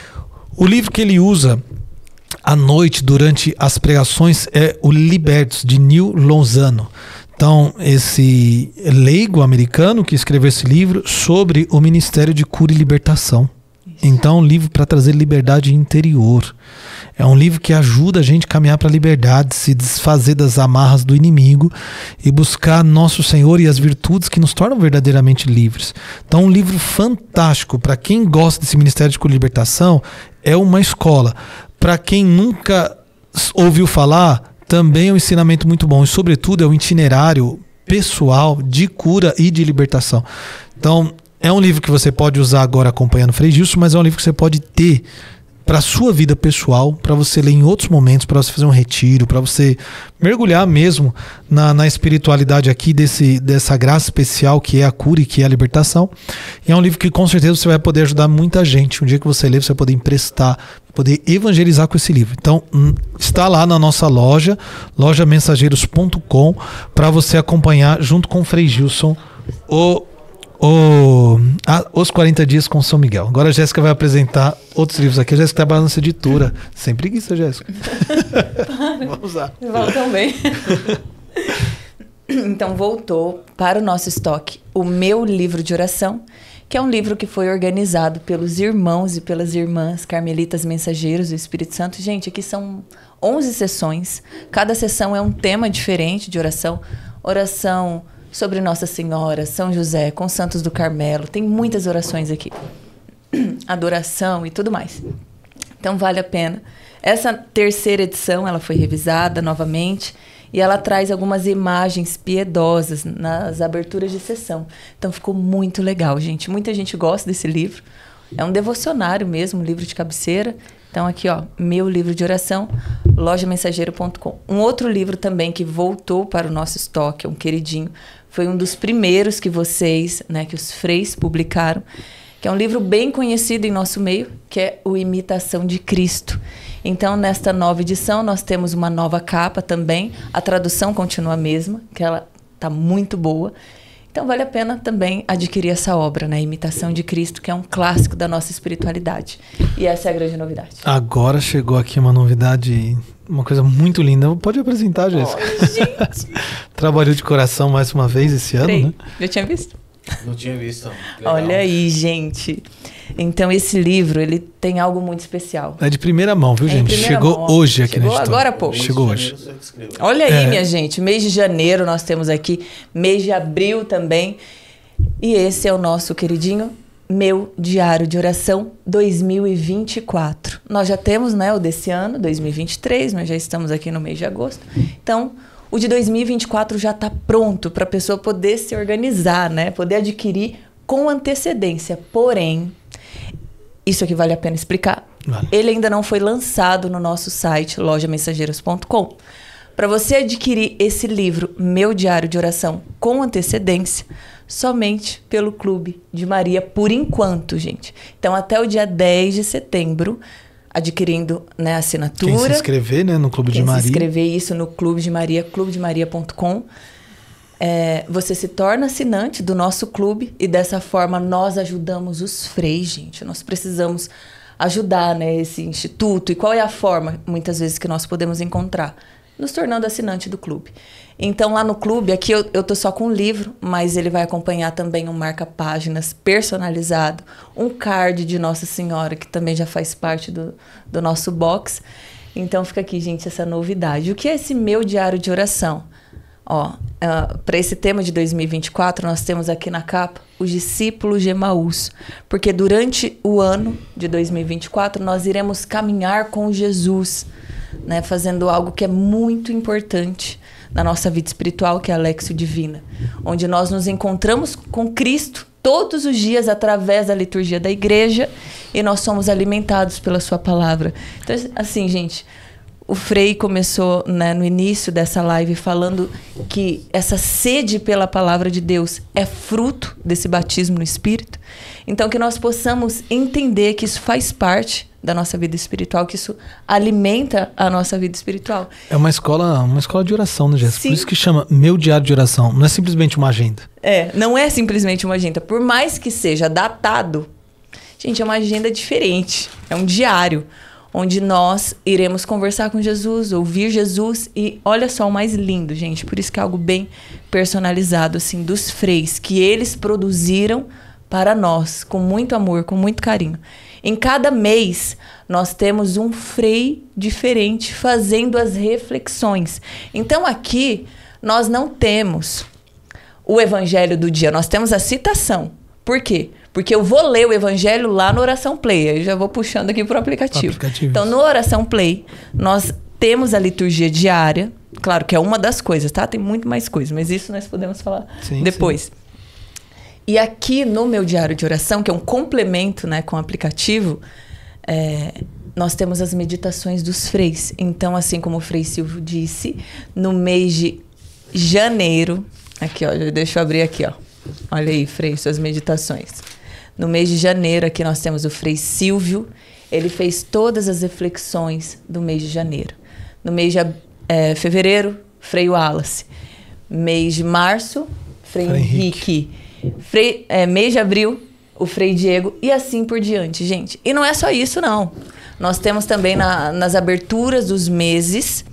O livro que ele usa à noite durante as pregações é o Libertos, de Neil Lozano. Então, esse leigo americano que escreveu esse livro sobre o Ministério de Cura e Libertação. Então, é um livro para trazer liberdade interior. É um livro que ajuda a gente a caminhar para a liberdade, se desfazer das amarras do inimigo e buscar nosso Senhor e as virtudes que nos tornam verdadeiramente livres. Então, um livro fantástico. Para quem gosta desse Ministério de Cura e Libertação, é uma escola. Para quem nunca ouviu falar, também é um ensinamento muito bom. E, sobretudo, é um itinerário pessoal de cura e de libertação. Então, é um livro que você pode usar agora acompanhando o Frei Gilson, mas é um livro que você pode ter para a sua vida pessoal, para você ler em outros momentos, para você fazer um retiro, para você mergulhar mesmo na, na espiritualidade aqui desse, dessa graça especial que é a cura e que é a libertação. E é um livro que com certeza você vai poder ajudar muita gente. Um dia que você ler, você vai poder emprestar, poder evangelizar com esse livro. Então, hum, está lá na nossa loja, loja mensageiros ponto com, para você acompanhar junto com o Frei Gilson o O, ah, os quarenta dias com São Miguel. Agora a Jéssica vai apresentar outros livros aqui. A Jéssica trabalha nessa editora. Sem preguiça, Jéssica. Vamos lá. Vão também. Então voltou para o nosso estoque o meu livro de oração, que é um livro que foi organizado pelos irmãos e pelas irmãs carmelitas mensageiros do Espírito Santo. Gente, aqui são onze sessões. Cada sessão é um tema diferente de oração. Oração sobre Nossa Senhora, São José, com Santos do Carmelo. Tem muitas orações aqui. Adoração e tudo mais. Então vale a pena. Essa terceira edição, ela foi revisada novamente e ela traz algumas imagens piedosas nas aberturas de sessão. Então ficou muito legal, gente. Muita gente gosta desse livro. É um devocionário mesmo, um livro de cabeceira. Então aqui, ó, meu livro de oração, loja mensageiro ponto com. Um outro livro também que voltou para o nosso estoque, um queridinho, foi um dos primeiros que vocês, né, que os freis publicaram, que é um livro bem conhecido em nosso meio, que é o Imitação de Cristo. Então, nesta nova edição, nós temos uma nova capa também. A tradução continua a mesma, que ela está muito boa. Então, vale a pena também adquirir essa obra, né? Imitação de Cristo, que é um clássico da nossa espiritualidade. E essa é a grande novidade. Agora chegou aqui uma novidade, uma coisa muito linda. Pode apresentar, Jéssica. Oh, gente! Trabalhou de coração mais uma vez esse ano, Peraí, né? já tinha visto? Não tinha visto. Legal. Olha aí, gente. Então, esse livro, ele tem algo muito especial. É de primeira mão, viu, É em gente? primeira Chegou mão, ó. hoje aqui Chegou na editora. agora há pouco. Chegou hoje. Olha aí, É. minha gente. Mês de janeiro nós temos aqui. Mês de abril também. E esse é o nosso queridinho Meu Diário de Oração dois mil e vinte e quatro. Nós já temos, né, o desse ano, dois mil e vinte e três. Nós já estamos aqui no mês de agosto. Então, o de dois mil e vinte e quatro já está pronto para a pessoa poder se organizar, né? Poder adquirir com antecedência. Porém, isso aqui vale a pena explicar. Vale. Ele ainda não foi lançado no nosso site, loja mensageiros ponto com. Para você adquirir esse livro, Meu Diário de Oração, com antecedência, somente pelo Clube de Maria, por enquanto, gente. Então, até o dia dez de setembro, adquirindo, né, a assinatura. Quem se inscrever, né, no Clube Quem de Maria. se inscrever isso no Clube de Maria, clube de maria ponto com. É, você se torna assinante do nosso clube e dessa forma nós ajudamos os freis, gente. Nós precisamos ajudar, né, esse instituto. E qual é a forma, muitas vezes, que nós podemos encontrar? Nos tornando assinante do clube. Então, lá no clube, aqui eu, eu tô só com um livro, mas ele vai acompanhar também um marca-páginas personalizado, um card de Nossa Senhora, que também já faz parte do, do nosso box. Então, fica aqui, gente, essa novidade. O que é esse Meu Diário de Oração? Ó, uh, para esse tema de dois mil e vinte e quatro, nós temos aqui na capa os discípulos de Emaús. Porque durante o ano de dois mil e vinte e quatro, nós iremos caminhar com Jesus, né, fazendo algo que é muito importante na nossa vida espiritual, que é a Lexio Divina, onde nós nos encontramos com Cristo todos os dias através da liturgia da igreja e nós somos alimentados pela sua palavra. Então, assim, gente, o Frei começou, né, no início dessa live falando que essa sede pela palavra de Deus é fruto desse batismo no Espírito. Então, que nós possamos entender que isso faz parte da nossa vida espiritual, que isso alimenta a nossa vida espiritual. É uma escola, uma escola de oração, né, Jéssica? Sim. Por isso que chama Meu Diário de Oração. Não é simplesmente uma agenda. É, não é simplesmente uma agenda. Por mais que seja datado, gente, é uma agenda diferente. É um diário, onde nós iremos conversar com Jesus, ouvir Jesus. E olha só o mais lindo, gente. Por isso que é algo bem personalizado, assim, dos freis, que eles produziram para nós, com muito amor, com muito carinho. Em cada mês, nós temos um frei diferente fazendo as reflexões. Então, aqui, nós não temos o evangelho do dia, nós temos a citação. Por quê? Porque eu vou ler o evangelho lá no Oração Play. Aí já vou puxando aqui para o aplicativo. aplicativo. Então, no Oração Play, nós temos a liturgia diária. Claro que é uma das coisas, tá? Tem muito mais coisas, mas isso nós podemos falar Sim, depois. sim. E aqui no Meu Diário de Oração, que é um complemento, né, com o aplicativo, é, nós temos as meditações dos freis. Então, assim como o Frei Silvio disse, no mês de janeiro... Aqui, ó, deixa eu abrir aqui, ó. Olha aí, Frei, suas meditações. No mês de janeiro, aqui nós temos o Frei Silvio. Ele fez todas as reflexões do mês de janeiro. No mês de é, fevereiro, Frei Wallace. Mês de março, Frei, Frei Henrique. Henrique. Frei, é, mês de abril, o Frei Diego. E assim por diante, gente. E não é só isso, não. Nós temos também na, nas aberturas dos meses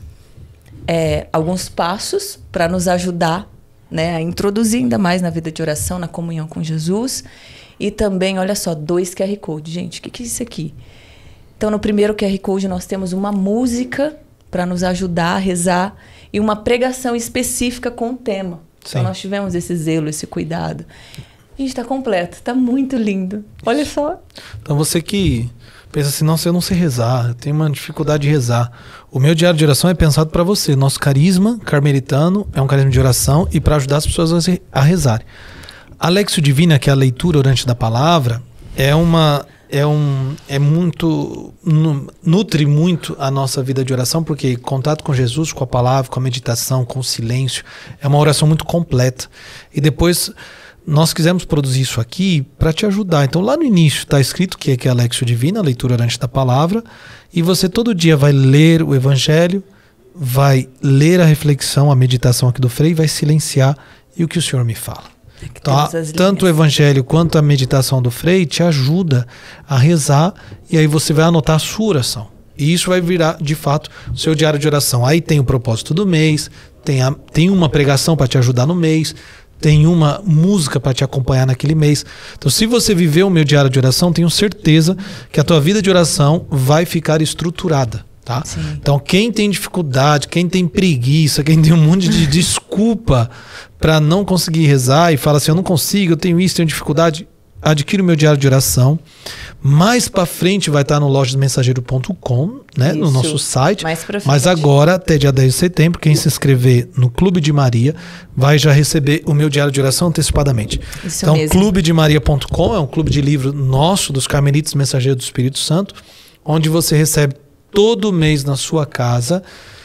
é, alguns passos para nos ajudar, né, a introduzir ainda mais na vida de oração, na comunhão com Jesus. E também, olha só, dois Q R Code. Gente, o que, que é isso aqui? Então, no primeiro Q R Code, nós temos uma música para nos ajudar a rezar e uma pregação específica com o tema. Sim. Então, nós tivemos esse zelo, esse cuidado. Gente, tá completo, tá muito lindo. Olha só. Então você que pensa assim, nossa, eu não sei rezar, eu tenho uma dificuldade de rezar. O Meu Diário de Oração é pensado para você. Nosso carisma carmelitano é um carisma de oração e para ajudar as pessoas a rezarem. A Lexio Divina, que é a leitura orante da palavra, é uma é, um, é muito, nutre muito a nossa vida de oração, porque contato com Jesus, com a palavra, com a meditação, com o silêncio, é uma oração muito completa. E depois nós quisemos produzir isso aqui para te ajudar. Então lá no início está escrito que é que é a Lexio Divina, a leitura orante da palavra, e você todo dia vai ler o Evangelho, vai ler a reflexão, a meditação aqui do Frei, vai silenciar e o que o Senhor me fala. Então, tanto o Evangelho quanto a meditação do Frei te ajuda a rezar, e aí você vai anotar a sua oração. E isso vai virar, de fato, o seu diário de oração. Aí tem o propósito do mês, tem, a, tem uma pregação para te ajudar no mês, tem uma música para te acompanhar naquele mês. Então, se você viver o meu diário de oração, tenho certeza que a tua vida de oração vai ficar estruturada. Tá? Então, quem tem dificuldade, quem tem preguiça, quem tem um monte de desculpa para não conseguir rezar e fala assim, eu não consigo, eu tenho isso, tenho dificuldade, adquire o meu diário de oração. Mais para frente vai estar no lojas mensageiro ponto com, né, no nosso site. Mais pra frente. Mas agora, até dia dez de setembro, quem se inscrever no Clube de Maria vai já receber o meu diário de oração antecipadamente. Isso então, clube de maria ponto com é um clube de livro nosso, dos Carmelitas Mensageiros do Espírito Santo, onde você recebe todo mês na sua casa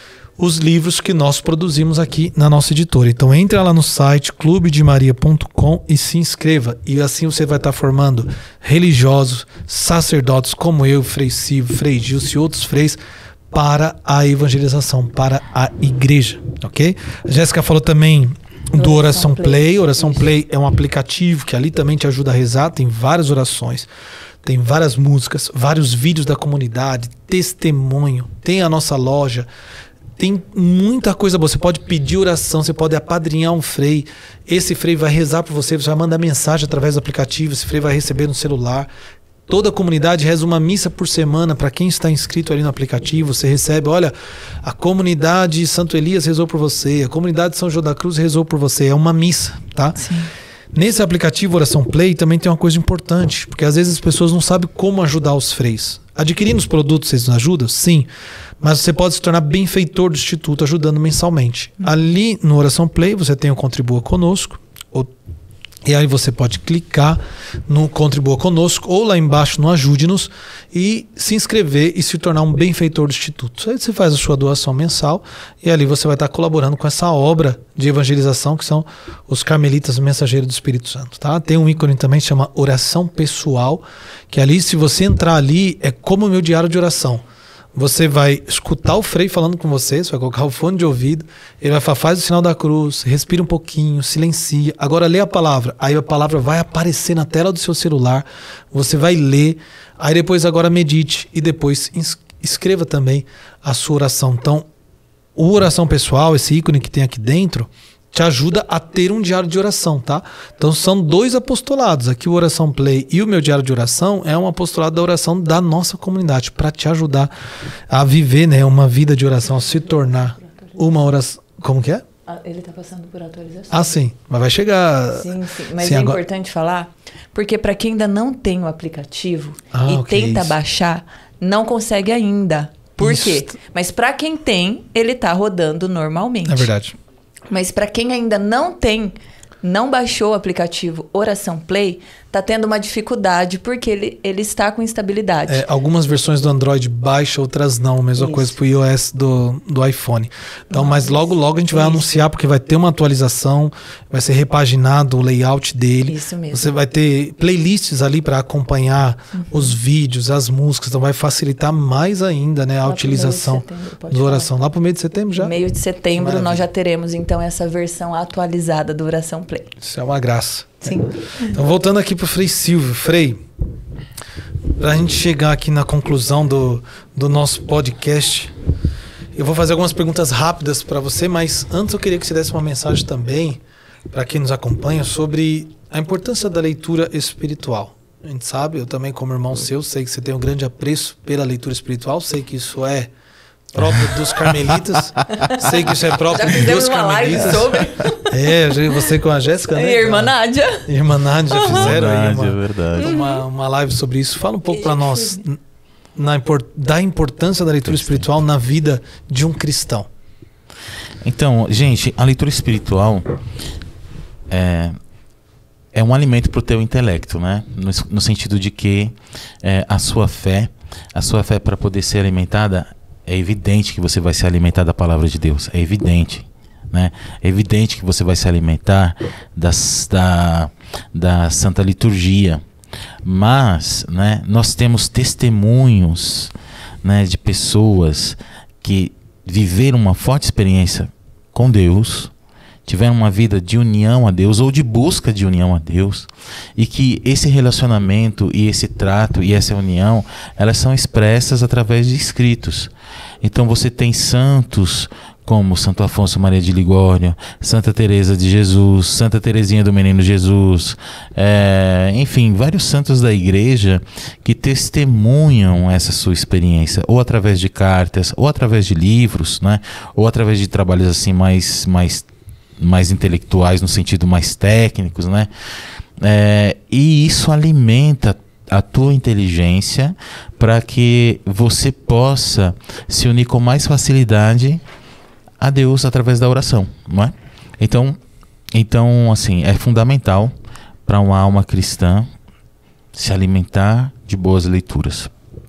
os livros que nós produzimos aqui na nossa editora. Então entra lá no site clube de maria ponto com e se inscreva. E assim você vai estar formando religiosos, sacerdotes como eu, Frei Silvio, Frei Gilson e outros freis para a evangelização, para a igreja, ok? A Jéssica falou também do Oração Play. Oração Play é um aplicativo que ali também te ajuda a rezar, tem várias orações. Tem várias músicas, vários vídeos da comunidade, testemunho, tem a nossa loja, tem muita coisa boa. Você pode pedir oração, você pode apadrinhar um frei. Esse frei vai rezar por você, você vai mandar mensagem através do aplicativo, esse frei vai receber no celular. Toda a comunidade reza uma missa por semana para quem está inscrito ali no aplicativo. Você recebe, olha, a comunidade Santo Elias rezou por você, a comunidade São João da Cruz rezou por você. É uma missa, tá? Sim. Nesse aplicativo Oração Play também tem uma coisa importante, porque às vezes as pessoas não sabem como ajudar os freis. Adquirindo os produtos, vocês nos ajudam? Sim. Mas você pode se tornar benfeitor do Instituto ajudando mensalmente. Hum. Ali no Oração Play você tem o Contribua Conosco, ou, e aí você pode clicar no Contribua Conosco ou lá embaixo no Ajude-nos e se inscrever e se tornar um benfeitor do Instituto. Aí você faz a sua doação mensal e ali você vai estar colaborando com essa obra de evangelização que são os Carmelitas Mensageiros do Espírito Santo. Tá? Tem um ícone também que chama Oração Pessoal, que ali, se você entrar ali, é como o meu diário de oração. Você vai escutar o frei falando com você, você vai colocar o fone de ouvido, ele vai falar, faz o sinal da cruz, respira um pouquinho, silencia, agora lê a palavra, aí a palavra vai aparecer na tela do seu celular, você vai ler, aí depois agora medite e depois escreva também a sua oração. Então, o Oração Pessoal, esse ícone que tem aqui dentro, te ajuda a ter um diário de oração, tá? Então são dois apostolados. Aqui o Oração Play e o meu diário de oração é um apostolado da oração da nossa comunidade, para te ajudar a viver, né, uma vida de oração, a se tornar uma oração. Como que é? Ele está passando por atualização. Ah, sim. Mas vai chegar... Sim, sim. Mas sim, é agora... importante falar, porque para quem ainda não tem o aplicativo ah, e okay, tenta isso. baixar, não consegue ainda. Por isso. quê? Mas para quem tem, ele está rodando normalmente. É verdade. Mas para quem ainda não tem, não baixou o aplicativo Oração Play, tá tendo uma dificuldade porque ele, ele está com instabilidade. É, algumas versões do Android baixa, outras não. Mesma Isso. coisa pro iOS do, do iPhone. Então, Nossa. mas logo, logo a gente vai Isso. anunciar, porque vai ter uma atualização, vai ser repaginado o layout dele. Isso mesmo. Você vai ter playlists ali para acompanhar uhum. os vídeos, as músicas. Então vai facilitar mais ainda, né, a Lá utilização do oração. Lá pro meio de setembro já? Meio de setembro nós já teremos então essa versão atualizada do Oração Play. Isso é uma graça. Sim. Então, voltando aqui para o Frei Silvio. Frei, para a gente chegar aqui na conclusão do, do nosso podcast, eu vou fazer algumas perguntas rápidas para você, mas antes eu queria que você desse uma mensagem também para quem nos acompanha sobre a importância da leitura espiritual. A gente sabe, eu também como irmão seu, sei que você tem um grande apreço pela leitura espiritual, sei que isso é próprio dos carmelitas. Sei que isso é próprio dos carmelitas. Sobre. É, você com a Jéssica, né? E a irmã Nádia. Irmã Nádia uhum. fizeram verdade, aí uma, é verdade. Uma, uma live sobre isso. Fala um pouco para nós na, da importância da leitura espiritual na vida de um cristão. Então, gente, a leitura espiritual é, é um alimento para o teu intelecto, né? No, no sentido de que é, a sua fé, a sua fé para poder ser alimentada, é evidente que você vai se alimentar da palavra de Deus, é evidente, né? É evidente que você vai se alimentar das, da, da Santa Liturgia, mas, né, nós temos testemunhos, né, de pessoas que viveram uma forte experiência com Deus, tiveram uma vida de união a Deus ou de busca de união a Deus, e que esse relacionamento e esse trato e essa união, elas são expressas através de escritos. Então você tem santos como Santo Afonso Maria de Ligório, Santa Teresa de Jesus, Santa Teresinha do Menino Jesus, é, enfim, vários santos da igreja que testemunham essa sua experiência, ou através de cartas, ou através de livros, né? Ou através de trabalhos assim mais, mais, mais intelectuais, no sentido mais técnicos, né? É, e isso alimenta a tua inteligência para que você possa se unir com mais facilidade a Deus através da oração, não é? Então, então assim, é fundamental para uma alma cristã se alimentar de boas leituras.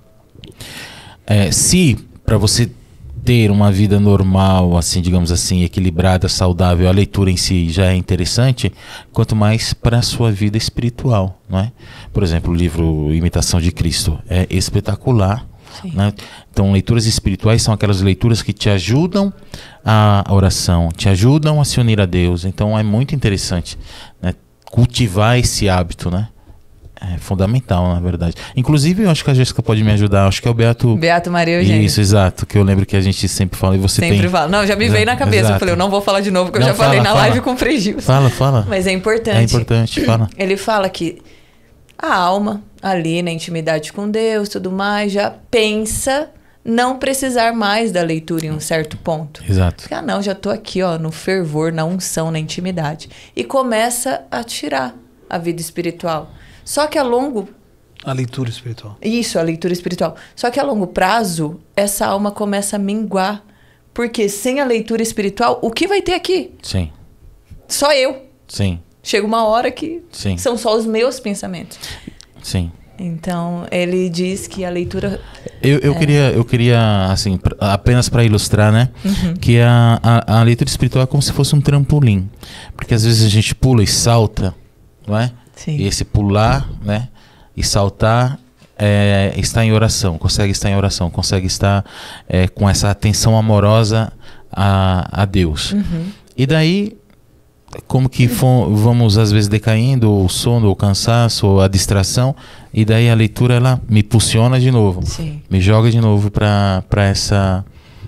É, se para você ter uma vida normal, assim, digamos assim, equilibrada, saudável, a leitura em si já é interessante, quanto mais para a sua vida espiritual, não é? Por exemplo, o livro Imitação de Cristo é espetacular. Né? Então, leituras espirituais são aquelas leituras que te ajudam a oração, te ajudam a se unir a Deus. Então é muito interessante, né, cultivar esse hábito, né? É fundamental, na verdade. Inclusive, eu acho que a Jéssica pode me ajudar. Acho que é o Beato... Beato Maria Eugênio. Isso, exato. Que eu lembro que a gente sempre fala e você sempre tem... Sempre fala. Não, já me veio na cabeça. Exato. Eu falei, eu não vou falar de novo, porque não, eu já fala, falei na fala. live com o Frei Gilson. Fala, fala. Mas é importante. É importante, fala. Ele fala que a alma, ali na intimidade com Deus, tudo mais, já pensa não precisar mais da leitura em um certo ponto. Exato. Porque, ah, não, já tô aqui, ó, no fervor, na unção, na intimidade. E começa a tirar a vida espiritual. Só que a longo... A leitura espiritual. Isso, a leitura espiritual. Só que a longo prazo, essa alma começa a minguar. Porque sem a leitura espiritual, o que vai ter aqui? Sim. Só eu. Sim. Chega uma hora que Sim. são só os meus pensamentos. Sim. Então, ele diz que a leitura... Eu, eu, é... queria, eu queria, assim, pra, apenas para ilustrar, né? Uhum. Que a, a, a leitura espiritual é como se fosse um trampolim. Porque às vezes a gente pula e salta, não é? Sim. E esse pular, né? E saltar é, está em oração, consegue estar em oração, consegue estar é, com essa atenção amorosa a, a Deus. Uhum. E daí, como que fom, vamos às vezes decaindo, o sono, o cansaço, ou a distração, e daí a leitura ela me impulsiona de novo, Sim. me joga de novo para para essa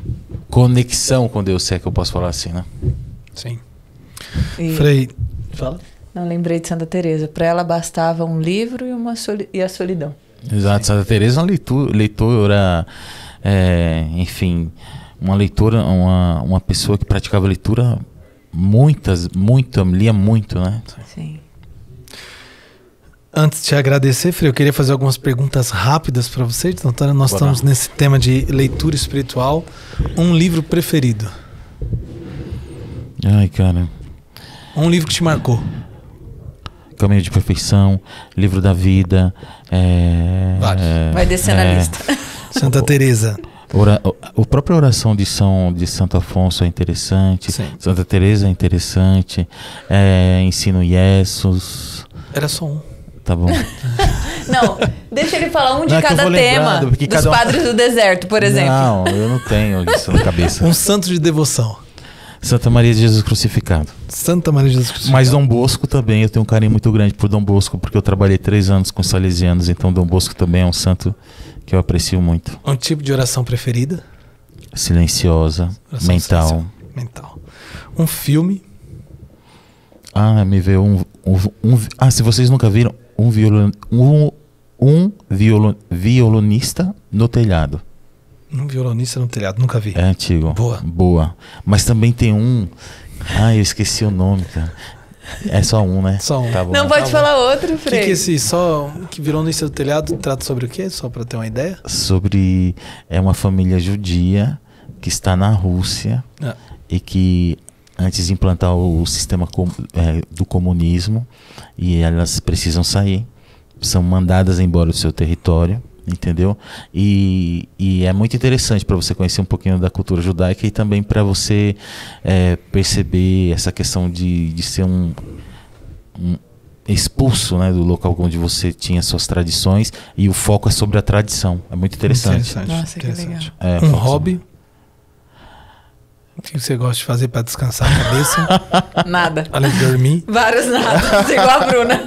conexão com Deus, se é que eu posso falar assim, né? Sim. E... Frei, fala. Não, lembrei de Santa Teresa. Para ela bastava um livro e, uma soli... e a solidão. Exato. Sim. Santa Teresa é uma leitura, leitora, é, enfim, uma leitora, uma, uma pessoa que praticava leitura muitas, muito, lia muito, né? Sim. Antes de te agradecer, Frei, eu queria fazer algumas perguntas rápidas para você. Então, nós Bora. estamos nesse tema de leitura espiritual. Um livro preferido? Ai, cara. Um livro que te marcou? Caminho de Perfeição, Livro da Vida. É, Vários. É, Vai descendo é, a lista. Santa Teresa. Ora, a própria oração de São de Santo Afonso é interessante. Sim. Santa Teresa é interessante. É, Ensino Jesus. Era só um. Tá bom. Não, deixa ele falar um de Não, é que eu cada vou tema. lembrando, porque Dos cada um- padres do deserto, por exemplo. Não, eu não tenho isso na cabeça. Um santo de devoção. Santa Maria de Jesus Crucificado. Santa Maria de Jesus Cristo. Mas Dom Bosco também, eu tenho um carinho muito grande por Dom Bosco, porque eu trabalhei três anos com salesianos, então Dom Bosco também é um santo que eu aprecio muito. Um tipo de oração preferida? Silenciosa, Oração mental. silenciosa. Mental. Um filme? Ah, me veio um, um, um... Ah, se vocês nunca viram, um, violon, um, um violon, violonista no telhado. Um violonista no telhado. Nunca vi. É antigo. Boa. Boa. Mas também tem um... Ah, eu esqueci o nome, cara. É só um, né? Só um. Tá bom. Não pode Tá falar outro, O que, Frei. que esse só que violonista no telhado trata sobre o quê? Só para ter uma ideia? Sobre... É uma família judia que está na Rússia Ah. e que antes de implantar o, o sistema com, é, do comunismo, e elas precisam sair, são mandadas embora do seu território, entendeu? E, e é muito interessante para você conhecer um pouquinho da cultura judaica e também para você é, perceber essa questão de, de ser um, um expulso, né, do local onde você tinha suas tradições, e o foco é sobre a tradição. É muito interessante. Interessante. Nossa, que legal. É, Um pode ser. hobby? O que você gosta de fazer para descansar a cabeça? Nada. Além de dormir? Vários nada. Igual a Bruna.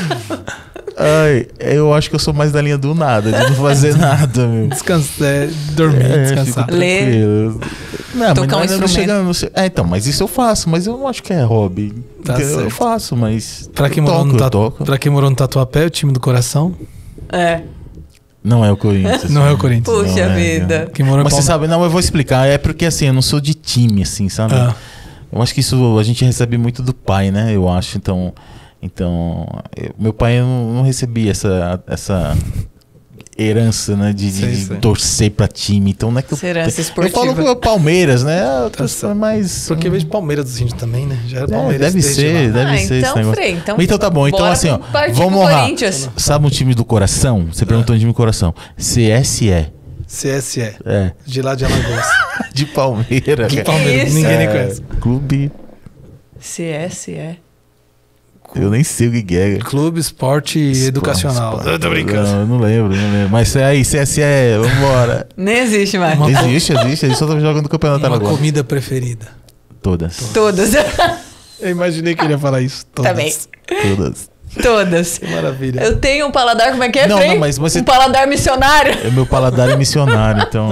Ai, eu acho que eu sou mais da linha do nada, de não fazer nada, meu. Descansar, é, dormir, É, descansar. fico Ler. tranquilo. Não, Tocar mas um não, não instrumento. chega, não sei- é, então, mas isso eu faço, mas eu não acho que é hobby. Tá Porque eu certo. faço, mas Pra quem, eu morou toco, no eu tatu... toco. pra quem morou no Tatuapé, o time do coração, É. Não é o Corinthians. não é o Corinthians. Puxa Não é, vida. não. Quem morou em Mas você Palme- sabe, não, eu vou explicar. É porque assim, eu não sou de time, assim, sabe? Ah. Eu acho que isso a gente recebe muito do pai, né? Eu acho. Então, então eu- meu pai eu não, não recebia essa, essa herança, né? De, de Sei, sei. torcer pra time. Então não é que eu. Essa herança Eu esportiva. falo pro Palmeiras, né? Eu Tá torço certo. mais. Porque veio de Palmeiras dos Índios também, né? Já era É, Palmeiras deve desde ser, lá. deve Ah, ser esse então, negócio. Frei, então tá bom, então bora assim, ó, partir vamos pro lá. Corinthians. Sabe um time do coração? Você perguntou um time do coração. C S E. C S E, É. de lá de Alagoas. De Palmeiras. De cara. Palmeiras, isso? ninguém nem É, conhece. Clube. C S E. Eu nem sei o que é. Clube Esporte Educacional. Eu tô brincando. Não, eu não lembro, não lembro. Mas é aí, C S E, vambora. Nem existe mais. Uma- Existe, existe. Eles só estão jogando campeonato Uma agora. comida preferida. Todas. Todas. Eu imaginei que ele ia falar isso. Todas. Também. Todas. Todas. Que maravilha. Eu tenho um paladar, como é que é, Não, Frei? não, mas você- Um paladar missionário. É, meu paladar é missionário, então.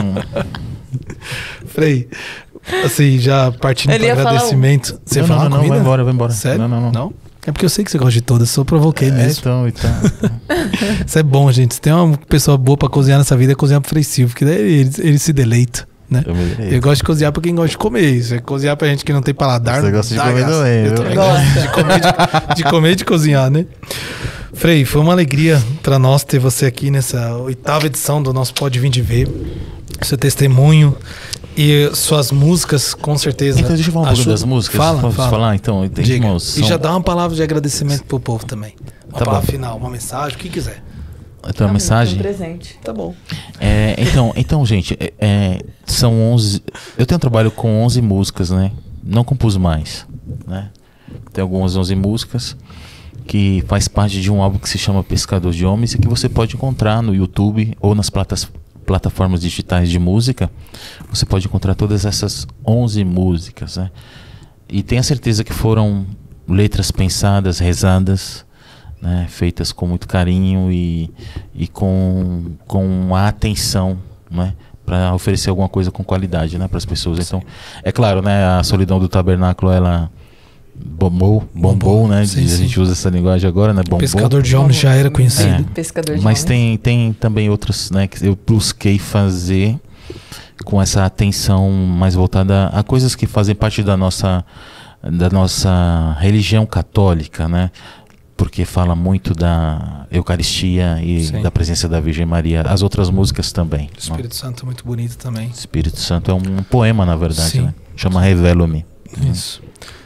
Frei, assim, já partindo Ele para ia falar um. agradecimento. Você não, ia falar não, não, comida? vai embora, vai embora. Sério? Não, não, não. Não? É porque eu sei que você gosta de todas, só provoquei É, mesmo. então, então. Isso é bom, gente. Se tem uma pessoa boa pra cozinhar nessa vida, é cozinhar pro Frei Silvio, porque daí ele, ele se deleita, né? Eu me Eu gosto de cozinhar pra quem gosta de comer. Isso é cozinhar pra gente que não tem paladar. Você não gosta de dá comer graça. também, Eu viu? também Gosta. gosto de comer, de, de comer e de cozinhar, né? Frei, foi uma alegria pra nós ter você aqui nessa oitava edição do nosso Pode Vir de Ver. Seu testemunho e suas músicas, com certeza. Então, deixa eu falar um pouco ajudam. das músicas. Fala, Posso fala. falar? Então, tem Diga. irmãos, E são- já dá uma palavra de agradecimento pro povo também. Uma Tá palavra bom. final, uma mensagem, o que quiser. Então, a mensagem. Um presente. Tá bom. É, então, então, gente, é, é, são onze. Eu tenho um trabalho com onze músicas, né? Não compus mais, né? Tem algumas onze músicas que faz parte de um álbum que se chama Pescador de Homens e que você pode encontrar no YouTube ou nas platas, plataformas digitais de música. Você pode encontrar todas essas onze músicas, né? E tenha certeza que foram letras pensadas, rezadas, né, feitas com muito carinho e, e com, com a atenção, né, para oferecer alguma coisa com qualidade, né, para as pessoas. Então, é claro, né, a Solidão do Tabernáculo, ela bombou, bombou, Bombou, né, sim, de- a sim. gente usa essa linguagem agora, né, bombou. Pescador de Homens já era conhecido. É. Pescador de Mas homens. tem, tem também outros, né, que eu busquei fazer com essa atenção mais voltada a coisas que fazem parte da nossa, da nossa religião católica, né? Porque fala muito da Eucaristia e Sim. da presença da Virgem Maria. As outras músicas também. O Espírito Santo é muito bonito também. O Espírito Santo é um poema, na verdade, Sim. né? Chama Revelo-me. Isso.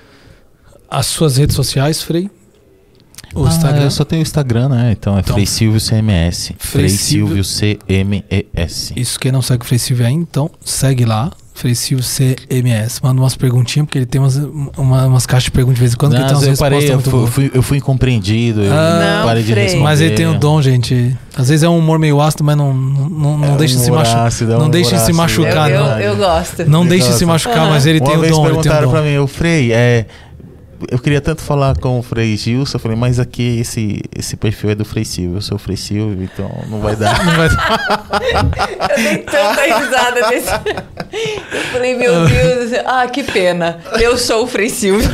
As suas redes sociais, Frei? O Ah, Instagram? eu só tenho o Instagram, né? Então é Então, Frei Silvio C M S. Frei Frei Silvio- Silvio C M E S. Isso, quem não segue o Frei Silvio aí, então segue lá, Frei Silvio C M S. Manda umas perguntinhas, porque ele tem umas, uma- umas caixas de perguntas de vez em quando, que ele tem Não, umas eu parei, respostas eu muito fui, boas. fui- eu fui incompreendido. Eu Ah, parei de Frei. responder. Mas ele tem o dom, gente. Às vezes é um humor meio ácido, mas não, não, não É deixa um se humor machucar. ácido, é um Não deixa humor se ácido. machucar, eu, não. eu, eu gosto. Não Ele deixe se gosta. machucar, Aham. mas ele Uma tem o vez dom, ele tem o perguntaram dom. pra mim, o Frei, é, eu queria tanto falar com o Frei Gilson, eu falei, mas aqui esse, esse perfil é do Frei Silvio, eu sou o Frei Silvio, então não vai dar. Não vai- Eu dei tanta risada desse. Eu falei, meu Deus. Ah, que pena. Eu sou o Frei Silvio.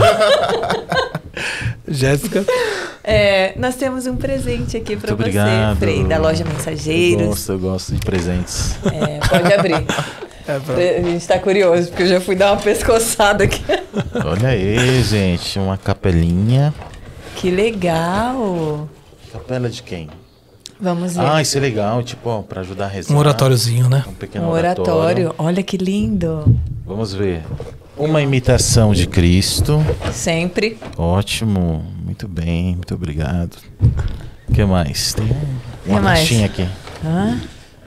Jéssica, É, nós temos um presente aqui pra Muito você, obrigado. Frei, da loja Eu Mensageiros. gosto, eu gosto de presentes. É, pode abrir. é pra... A gente tá curioso, porque eu já fui dar uma pescoçada aqui. Olha aí, gente, uma capelinha. Que legal. Capela de quem? Vamos ver. Ah, isso é legal, tipo, ó, pra ajudar a rezar. um oratóriozinho, né? Um pequeno um oratório. Olha que lindo. Vamos ver. Uma imitação de Cristo. Sempre. Ótimo, muito bem, muito obrigado. O que mais? Tem uma Que mais? caixinha aqui. Hã?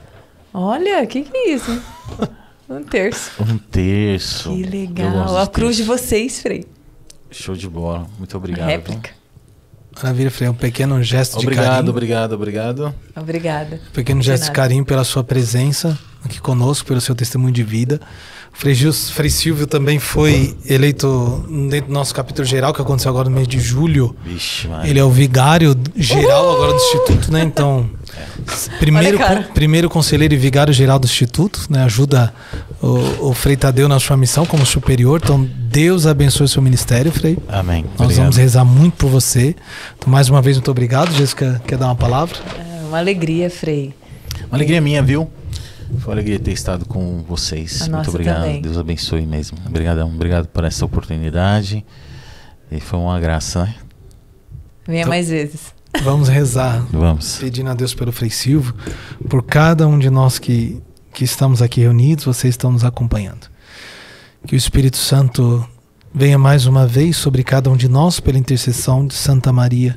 Olha, o que, que é isso? Um terço. Um terço. Que Eu legal. gosto A de cruz de terço. vocês, Frei. Show de bola, muito A obrigado. réplica. Maravilha, Frei. Um pequeno gesto de Obrigado, carinho. obrigado, obrigado. Obrigada. Um pequeno De gesto de nada. carinho pela sua presença aqui conosco, pelo seu testemunho de vida. O Frei, Gils, Frei Silvio também foi eleito dentro do nosso capítulo geral, que aconteceu agora no mês de julho. Vixe, Maria. Ele é o vigário geral agora do Instituto, né? Então, primeiro, Olha, cara. con- primeiro conselheiro e vigário geral do Instituto, né? Ajuda o, o Frei Tadeu na sua missão como superior. Então, Deus abençoe o seu ministério, Frei. Amém. Nós Obrigado. vamos rezar muito por você. Então, mais uma vez, muito obrigado. Jéssica, quer dar uma palavra? É uma alegria, Frei. Uma alegria minha, viu? Foi uma alegria ter estado com vocês. A Muito nossa obrigado. também. Deus abençoe mesmo. Obrigadão. Obrigado por essa oportunidade. E foi uma graça, né? Venha Então- mais vezes. Vamos rezar. Vamos. Pedindo a Deus pelo Frei Silvio, por cada um de nós que, que estamos aqui reunidos, vocês estão nos acompanhando. Que o Espírito Santo venha mais uma vez sobre cada um de nós, pela intercessão de Santa Maria,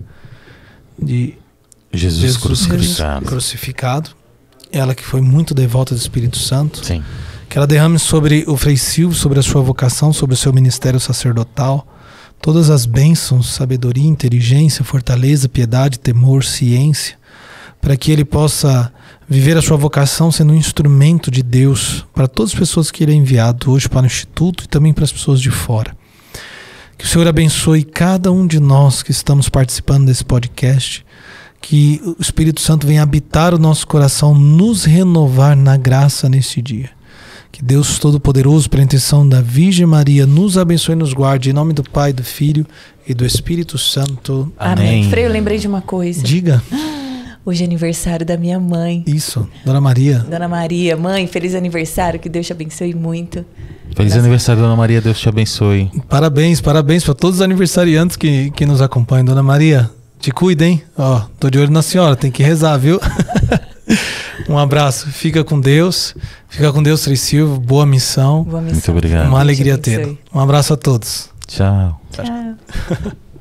de Jesus, Jesus crucificado. crucificado. Ela que foi muito devota do Espírito Santo. Sim. Que ela derrame sobre o Frei Silvio, sobre a sua vocação, sobre o seu ministério sacerdotal, todas as bênçãos, sabedoria, inteligência, fortaleza, piedade, temor, ciência, para que ele possa viver a sua vocação sendo um instrumento de Deus para todas as pessoas que ele é enviado hoje para o Instituto e também para as pessoas de fora. Que o Senhor abençoe cada um de nós que estamos participando desse podcast, que o Espírito Santo venha habitar o nosso coração, nos renovar na graça neste dia. Que Deus Todo-Poderoso, pela intenção da Virgem Maria, nos abençoe e nos guarde. Em nome do Pai, do Filho e do Espírito Santo. Amém. Frei, eu lembrei de uma coisa. Diga Hoje é aniversário da minha mãe, isso, Dona Maria. Dona Maria. Mãe, feliz aniversário, que Deus te abençoe muito. Feliz aniversário, Dona Maria. Deus te abençoe. Parabéns, parabéns para todos os aniversariantes que, que nos acompanham. Dona Maria, te cuida, hein? Ó, tô de olho na senhora, tem que rezar, viu? Um abraço, fica com Deus. Fica com Deus, Frei Silvio. Boa missão. Boa missão. Muito obrigado. Uma Deus te alegria abençoe. tê-lo. Um abraço a todos. Tchau. Tchau.